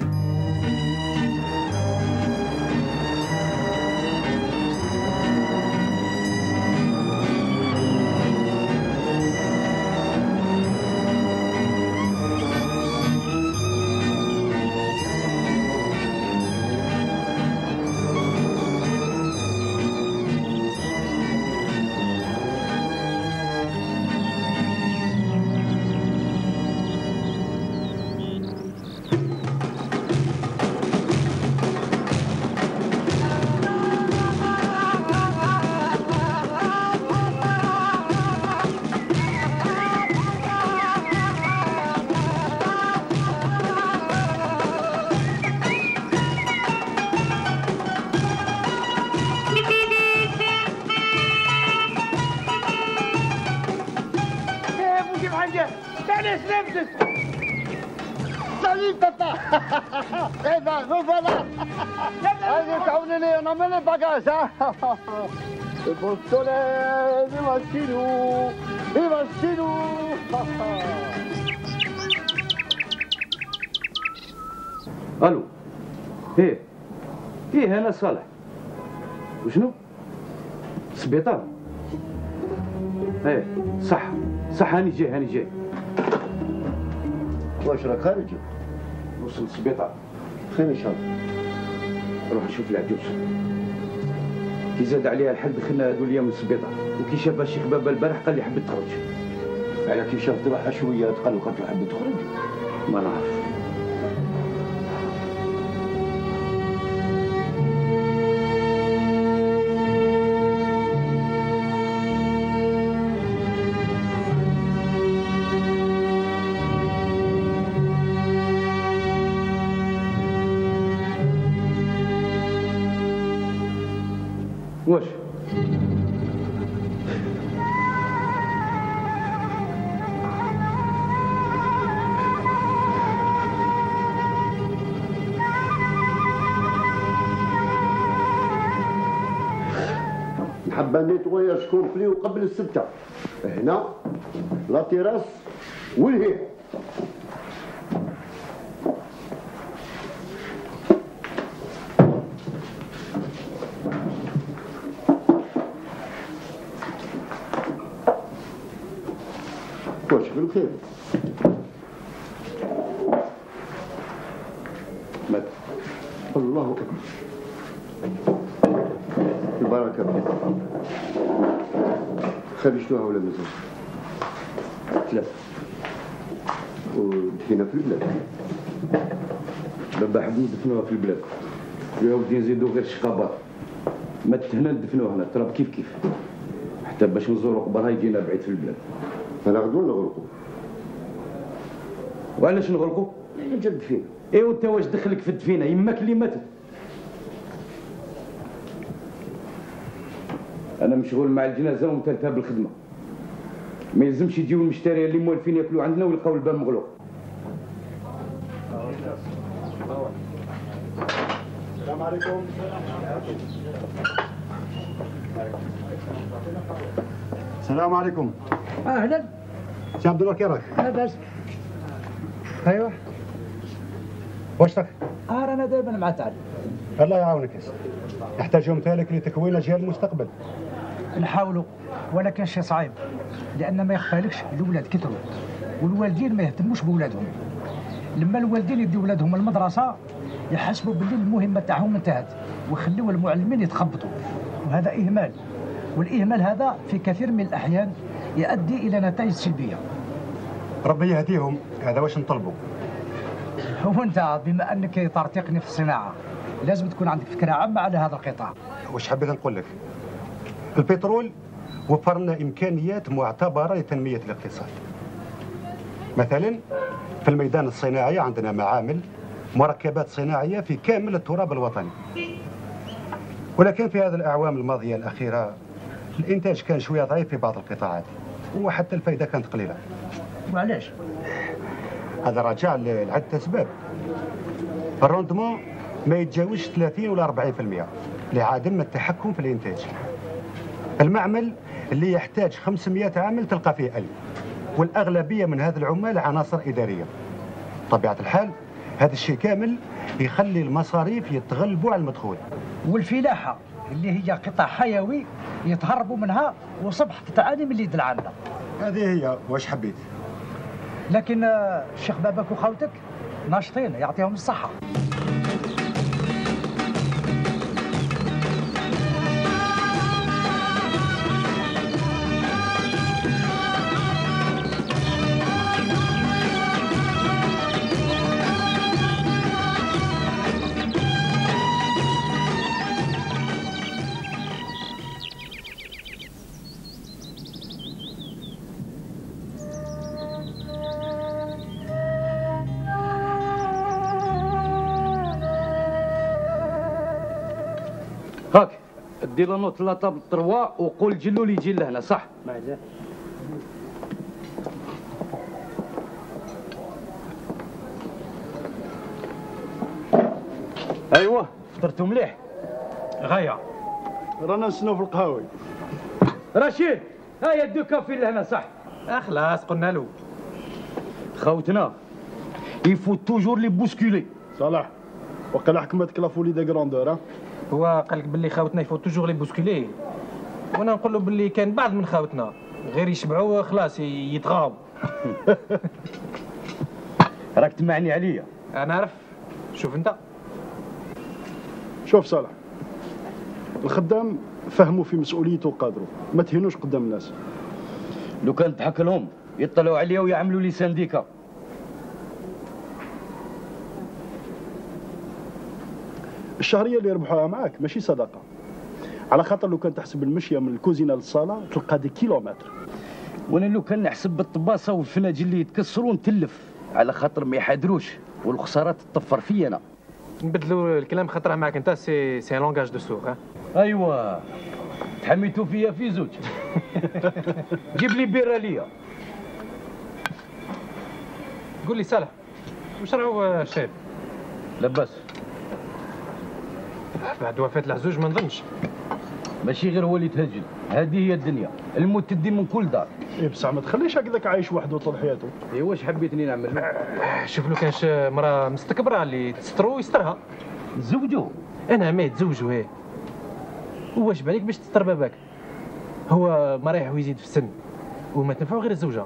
Salut papa. Eh ben, nous voilà. Allez, تعاونوني انا من الباجاج ها. البوستولة يمشينو. الو. ايه انا صالح. وشنو؟ السبيطار. ايه صح هاني جاي. واش راك خارج؟ وصل السبيطار. خير ان شاء الله. روح نشوف العجوز. كي زاد عليها الحل دخلنا هذو الايام للسبيطار، وكي شافها الشيخ بابا البارح قال لي حبيت تخرج. على كي شاف روحها شويه تقلقت وحبت تخرج. ما نعرف. واش نحب نيتوياج كومبلي وقبل الستة. هنا لا تيراس والهي. واش بالخير؟ مات. الله أكبر. البركة فيك. خرجتوها ولا مازال؟ ثلاثة. ودفينا في البلاد. دابا حبوا ندفنوها في البلاد. يا ودي نزيدو غير الشقابات. ما هنا ندفنوها هنا التراب كيف كيف. حتى باش نزورو قبرها يجينا بعيد في البلاد. أنا غدوة نغرقو. وعلاش نغرقو؟ جا الدفينة. ايوا انت واش دخلك في الدفينة؟ يماك اللي ماتت. انا مشغول مع الجنازه ومتلتها بالخدمه. ما يلزمش يجيو المشتريه اللي موالفين ياكلوا عندنا ويلقاو الباب مغلوق. السلام عليكم. السلام عليكم. اهلا. سي عبد الله كي راك؟ لاباس. ايوا. واش راك؟ انا دائما مع تعال. الله يعاونك يا سيدي. يحتاج امثالك لتكوين اجيال المستقبل. نحاولوا ولكن شيء صعيب لان ما يخفالكش الاولاد كثروا والوالدين ما يهتموش بولادهم. لما الوالدين يديو ولادهم المدرسه يحسبوا باللي المهمه تاعهم انتهت ويخليوا المعلمين يتخبطوا، وهذا اهمال، والاهمال هذا في كثير من الاحيان يؤدي الى نتائج سلبيه. ربي يهديهم، هذا واش نطلبوا. هو انت بما انك ترتقني في الصناعه لازم تكون عندك فكره عامه على هذا القطاع. واش حبيت نقول لك؟ البترول وفر لنا امكانيات معتبره لتنميه الاقتصاد. مثلا في الميدان الصناعي عندنا معامل مركبات صناعيه في كامل التراب الوطني. ولكن في هذه الاعوام الماضيه الاخيره الانتاج كان شويه ضعيف في بعض القطاعات وحتى الفائده كانت قليله. وعلاش؟ هذا راجع لعده اسباب. الروندمون ما يتجاوزش 30 ولا 40% لعدم التحكم في الانتاج. المعمل اللي يحتاج 500 عامل تلقى فيه 1000، والاغلبيه من هذه العمال عناصر اداريه. بطبيعه الحال هذا الشيء كامل يخلي المصاريف يتغلبوا على المدخول. والفلاحه اللي هي قطاع حيوي يتهربوا منها وصبحت تعاني من اليد العامله. هذه هي واش حبيت. لكن الشيخ باباك وخوتك ناشطين يعطيهم الصحه. هاك دير لا نوت لا طابل 3 وقول جلو لي يجي لهنا صح؟ معزة. ايوه فطرتوا مليح؟ غايه رانا نستناو في القهاوي. رشيد هيا دو كافي لهنا صح؟ خلاص قلنا له. خوتنا يفو توجور لي بوسكولي. صلاح وقال حكمتك لا فولي دي غراندور. هو قال لك باللي خاوتنا يفو توجور لي بوسكولي، وانا نقول له باللي كان بعض من خاوتنا غير يشبعوا خلاص يتغاو. راك تمعني عليا. انا عارف. شوف انت. شوف صالح، الخدام فهموا في مسؤوليته وقادروا، ما تهينوش قدام الناس. لو كان تضحك لهم يطلعوا عليا ويعملوا لي سانديكا. الشهريه اللي يربحوها معاك ماشي صدقه، على خاطر لو كان تحسب المشيه من الكوزينه للصاله تلقى دي كيلومتر. وانا لو كان نحسب بالطباسه والفناجل اللي يتكسروا نتلف، على خاطر ما يحادروش والخساره تطفر فيا انا. نبدلوا الكلام خاطرها معك انت سي لونغاج دو سوق. ايوا تحميتوا فيا في زوج. جيب لي بيره ليا. قول لي صالح واش راهو شايب؟ لاباس. بعد وفاة العزوج ما نظنش. ماشي غير هو اللي تهجل، هذه هي الدنيا، الموت تدي من كل دار. ايه بصح ما تخليش هكذاك عايش وحده طول حياته. ايه واش حبيتني نعمل؟ شوف لو كانش مراه مستكبره اللي تسترو يسترها. نزوجوه. انا ما يتزوجوا ايه. واش بالك باش تستر باباك؟ هو ما رايح ويزيد في السن وما تنفعو غير الزوجه.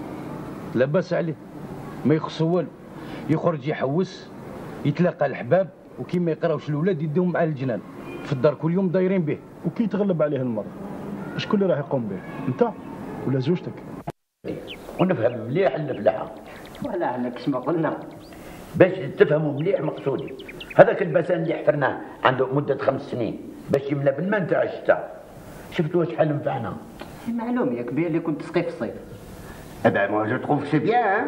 لاباس عليه، ما يخصو والو، يخرج يحوس يتلاقى الحباب وكي ما يقراوش الاولاد يديهم مع الجنان في الدار كل يوم دايرين به. وكي يتغلب عليه المرض شكون اللي راح يقوم به؟ انت ولا زوجتك؟ ونفهم مليح الفلاحه. ولا عليك كما قلنا باش تفهموا مليح مقصودي. هذاك البسان اللي حفرناه عنده مده 5 سنين باش يملى بالماء نتاع الشتاء. شفتوا شحال نفعنا؟ معلوم ياك بيه اللي كنت تسقي في الصيف. هذا ما جو تروف سي بيان.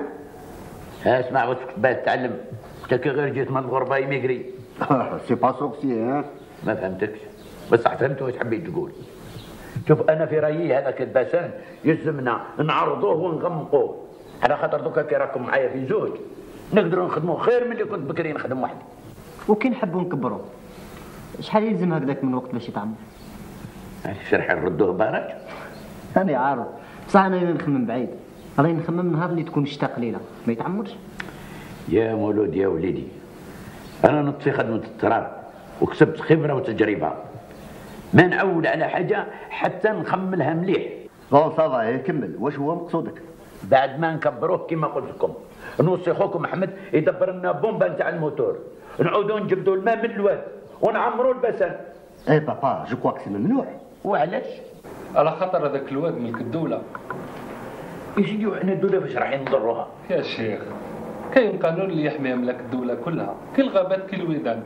ها اسمع واش كنت باغي تتعلم؟ انت كي غير جيت من الغربه يميغري. سي با سورسي ها. ما فهمتكش بصح فهمت واش حبيت تقول. شوف انا في رايي هذاك البسان يلزمنا نعرضوه ونغمقوه على خاطر دوكا كي راكم معايا في زوج نقدروا نخدموا خير من اللي كنت بكري نخدم وحدي. وكي نحبوا نكبروا شحال يلزم هكذاك من وقت باش يتعمر؟ علاش راح نردوه باراك؟ انا عارف بصح انا نخمم بعيد، راني نخمم نهار اللي تكون الشتاء قليله ما يتعمرش. يا مولود يا وليدي انا نط في خدمه التراب وكسبت خبره وتجربه، ما نعول على حاجه حتى نخملها مليح. بون صافا كمل، واش هو مقصودك؟ بعد ما نكبروه كما قلت لكم نوصي خوكم احمد يدبر لنا بومبا نتاع الموتور، نعودوا نجبدوا الماء من الواد ونعمروا البسان. اي بابا جو كواك سي ممنوع. وعلاش؟ على خاطر هذاك الواد ملك الدوله. يا سيدي وحنا الدوله فاش راح نضروها؟ يا شيخ كاين قانون اللي يحمي املاك الدوله كلها، كي الغابات كي الويدان.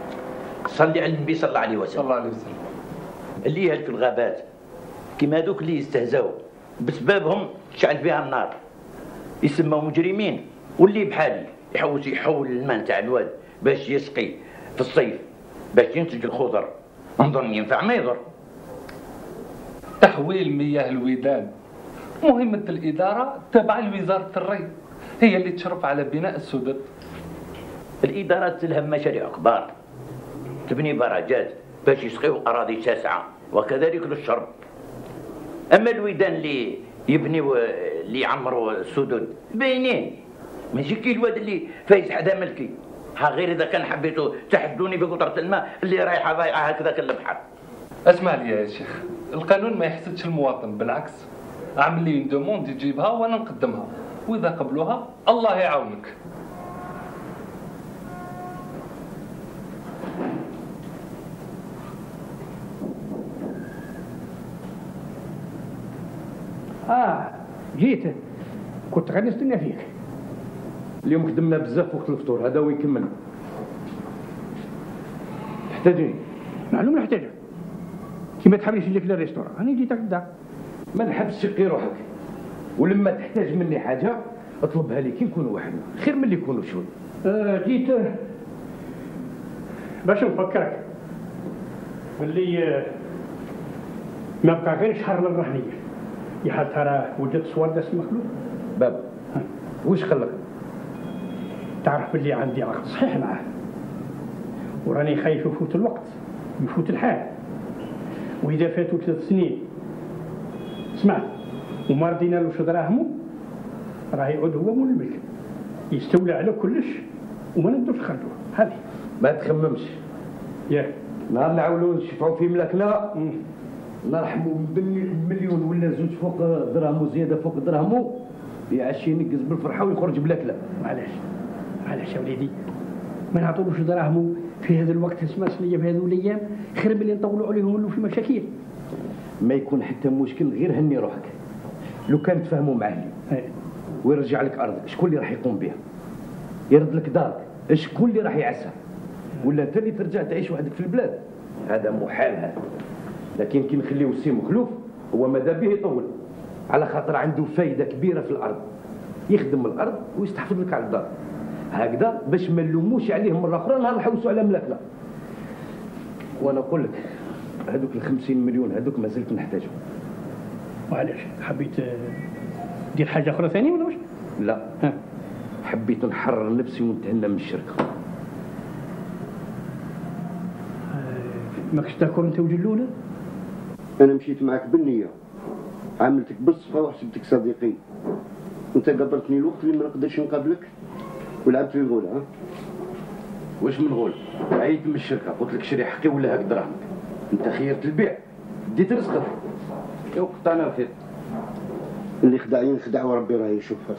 صلي على النبي صلى الله عليه وسلم. صلى الله عليه وسلم. اللي يهلك الغابات كيما هذوك اللي يستهزاو بسببهم تشعل فيها النار يسموا مجرمين، واللي بحالي يحوس يحول الماء نتاع الواد باش يسقي في الصيف باش ينتج الخضر نظن ينفع ما يضر. تحويل مياه الويدان مهمة الإدارة تابعة لوزارة الري، هي اللي تشرف على بناء السدد. الإدارات تلهم مشاريع كبار تبني براجات باش يسقيو أراضي شاسعة وكذلك للشرب. أما الويدان اللي يبنيو اللي يعمروا السدد باينين، ماشي كي الواد اللي فايز حدا ملكي. ها غير إذا كان حبيتوا تحدوني بقطرة الماء اللي رايحة ضايعة هكذاك البحر. اسمع لي يا شيخ، القانون ما يحسدش المواطن، بالعكس اعمل لي دوموند يجيبها وانا نقدمها، واذا قبلوها الله يعاونك. جيت كنت غادي نستنى فيك. اليوم خدمنا بزاف وقت الفطور، هذا وين كملنا. تحتاجني؟ معلوم نحتاجك. كيما تحبش نجيك للريستوران، انا جيتك للدار. ما نحبش تشقي روحك، ولما تحتاج مني حاجه اطلبها لي كي نكونوا وحدنا، خير من اللي يكونوا شوي. جيت باش نفكرك باللي ما بقى غير شهر للرهنيه. يا هل ترى وجدت صور داس مخلوق؟ بابا وش خلق؟ تعرف باللي عندي عقد صحيح معاه، وراني خايف يفوت الوقت يفوت الحال، واذا فاتوا 3 سنين اسمع وما ردينا له دراهمه راه يعود هو مول الملك، يستولى على كلش وما نقدرش نخرجوه. هذه ما تخممش ياك نهار اللي عاولوا نشفعوا في ملكنا نرحموا بمليون ولا 2 فوق درهمو زياده فوق درهمو يعشي ينقز بالفرحه ويخرج بلا كلام. علاش يا وليدي ما نعطولوش دراهمو في هذا الوقت اسمع سنيه في هذو الايام، خير ملي نطولوا عليهم ولو في مشاكل. ما يكون حتى مشكل، غير هني روحك لو كان تفاهموا مع اهلي ويرجع لك ارضك، شكون اللي راح يقوم بها؟ يرد لك دارك، شكون اللي راح يعسها؟ ولا انت اللي ترجع تعيش وحدك في البلاد؟ هذا محال هذا. لكن كي نخليو السي مخلوف هو ماذا به يطول، على خاطر عنده فايده كبيره في الارض، يخدم الارض ويستحفظ لك على الدار هكذا باش ما نلوموش عليه مره اخرى نهار نحوسوا على ملاكنا. وانا نقول لك هذوك ال 50 مليون هذوك ما زلت نحتاجهم. وعلاش حبيت دير حاجه اخرى ثانيه ولا واش؟ لا حبيت نحرر نفسي ونتهنى من الشركه. ماكش داكور انت وجلوله؟ انا مشيت معك بالنيه، عاملتك بالصفا وحسبتك صديقي. انت قبرتني الوقت اللي ما نقدرش نقابلك ولعبت في الغول. ها واش من غول؟ عييت من الشركه قلت لك شري حقي ولا هاك دراهمك. انت خيرت البيع ديت رزقك. يا قطعنا الخير. اللي خدع ينخدع وربي راه يشوفها.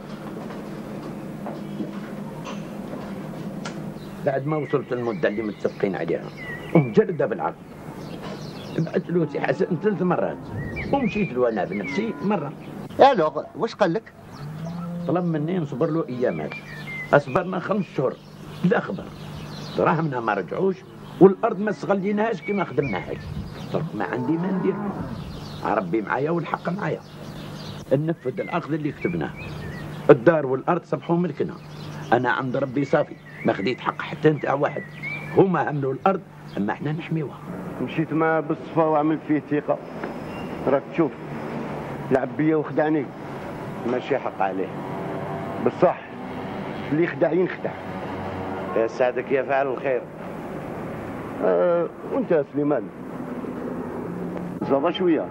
بعد ما وصلت المده اللي متفقين عليها ومجردة بالعقد، بعت له سي حسن 3 مرات ومشيت له انا بنفسي مره. الو واش قال لك؟ طلب مني نصبر له ايامات. اصبرنا 5 شهور لا خبر، دراهمنا ما رجعوش والارض ما استغليناهاش كما خدمناهاش. صرت ما عندي ما ندير، ربي معايا والحق معايا. ننفذ العقد اللي كتبناه، الدار والارض صبحوا ملكنا. انا عند ربي صافي ما خديت حق حتى نتاع واحد. هما عملوا الارض اما احنا نحميوها. مشيت معاه بالصفا وعملت فيه ثقه. راك تشوف لعب بيا وخدعني، ماشي حق عليه. بصح اللي يخدع ينخدع. يا سعدك يا فاعل الخير. وانت يا سليمان زادا شويه.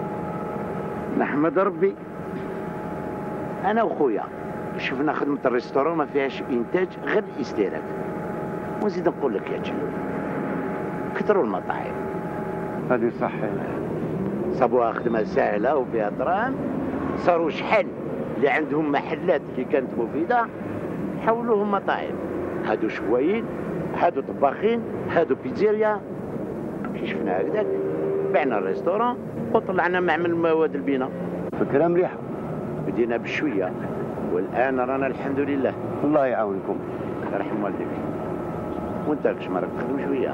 نحمد ربي انا وخويا شفنا خدمه الريستورون ما فيهاش انتاج غير الاستهلاك. ونزيد نقول لك يا جلول كثروا المطاعم. هذه صح. صابوها خدمه سهله وفيها دراهم. صاروا شحال اللي عندهم محلات اللي كانت مفيده حولوهم مطاعم. هادو شوايين، هادو طباخين، هادو بيتزيريا. كي شفنا هكذاك بعنا الريستورون وطلعنا معمل مواد البناء. فكره مليحه. بدينا بشويه والان رانا الحمد لله. الله يعاونكم. يرحم والديك. وانت كش مرك تخدم شويه؟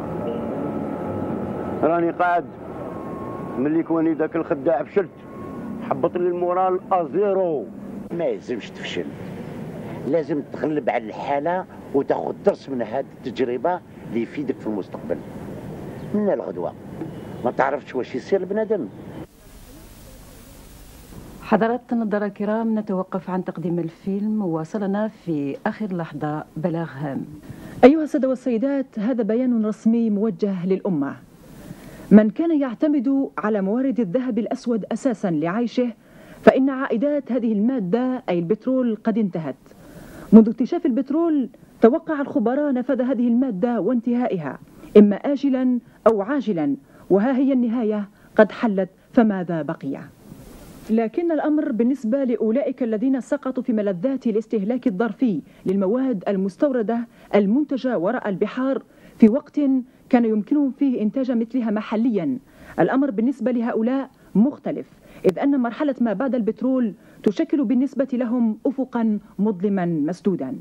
راني قاعد ملي كوني ذاك الخداع فشلت حبط لي المورال ازيرو. ما يلزمش تفشل، لازم تغلب على الحاله وتاخذ درس من هذه التجربه اللي يفيدك في المستقبل. من الغدوه ما تعرفش واش يصير البنادم. حضرات النظر الكرام، نتوقف عن تقديم الفيلم ووصلنا في آخر لحظة بلاغ هام. أيها السادة والسيدات، هذا بيان رسمي موجه للأمة. من كان يعتمد على موارد الذهب الأسود أساسا لعيشه، فإن عائدات هذه المادة أي البترول قد انتهت. منذ اكتشاف البترول توقع الخبراء نفذ هذه المادة وانتهائها إما آجلا أو عاجلا، وها هي النهاية قد حلت، فماذا بقي؟ لكن الأمر بالنسبة لأولئك الذين سقطوا في ملذات الاستهلاك الظرفي للمواد المستوردة المنتجة وراء البحار في وقت كان يمكنهم فيه إنتاج مثلها محليا، الأمر بالنسبة لهؤلاء مختلف، إذ أن مرحلة ما بعد البترول تشكل بالنسبة لهم أفقا مظلما مسدودا.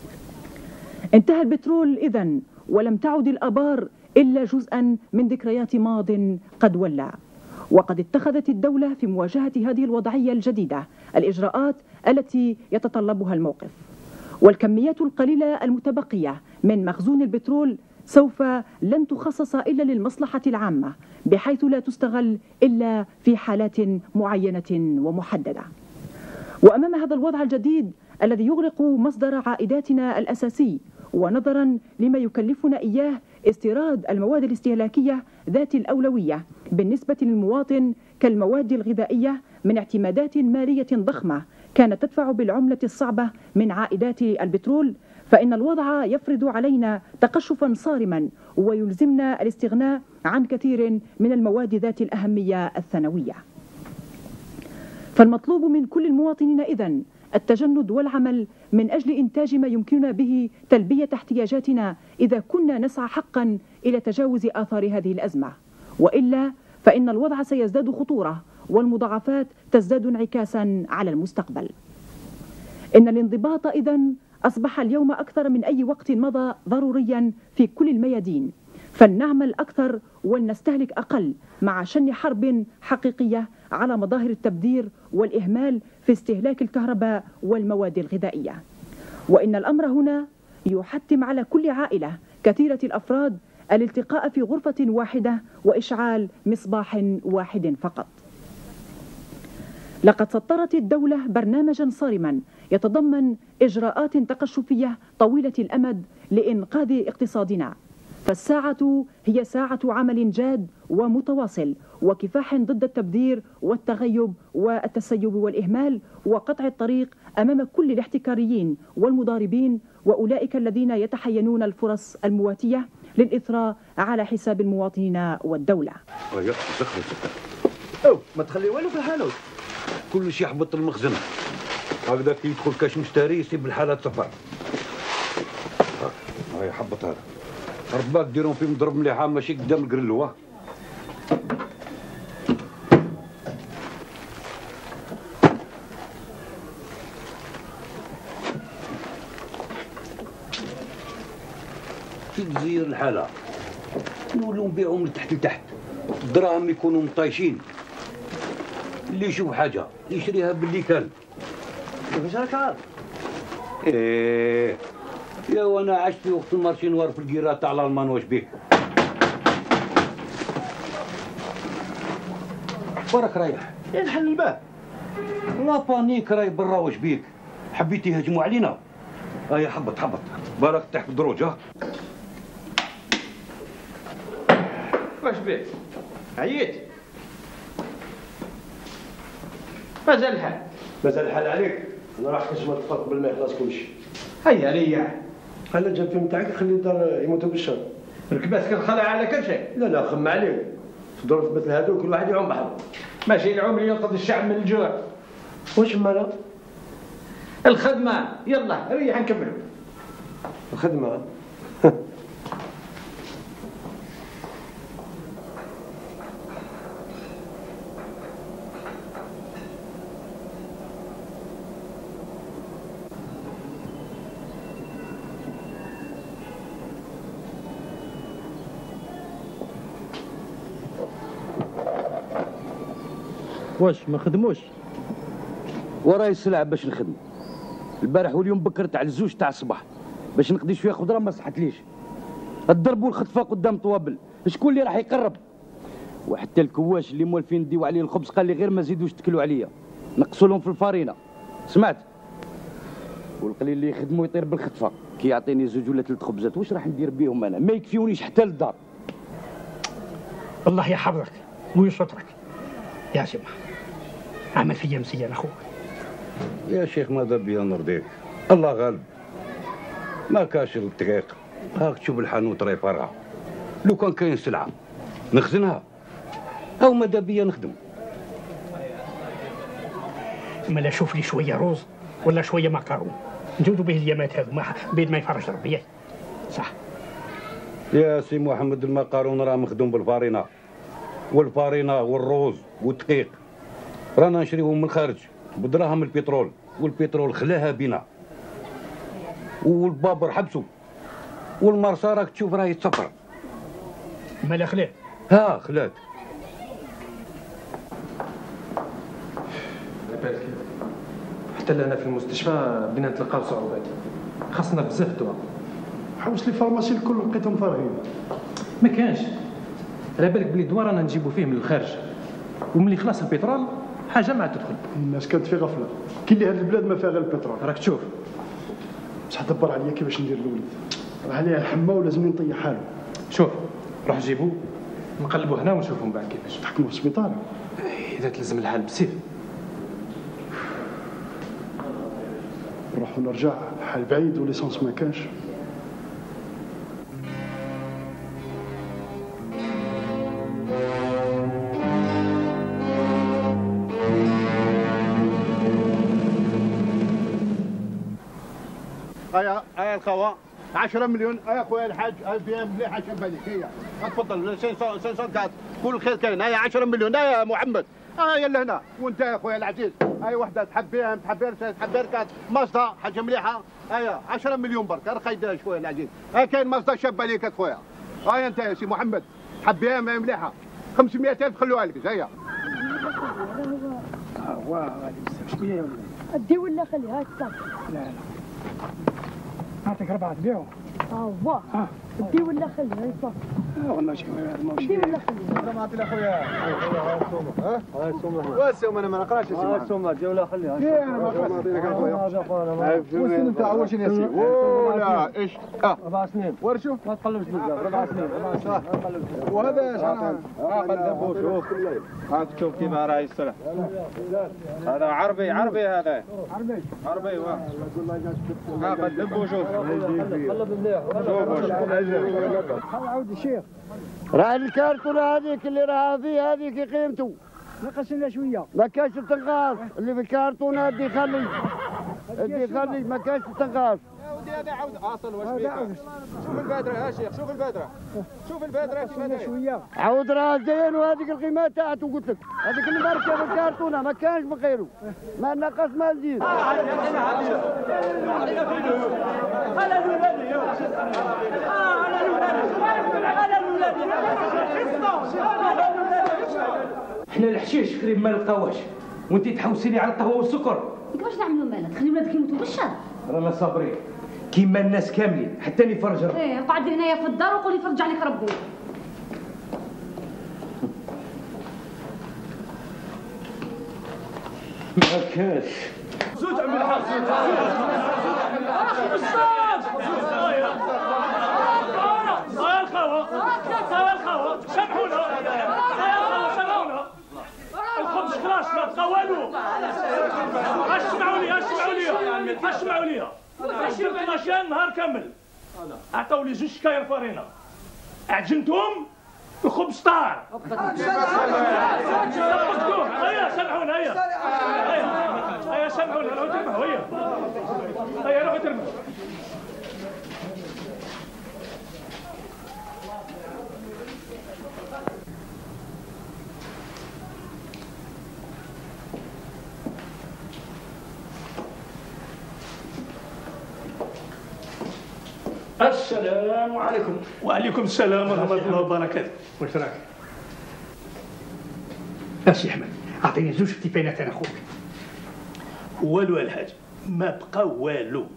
انتهى البترول إذن، ولم تعد الآبار إلا جزءا من ذكريات ماض قد ولى. وقد اتخذت الدولة في مواجهة هذه الوضعية الجديدة الإجراءات التي يتطلبها الموقف. والكميات القليلة المتبقية من مخزون البترول سوف لن تخصص إلا للمصلحة العامة، بحيث لا تستغل إلا في حالات معينة ومحددة. وأمام هذا الوضع الجديد الذي يغلق مصدر عائداتنا الأساسي، ونظرا لما يكلفنا إياه استيراد المواد الاستهلاكية ذات الأولوية بالنسبة للمواطن كالمواد الغذائية من اعتمادات مالية ضخمة كانت تدفع بالعملة الصعبة من عائدات البترول، فإن الوضع يفرض علينا تقشفا صارما ويلزمنا الاستغناء عن كثير من المواد ذات الأهمية الثانوية. فالمطلوب من كل المواطنين إذن التجند والعمل من أجل إنتاج ما يمكننا به تلبية احتياجاتنا إذا كنا نسعى حقا إلى تجاوز آثار هذه الأزمة، وإلا فإن الوضع سيزداد خطورة والمضاعفات تزداد انعكاسا على المستقبل. إن الانضباط إذن أصبح اليوم أكثر من أي وقت مضى ضروريا في كل الميادين، فلنعمل أكثر ولنستهلك أقل مع شن حرب حقيقية على مظاهر التبذير والإهمال في استهلاك الكهرباء والمواد الغذائية. وإن الأمر هنا يحتم على كل عائلة كثيرة الأفراد الالتقاء في غرفة واحدة وإشعال مصباح واحد فقط. لقد سطرت الدولة برنامجا صارما يتضمن إجراءات تقشفية طويلة الأمد لإنقاذ اقتصادنا، فالساعة هي ساعة عمل جاد ومتواصل وكفاح ضد التبذير والتغيب والتسيب والإهمال وقطع الطريق أمام كل الاحتكاريين والمضاربين وأولئك الذين يتحينون الفرص المواتية للإثراء على حساب المواطنين والدولة. أو ما تخلي والو في الحانوت، كل شيء يحبط المخزن، هكذا كي يدخل كاش مشتري يسيب الحالة صفر. هاي حبط هذا رباك ديرهم في مضرب مليحة ماشي قدام القرلوة. كي تزير الحالة نولو نبيعهم من تحت لتحت، الدراهم يكونوا مطايشين، اللي يشوف حاجة يشريها باللي كان. كيفاش راك عارف؟ ايه يا وانا عشت في وقت المارشي نوار في الكيرا تاع الالمان واش بيك؟ وراك رايح؟ نحل الباب. لا بانيك راي برا واش بيك؟ حبيتي يهجموا علينا؟ هيا حبط حبط، بالك تحت الدروج ها؟ واش بيك؟ عييت؟ مازال الحال؟ مازال الحال عليك؟ انا راح كنت نتفرق قبل ما يخلص كلشي. هيا ريح. خلي الجنفي نتاعك خلي الدار يموتوا بالشر. ركباتك الخلع على كل شيء. لا خم عليك. في ظروف مثل هذو كل واحد يعوم بحاله. ماشي العوم اللي ينقذ الشعب من الجوع. واش مالا؟ الخدمة، يلا ريح نكملوا. الخدمة؟ واش ما خدموش؟ وراي السلعة باش نخدم. البارح واليوم بكرت على الزوج تاع الصباح باش نقضي شويه خضره ما صحتليش. الضرب والخطفه قدام طوابل، شكون اللي راح يقرب؟ وحتى الكواش اللي مولفين نديو عليه الخبز قال لي غير ما زيدوش تكلوا عليا، نقصوا لهم في الفارينه. سمعت؟ والقليل اللي يخدموا يطير بالخطفه، كي يعطيني زوج ولا ثلاث خبزات واش راح ندير بيهم انا؟ ما يكفيونيش حتى للدار. الله يحفظك ويسترك يا سيما، عمل فيا مسيان اخوك. يا شيخ ماذا بيا نرضيك؟ الله غالب، ما كاش الطريق، هاك تشوف الحانوت راهي فارغه. لو كان كاين سلعه نخزنها، او ماذا بيا نخدم. مالا شوف لي شويه روز ولا شويه ماكارون نجودوا به اليامات هذو بيد ما يفرج ربي. صح يا سي محمد، الماكارون راه مخدوم بالفارينه، والفارينه والروز والدقيق رانا نشريوهم من الخارج بدراهم البترول، والبترول خلاها بنا، والبابر حبسوا، والمرسى راك تشوف راهي تصفر. مالا خلاه؟ ها خلات. بالك حتى لنا في المستشفى بدنا نتلقاو صعوبات، خاصنا بزاف دواء. حوس لي فارماسي الكل لقيتهم فارغين. ما كانش، على بالك بلي الدواء رانا نجيبو فيه من الخارج، وملي خلاص البترول حاجه ما تدخل. الناس كانت في غفله، كي اللي هاد البلاد ما فيها غير البترول. راك تشوف. بصح دبر عليا كيفاش ندير الولد، راه عليه الحمى ولازم نطيح حاله. شوف روح جيبوه نقلبوا هنا ونشوفوا من بعد كيفاش. تحكموا في السبيطار. اذا تلزم الحال بسيف. نروح ونرجع، حال بعيد وليسونس ما كانش. هيا الخوا 10 مليون يا خويا الحاج، فيها مليحه شبالك. هي تفضل 500 كل خير كاين. هيا 10 مليون يا محمد. هيا لهنا. وانت يا خويا العزيز هاي وحده تحبيها تحبيها مازدا حاجه مليحه. هيا 10 مليون برك رخيدها شويه العزيز. هاي كاين مازدا شابه ليك يا خويا. هيا انت يا سي محمد تحبيها مليحه 500,000 خلوها لك. هيا واه غادي بزاف شويه يا ولدي. ادي ولا خليها تصافي. لا نعطيك 4 تبيعو. واه دي ولا خلي هاي صح ماشي دي ولا خلي هذا ما اعطي لاخويا ها هاي السومه والسومه انا ما نقراش اسمها السومه جوله خليها كاين ما اعطي لك اخويا وسن انت اول شيء نسي ولا ايش 4 سنين ورشو ما تقلبش بزاف 4 سنين وهذا شحال قدموا شوف هاك تشوف كيف راهي السلع هذا عربي هذا عربي واه ها قدموا شوف قلب مليح عود الشيخ راه الكرتونه هذيك اللي راها فيه هذيك قيمته نقص لنا شويه ما كاش تنقاص اللي في الكرتونه دي خلي ما كاش تنقاص هذا عود اصل واش بيها شوف البادره يا شيخ شوف البادره شويه عود راه زين وهذيك القيمه تاعته قلت لك هذيك اللي مركبه الكرتونه ما كانش بخيره ما نقص ما نزيد احنا الحشيش قريب ما نلقاوهش وانت تحوسيني على القهوه والسكر. واش نعملوا مالك؟ خلي ولادك يموتوا بالشر. رانا صابرين كيما الناس كاملين حتى اللي فرج ربي. ايه قعد هنايا في الدار وقول لي فرج عليك ربي. ما كاش زوج عم الحاج اخي بالصاد الخوا سامحونا الخبز خلاص ما بقى والو اسمعوا لي عشرت 12 نهار كامل عطاو لي 2 شكاير فرينه عجنتهم الخبز طار هيا سامحونا هيا سامحونا روحوا تربحوا هيا روحوا تربحوا السلام عليكم. وعليكم السلام ورحمة الله وبركاته. واش راك؟ اسي احمد اعطيني 2 فتيفينات انا خوك. والو الحاج ما بقى والو.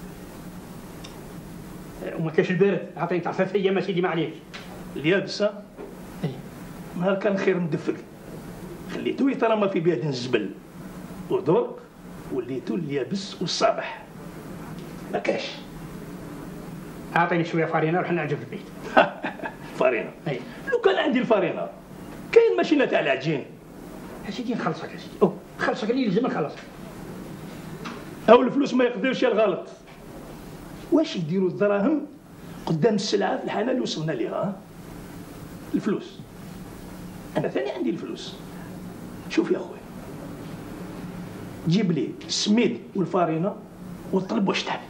وما كاش البارد اعطيني تاع 3 ايام سيدي ما عليك. اليابسة نهار كان خير مدفق خليتو يترمى في بلاد الزبل ودرك وليتو اليابس والصباح ما كاش. اعطيني شويه فارينه نروح نعجب في البيت. فارينه لو كان عندي الفارينه كاين ماشينه تاع العجين سيدي نخلصك يا سيدي خلصك اللي يلزم نخلص او الفلوس ما يقدرش الغلط. واش يديروا الدراهم قدام السلعه في الحانه اللي وصلنا ليها؟ الفلوس انا ثاني عندي الفلوس. شوف يا خويا جيب لي السميد والفارينه وطلب واش تحب.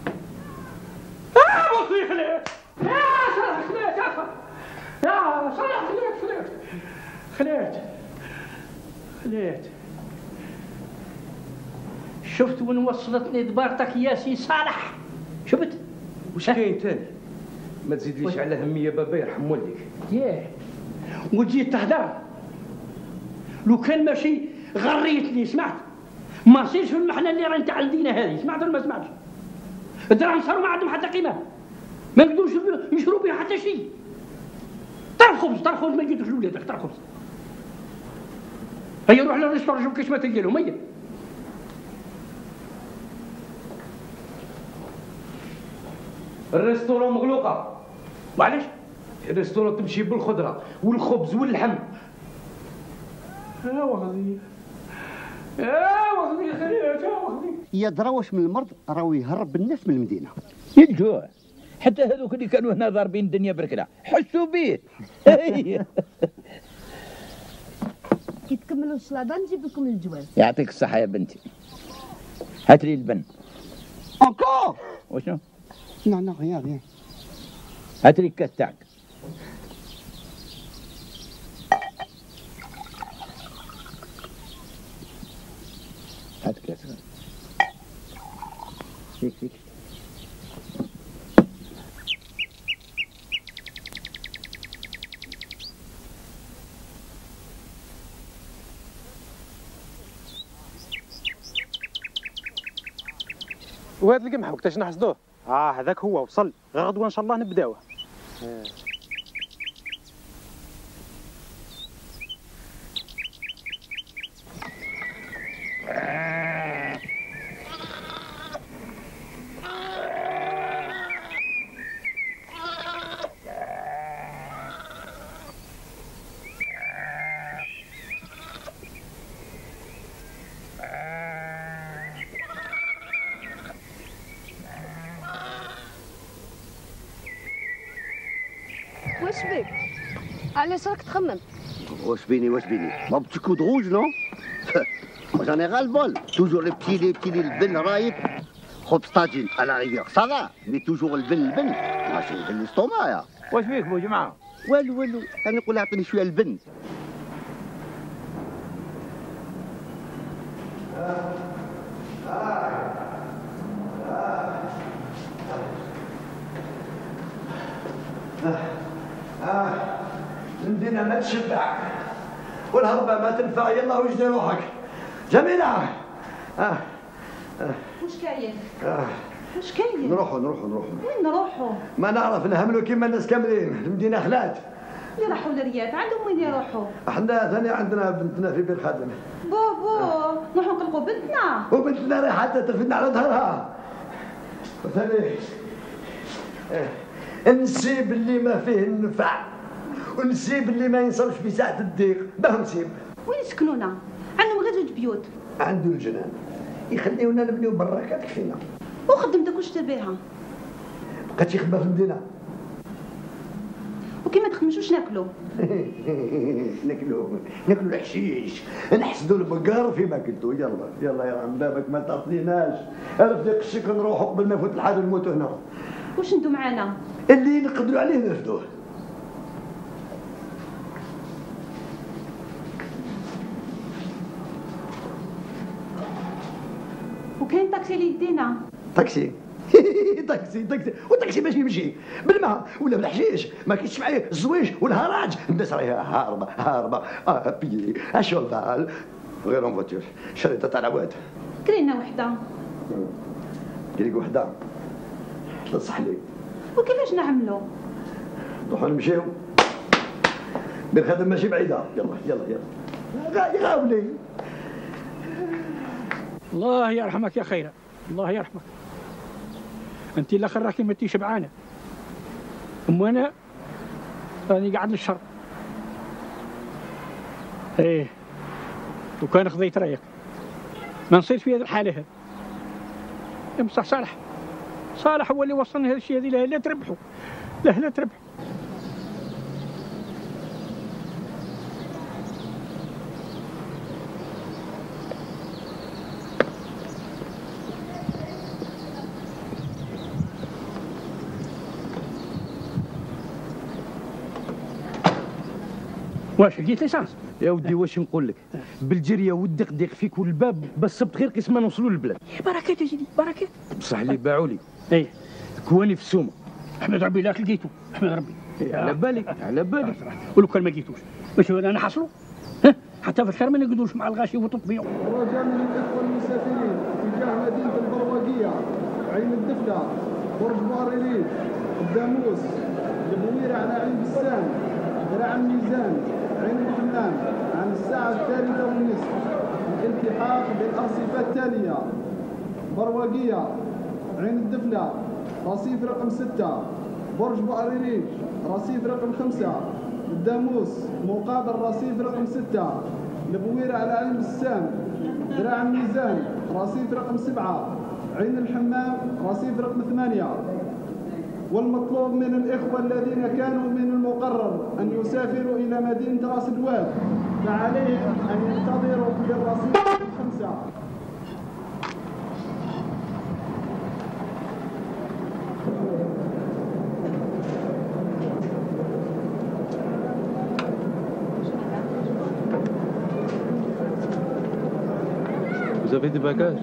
خليت يا صلاح خليت شفت وين وصلتني دبارتك يا سي صالح؟ شفت واش كاين تاني؟ ما تزيدليش على همي يا بابا يرحم والديك. ياه وجيت تهدر لو كان ماشي غريتني سمعت ما صيرش في المحنه اللي راه تاع الدينا هذه. سمعت ولا ما سمعتش؟ الدراهم صاروا ما عندهم حتى قيمه ما يقدروش يشروا بها حتى شيء. طار خبز ما يجيوش لولادك طار خبز. هيا روح للريستوران شوف كيش ما تلقى لهم. هيا الريستوران مغلوقه. وعلاش؟ الريستوران تمشي بالخضره والخبز واللحم. يا وغدي خليك يا وغدي. يدروش من المرض راهو يهرب الناس من المدينه. الجوع حتى هذوك اللي كانوا هنا ضاربين الدنيا بركله حسوا به. كي تكملوا الشلاضه نجيب لكم الجواز. يعطيك الصحه يا بنتي. هات لي البن. انكور وشنو؟ لا غير هات لي الكاس تاعك. هات كاس فيك وهذا القمح وقتاش نحصدوه؟ هذاك هو وصل، غدوه ان شاء الله نبداوه. واش بك؟ علاش راك تخمم؟ واش بيني ما بتكون دروج نو؟ j'en ai ras le bol. Toujours les petits البن رايب خبز طاجين على ريفير صافا مي توجور البن ماشي في الاستوما يا. واش بيك بو جماعه؟ والو انا نقول اعطيني شويه البن. المدينة ما تشبع والهربة ما تنفع. يلا وجدي روحك جميلة. واش كاين؟ واش كاين؟ نروحوا وين نروحوا؟ ما نعرف نهملوا كيما الناس كاملين. المدينة خلات. يروحوا للرياض عندهم وين يروحوا؟ احنا ثاني عندنا بنتنا في بير خادم. بابا نروحوا نقلقوا بنتنا. وبنتنا رايحة ترفدنا على ظهرها. وثاني نسيب اللي ما فيه النفع ونسيب اللي ما ينصرفش في ساعة الضيق. باه نسيب. وين يسكنونا؟ عندهم غير 2 بيوت. عنده الجنان يخليونا نبنيو برا كتكفينا. وخدمتك واش دير بيها؟ بقات يخدم في المدينة. وكي ما تخدمش واش ناكلو؟ ناكلو الحشيش نحسدو البقار فيما كنتو. يلا يا عم بابك ما تعطيناش. عرفت قشك نروحو قبل ما يفوت الحال نموتو هنا. واش انتو معانا؟ اللي نقدروا عليه نرفدوه. وكاين طاكسي اللي يدينا؟ طاكسي وطاكسي باش يمشي بالماء ولا بالحشيش ما كاينش معايا الزويج والهراج. الناس راهي هاربه بيي اشوفال غير اون فوتور شريطه تاع العواد. كرينا وحده. كريك وحده تصح لي. وكيفاش نعملو؟ نروحو نمشيو بالخدم ماشي بعيده. يلا غاولي. الله يرحمك يا خيرة، الله يرحمك. انت الاخر راكي ما انتيش شبعانه، وانا راني قاعد للشر. ايه وكان خذيت رايك ما نصير في هذه الحاله هذه. بصح صالح هو اللي وصلني هذا الشيء. هذه لا تربحوا، لا تربحوا. واش لقيت ليسانس؟ يا ودي واش نقول لك، بالجريه والدقديق في كل باب بالسبت غير قسم ما نوصلوا للبلاد. بركات يا سيدي بركات. بصح اللي باعوا لي ايه كواني في السومه. احمد ربي لاك لقيتو، احمد ربي. على بالي ولو كان ما لقيتوش باش انا نحصلوا حتى في الخير ما نقعدوش مع الغاشي والتطبيع. رجاء من الاخوه المسافرين تجاه مدينه البرواقيه، عين الدفله، برج بواريليد، الداموس، البويره على عين بسام، ذراع الميزان، عين الحمام عن الساعه 3:30. الالتحاق بالارصفه التاليه: برواقيه، عين الدفله، رصيف رقم 6، برج بواريليد رصيف رقم 5، الداموس مقابل رصيف رقم 6، البويرة على عين بسام، ذراع الميزان رصيف رقم 7، عين الحمام رصيف رقم 8. والمطلوب من الإخوة الذين كانوا من المقرر أن يسافروا إلى مدينة راس الواد فعليهم أن ينتظروا بالرصيف رقم 5. Vous avez des bagages?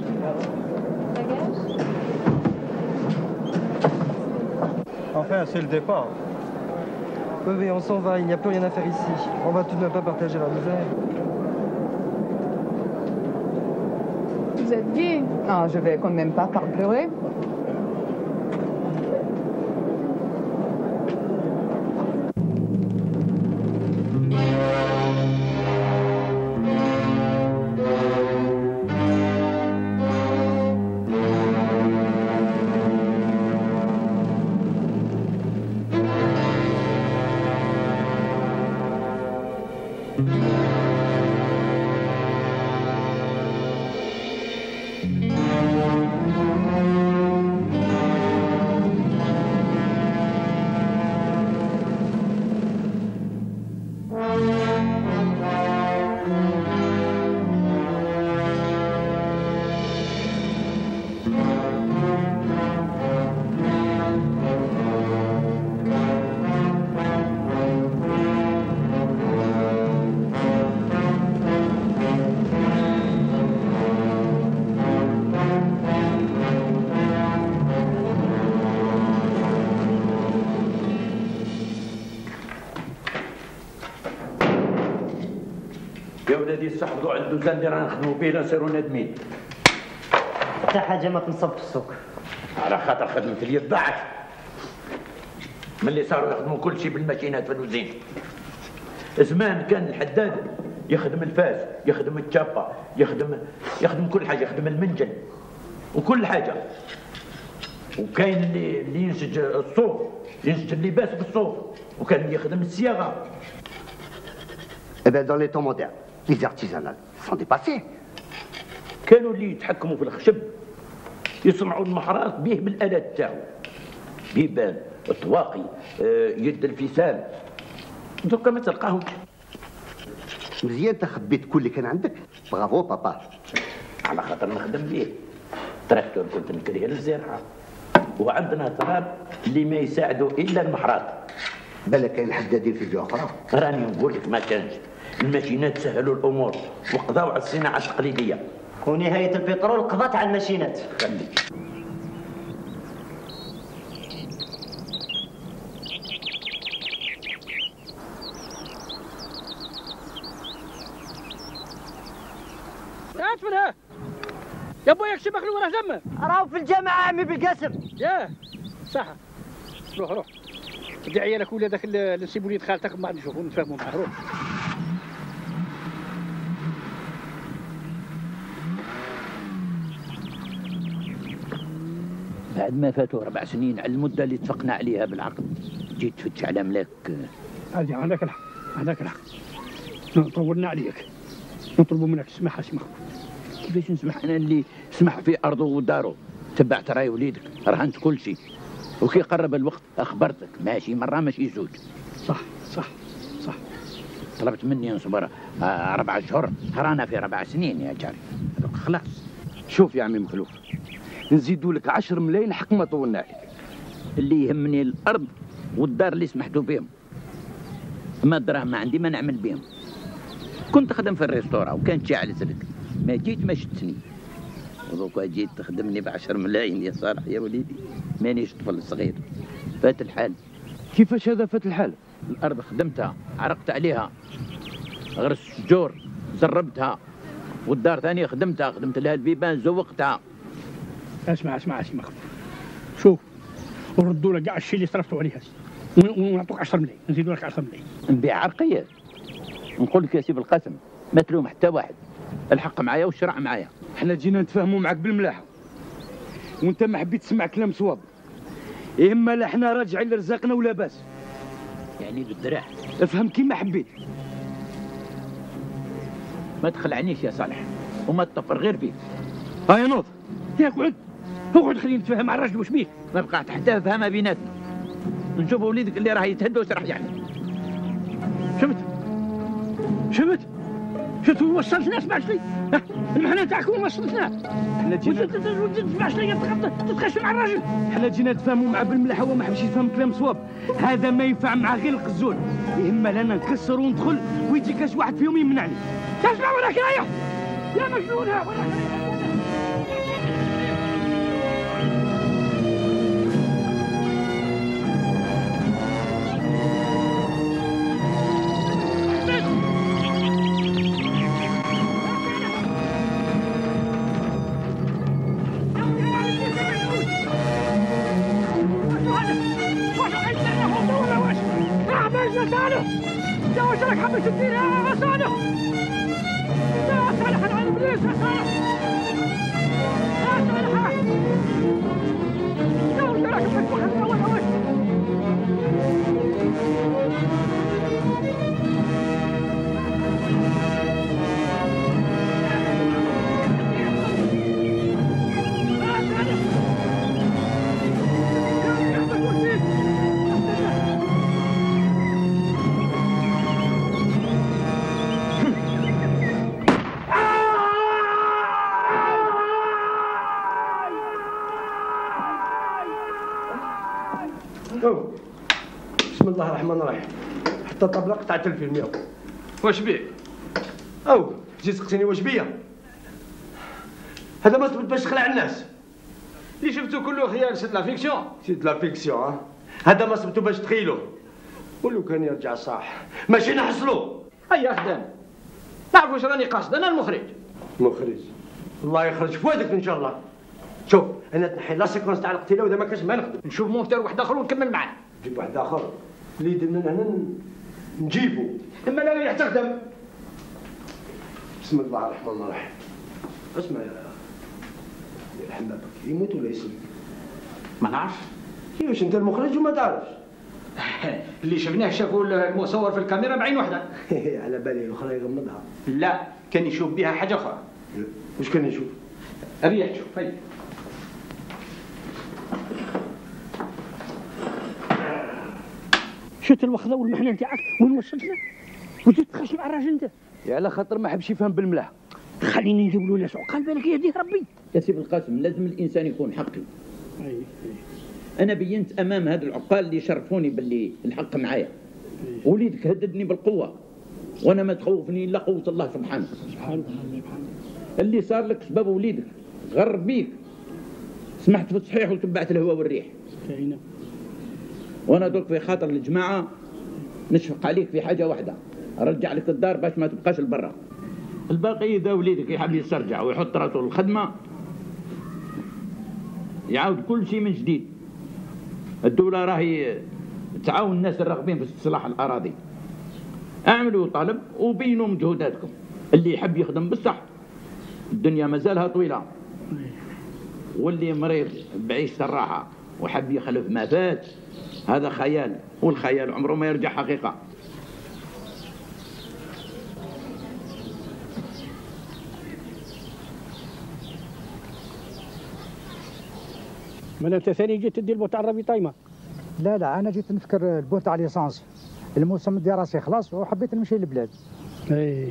Enfin, c'est le départ. Oui, on s'en va, il n'y a plus rien à faire ici. On va tout de même pas partager la misère. Vous êtes gay? Ah, je vais quand même pas pleurer. ولادي يستحفظوا على الدوزان اللي رانا نخدموا به لا نصيروا نادمين. حتى حاجه ما تنصب في السوق. على خاطر خدمة اليد ضاعت. ملي صاروا يخدموا كل شيء بالماكينات في الوزين. زمان كان الحداد يخدم الفاس، يخدم التشابة، يخدم كل حاجة، يخدم المنجل وكل حاجة. وكاين اللي ينسج الصوف، ينسج اللباس بالصوف، وكان اللي يخدم الصياغة. Eh bien, dans les temps modernes, les artisanales sont dépassés. كانوا اللي يتحكموا في الخشب يصنعوا المحرات به بالآلات تاعو. بيبان، الطواقي، يد الفيسان. دوكا ما تلقاهمش. مزيان تخبيت كل اللي كان عندك. برافو بابا. على خاطر نخدم به. تراكتور كنت نكريه للزراعة. وعندنا تراب اللي ما يساعدوا إلا المحرات. بالك كاين حدادين في جهة أخرى. راني نقول لك ما كانش. الماشينات سهلوا الأمور وقضاوا على الصناعة التقليدية. ونهاية البترول قضت على الماشينات. خليك. تعال منها يا بويا اكشي مخلوق وراه دمه. راهو في الجامعة عمي بالقاسم. ياه صح. روح ودي عيالك ولادك اللي نسيبوا وليد خالتك وما نشوفوا نتفاهموا معاه. روح. بعد ما فاتوا 4 سنين على المدة اللي اتفقنا عليها بالعقد جيت تفتش على ملاك. هذه عندك الحق، عندك الحق. طولنا عليك. نطلبوا منك السماح اسمح. كيفاش نسمح انا اللي سمح في ارضه وداره؟ تبعت راي وليدك، رهنت كل شيء. وكي قرب الوقت اخبرتك، ماشي مره ماشي زوج. صح. طلبت مني نصبر 4 أشهر، رانا في 4 سنين يا جاري. هذوك خلاص. شوف يا عمي مخلوف، نزيدوا لك 10 ملايين حق ما طولنا عليك. اللي يهمني الارض والدار اللي سمحتوا بهم. اما الدراهم ما عندي ما نعمل بهم. كنت خدم في الريستورا وكانت شاعل سلك، ما جيت ما شتني. ودوكا جيت تخدمني ب10 ملايين يا صالح يا وليدي، مانيش طفل صغير. فات الحال. كيفاش هذا فات الحال؟ الارض خدمتها، عرقت عليها، غرست شجور، زربتها، والدار ثانية خدمتها، خدمت لها البيبان، زوقتها. اسمع شوف، وردوا لك كاع الشيء اللي صرفتوا عليها ونعطوك 10 ملايين، نزيدوا لك 10 ملايين. نبيع عرقية. نقول لك يا سي بالقسم ما تلوم حتى واحد، الحق معايا والشرع معايا. احنا جينا نتفاهموا معك بالملاحة وانت ما حبيت تسمع كلام صواب. اما لا احنا راجعين لرزاقنا ولا باس. يعني بالدراع. افهم كيما حبيت. ما تخلعنيش يا صالح وما تطفر غير بيك. ها يا نوض. يا اقعد خليني نتفاهم مع الراجل واش بيه. ما بقات حتى فهمه بيناتنا. نشوف وليدك اللي راه يتهدى واش راح يعمل. شفت وصلتنا 27 المحنه تاعكم وصلتنا. احنا جينا 27 تتخشوا مع الراجل. احنا جينا نتفاهموا مع بالملاحه وما حبش يفهم كلام صواب. هذا ما ينفع مع غير القزول. يهمنا لنا نكسر وندخل ويجي كاش واحد فيهم يمنعني. تسمع وراك رايح يا مجنون وراك يا وش لك حبيت تدير يا صالح؟ يا صالح انا على ابليس يا صالح. يا صالح يا وش لك حبيت تدير ولا وش؟ بسم الله الرحمن الرحيم. حتى طبلة قطعت الفيلم ياك. واش بيه؟ جيت سقسيني واش بيا؟ هذا ما ثبت باش تخلع الناس. اللي شفتو كله خيال سيت لا فيكسيون. سيت لا فيكسيون هذا ما ثبتو باش تخيلوه. ولو كان يرجع صح ماشي نحصلو. هيا خدام. تعرف واش راني قاصد انا المخرج. مخرج الله يخرج فوادك ان شاء الله. شوف انا تنحي لا سيكونس تاع القتيله واذا ما كانش ما نخدم. نشوف مونتور واحد اخر ونكمل معاه. نجيب واحد اخر اللي يدنا هنا نجيبو اما لا ريح تخدم. بسم الله الرحمن الرحيم. اسمع يا حمامك يموت ولا يسلم؟ ما نعرفش. كيفاش انت المخرج وما تعرفش؟ اللي شفناه شافوا المصور في الكاميرا بعين واحده. على بالي الاخرى يغمضها. لا كان يشوف بها حاجه اخرى. واش كان يشوف؟ اريح تشوف هيا. شفت الوخذه والمحنه نتاعك وين وصلتنا؟ وجيت تخشي مع الراجل انت. يا على خاطر ما حبش يفهم بالملاح. خليني نجيب له ناس عقال بالك يهديه ربي. يا سيدي القاسم لازم الانسان يكون حقي. انا بينت امام هذا العقال اللي شرفوني باللي الحق معايا. وليدك هددني بالقوه وانا ما تخوفني الا قوه الله سبحانه. اللي صار لك سبب وليدك غر بيك سمحت في الصحيح وتبعت الهواء والريح. وانا دوك في خاطر الجماعه نشفق عليك في حاجه واحده، ارجع لك الدار باش ما تبقاش لبرا. الباقي اذا وليدك يحب يسترجع ويحط راسه الخدمه يعاود كل شيء من جديد. الدوله راهي تعاون الناس الراغبين في استصلاح الاراضي. اعملوا طلب وبينوا مجهوداتكم. اللي يحب يخدم بالصح الدنيا مازالها طويله، واللي مريض بعيش الراحه وحب يخلف ما فات هذا خيال، والخيال عمره ما يرجع حقيقه. ما انت ثاني جيت تدي البوت العربي طايمه. لا انا جيت نفكر البوت تاع ليسانس. الموسم الدراسي خلاص وحبيت نمشي للبلاد. اي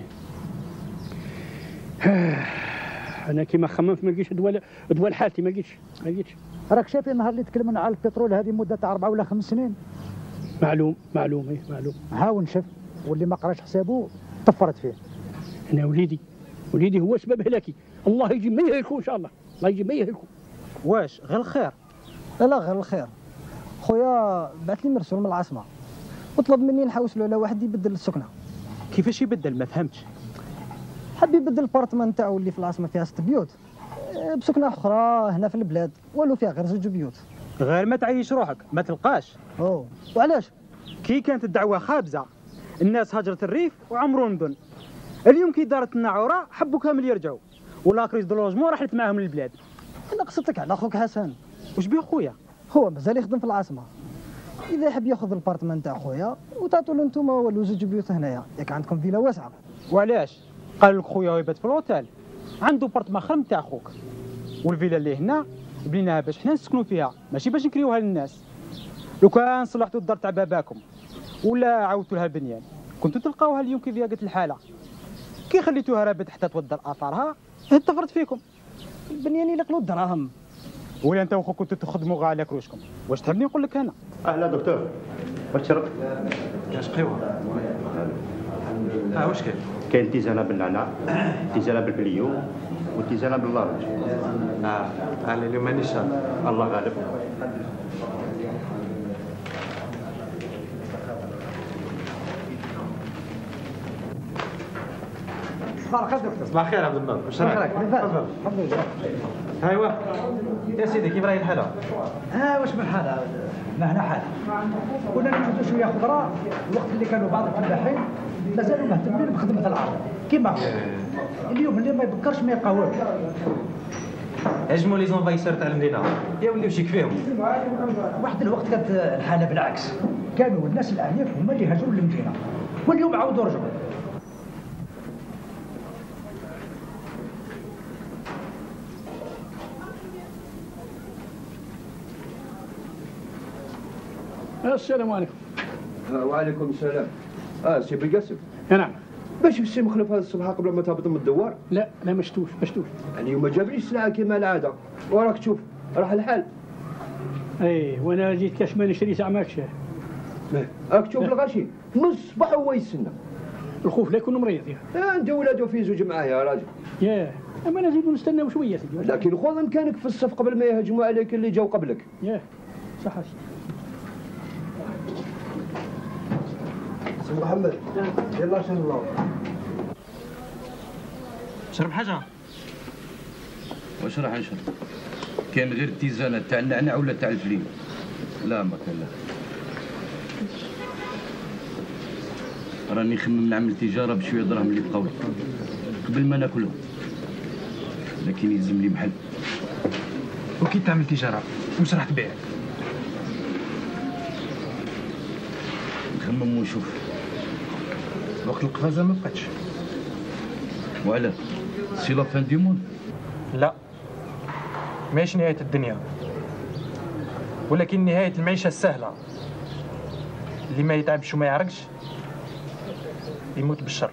انا كيما خممت ما لقيتش دول حالتي ما لقيتش. راك شايف النهار اللي تكلمنا على البترول هذه مده تاع 4 ولا 5 سنين. معلوم هاو نشف واللي ما قراش حسابه طفرت فيه. انا وليدي هو سبب هلاكي. الله يجي ما يهلكوا ان شاء الله. الله يجي ما يهلكوا. واش غير الخير؟ لا غير الخير. خويا بعث لي مرسول من العاصمه وطلب مني نحوس له على واحد يبدل السكنه. كيفاش يبدل؟ ما فهمتش. حب يبدل البارتمان تاعو اللي في العاصمه فيها 6 بيوت بسكنه اخرى هنا في البلاد ولو فيها غير 2 بيوت. غير ما تعيش روحك ما تلقاش. وعلاش؟ كي كانت الدعوه خابزه الناس هجرت الريف وعمروا المدن. اليوم كي دارت النعوره حبوا كامل يرجعوا ولا كريز دو لوجمون رحلت معاهم للبلاد. انا قصدتك على خوك حسن. واش بيه خويا؟ هو مازال يخدم في العاصمه. اذا يحب ياخذ البارتمان تاع خويا وتعطوا له انتم ولو 2 بيوت هنايا ياك عندكم فيلا واسعه. وعلاش؟ قال لك خويا يبات في الوتيل عنده بارتمان خرم تاع خوك والفيلا اللي هنا بنيناها باش حنا نسكنوا فيها ماشي باش نكريوها للناس. لو كان صلحتوا الدار تاع باباكم ولا عاودتوا لها البنيان كنتوا تلقاوها اليوم كيف قالت الحاله. كي خليتوها رابد حتى تودر اثارها اتفرت فيكم. البنيان يلقلوا الدراهم. ولا انت وخوك كنتوا تخدموا غا على كروشكم. واش تحبني نقول لك انا؟ اهلا دكتور. واش تشرب؟ كاش قهوه. واش كاين؟ كاين تيزانه بالنعناع، تيزانه بالبليو، وتيزانه باللارج. انا اليوم مانيش الله غالب. صباح الخير دكتور. صباح الخير عبد النور. واش راك؟ تفضل. الحمد لله. ايوا يا سيدي كيف راهي الحاله؟ واش من حاله؟ ما هنا حاله. كنا نجبدوا شويه خضره الوقت اللي كانوا بعض الفلاحين مازالوا مهتمين بخدمه الارض كيما هو. اليوم اللي ما يبكرش ما يقاومش. هجموا لي زونفايسور تاع المدينه يا وليو شيك فيهم. واحد الوقت كانت الحاله بالعكس، كانوا الناس الاعنيف هما اللي هاجروا للمدينه واليوم عاودوا رجعوا. السلام عليكم. وعليكم السلام. سي بالقاسم. نعم. باش السي مخلف هذا الصباح قبل ما تهبط من الدوار؟ لا ما شفتوش. اليوم ما جابليش سلعه كيما العاده وراك تشوف راح الحال. وانا جيت كاش ما نشري ساعه ماكش. راك تشوف الغاشي من الصباح هو يستنى. الخوف لا يكون مريض انت ولادو في زوج معاه يا راجل. اما نزيدو نستناو شويه سيدي. لكن خذ امكانك في الصف قبل ما يهجموا عليك اللي جاوا قبلك. صح. سي محمد يلا شنو الله. شرب حاجه؟ واش راح نشرب؟ كان غير التيزانه تاع النعناع ولا تاع الفليم؟ لا ما كان لا. راني نخمم نعمل تجاره بشويه دراهم اللي بقاو قبل ما ناكلهم، لكن يلزم لي محل. وكي تعمل تجاره واش راح تبيع؟ نخمم ونشوف. وقت القفازه ما بقاتش. وعلاه؟ سي لا فان دي موند؟ لا، ماهيش نهايه الدنيا، ولكن نهايه المعيشه السهله. اللي ما يتعبش وما يعرقش يموت بالشر.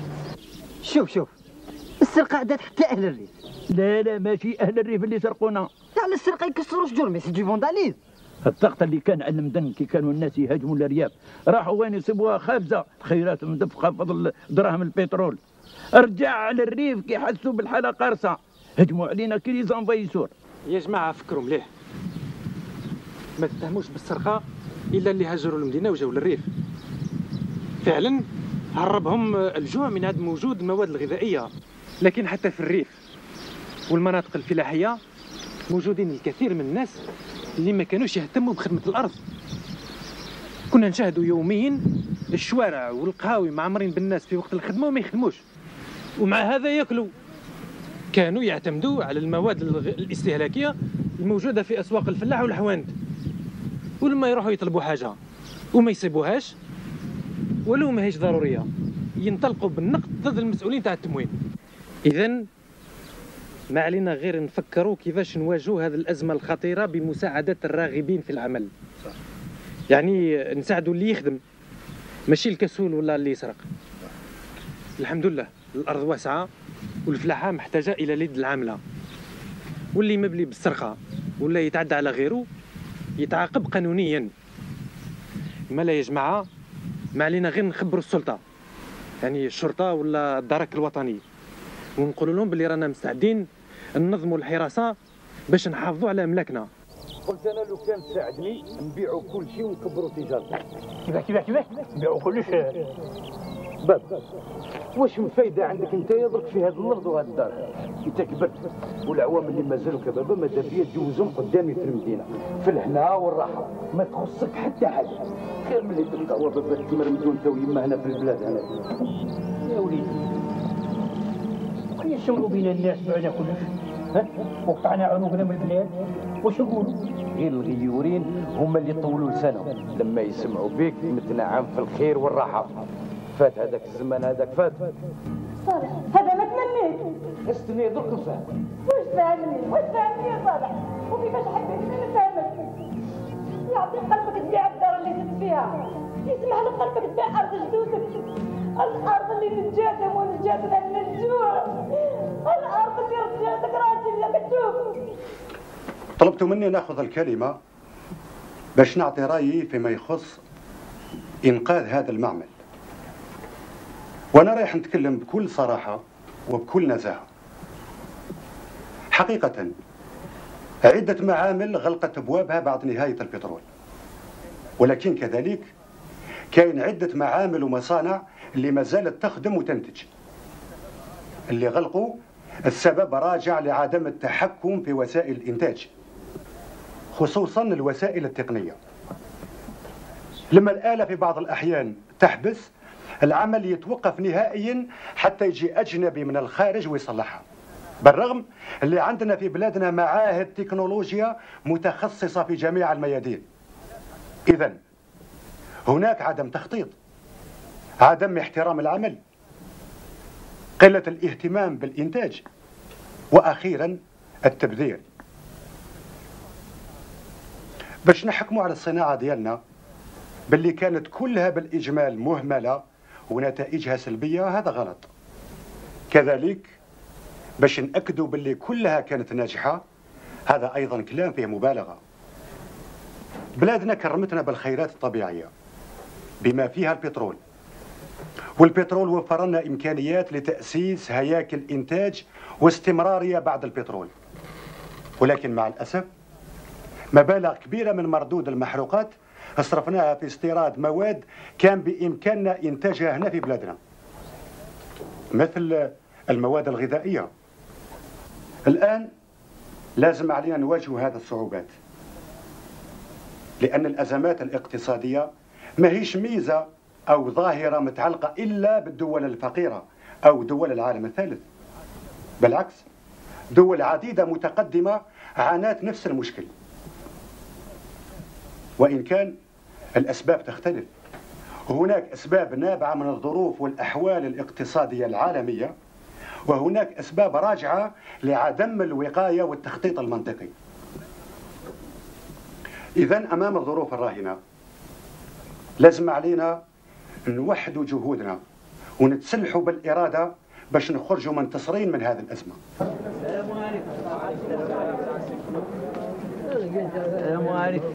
شوف السرقة عدات حتى أهل الريف. لا ماشي أهل الريف اللي سرقونا. على السرقة يكسروا شجور، مي سي دو فونداليز. الضغط اللي كان على المدن كي كانوا الناس يهاجموا الأرياف، راحوا وين يصيبوها خابزة، خيرات مدفقة بفضل دراهم البترول. رجع على الريف كي حسوا بالحالة قارصة، هجموا علينا كي لي زانفايسور. يا جماعة فكروا مليح، ما تتهموش بالسرقة إلا اللي هاجروا المدينة وجاوا للريف. فعلا هربهم الجوع من عدم وجود المواد الغذائية، لكن حتى في الريف والمناطق الفلاحية موجودين الكثير من الناس اللي ما كانوش يهتموا بخدمة الأرض. كنا نشاهدوا يوميا الشوارع والقهاوي معمرين بالناس في وقت الخدمة وما يخدموش، ومع هذا ياكلوا. كانوا يعتمدوا على المواد الاستهلاكية الموجودة في أسواق الفلاح والحواند، ولما يروحوا يطلبوا حاجة وما يصيبوهاش ولو ما هيش ضرورية ينطلقوا بالنقد ضد المسؤولين تاع التموين. إذن ما علينا غير نفكروا كيفاش نواجهوا هذه الأزمة الخطيرة بمساعدة الراغبين في العمل. يعني نساعدوا اللي يخدم ماشي الكسول ولا اللي يسرق. الحمد لله الأرض واسعة والفلاحة محتاجة إلى اليد العاملة، واللي مبلي بالسرقة ولا يتعدى على غيره يتعاقب قانونيا. ما لا يا جماعة ما علينا غير نخبروا السلطة، يعني الشرطة ولا الدرك الوطني، ونقول لهم باللي رانا مستعدين ننظموا الحراسة باش نحافظوا على أملاكنا. قلت انا لو كان تساعدني نبيعوا كل شيء ونكبروا تجارتنا. كيفاه نبيعوا كلش؟ باب واش من فايده عندك انت يضرك في هذا الارض وهذا الدار؟ انت كبرت والعوام اللي مازالوا كبابه ماذا بيا تجوزهم قدامي في المدينه في الهنا والراحه، ما تخصك حتى حاجه. خير من اللي تبقى بابا تمرمدوا انت ويما هنا في البلاد هنا. يا وليدي كي يشملوا بين الناس بعنا كلش، وقطعنا عنقنا من البلاد، واش نقولوا؟ غير الغيورين هما اللي طولوا لسانهم لما يسمعوا بك متنعم في الخير والراحه. فات هذاك الزمان، هذاك فات. صالح هذا ما تمنيت. استني درك نفهم. واش فاهمني يا صالح؟ وكيفاش حبيتني نفهمك؟ يعطي قلبك تبيع الدار اللي كنت فيها، يسمح لك قلبك تبيع ارض جدودك، الارض اللي نجاتهم ونجاتنا من الجوع، الارض اللي رجعتك راجل يا كتوب. طلبت مني ناخذ الكلمه باش نعطي رايي فيما يخص انقاذ هذا المعمل، وانا رايح نتكلم بكل صراحه وبكل نزاهه. حقيقه عده معامل غلقت ابوابها بعد نهايه البترول، ولكن كذلك كاين عده معامل ومصانع اللي ما زالت تخدم وتنتج. اللي غلقوا السبب راجع لعدم التحكم في وسائل الانتاج، خصوصا الوسائل التقنيه. لما الآلة في بعض الأحيان تحبس، العمل يتوقف نهائيا حتى يجي أجنبي من الخارج ويصلحها، بالرغم اللي عندنا في بلادنا معاهد تكنولوجيا متخصصة في جميع الميادين. إذن هناك عدم تخطيط، عدم احترام العمل، قلة الاهتمام بالإنتاج، وأخيرا التبذير. باش نحكموا على الصناعة ديالنا باللي كانت كلها بالإجمال مهملة ونتائجها سلبية، هذا غلط. كذلك باش نأكدوا باللي كلها كانت ناجحة، هذا أيضا كلام فيه مبالغة. بلادنا كرمتنا بالخيرات الطبيعية بما فيها البترول، والبترول وفر لنا إمكانيات لتأسيس هياكل إنتاج واستمرارية بعد البترول. ولكن مع الأسف مبالغ كبيرة من مردود المحروقات أصرفناها في استيراد مواد كان بإمكاننا إنتاجها هنا في بلادنا، مثل المواد الغذائية. الآن لازم علينا نواجه هذه الصعوبات، لأن الأزمات الاقتصادية ما هيش ميزة أو ظاهرة متعلقة إلا بالدول الفقيرة أو دول العالم الثالث، بالعكس دول عديدة متقدمة عانت نفس المشكل، وإن كان الأسباب تختلف. هناك أسباب نابعة من الظروف والأحوال الاقتصادية العالمية، وهناك أسباب راجعة لعدم الوقاية والتخطيط المنطقي. إذن أمام الظروف الراهنة لازم علينا نوحدوا جهودنا ونتسلحوا بالإرادة باش نخرجوا منتصرين من هذه الأزمة. السلام عليكم.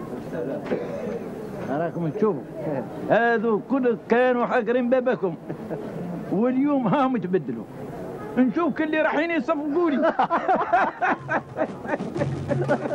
راكم تشوفوا هذو كل كانوا حاقرين بابكم واليوم هاهم تبدلوا. نشوف كل اللي رايحين يصفقوا لي.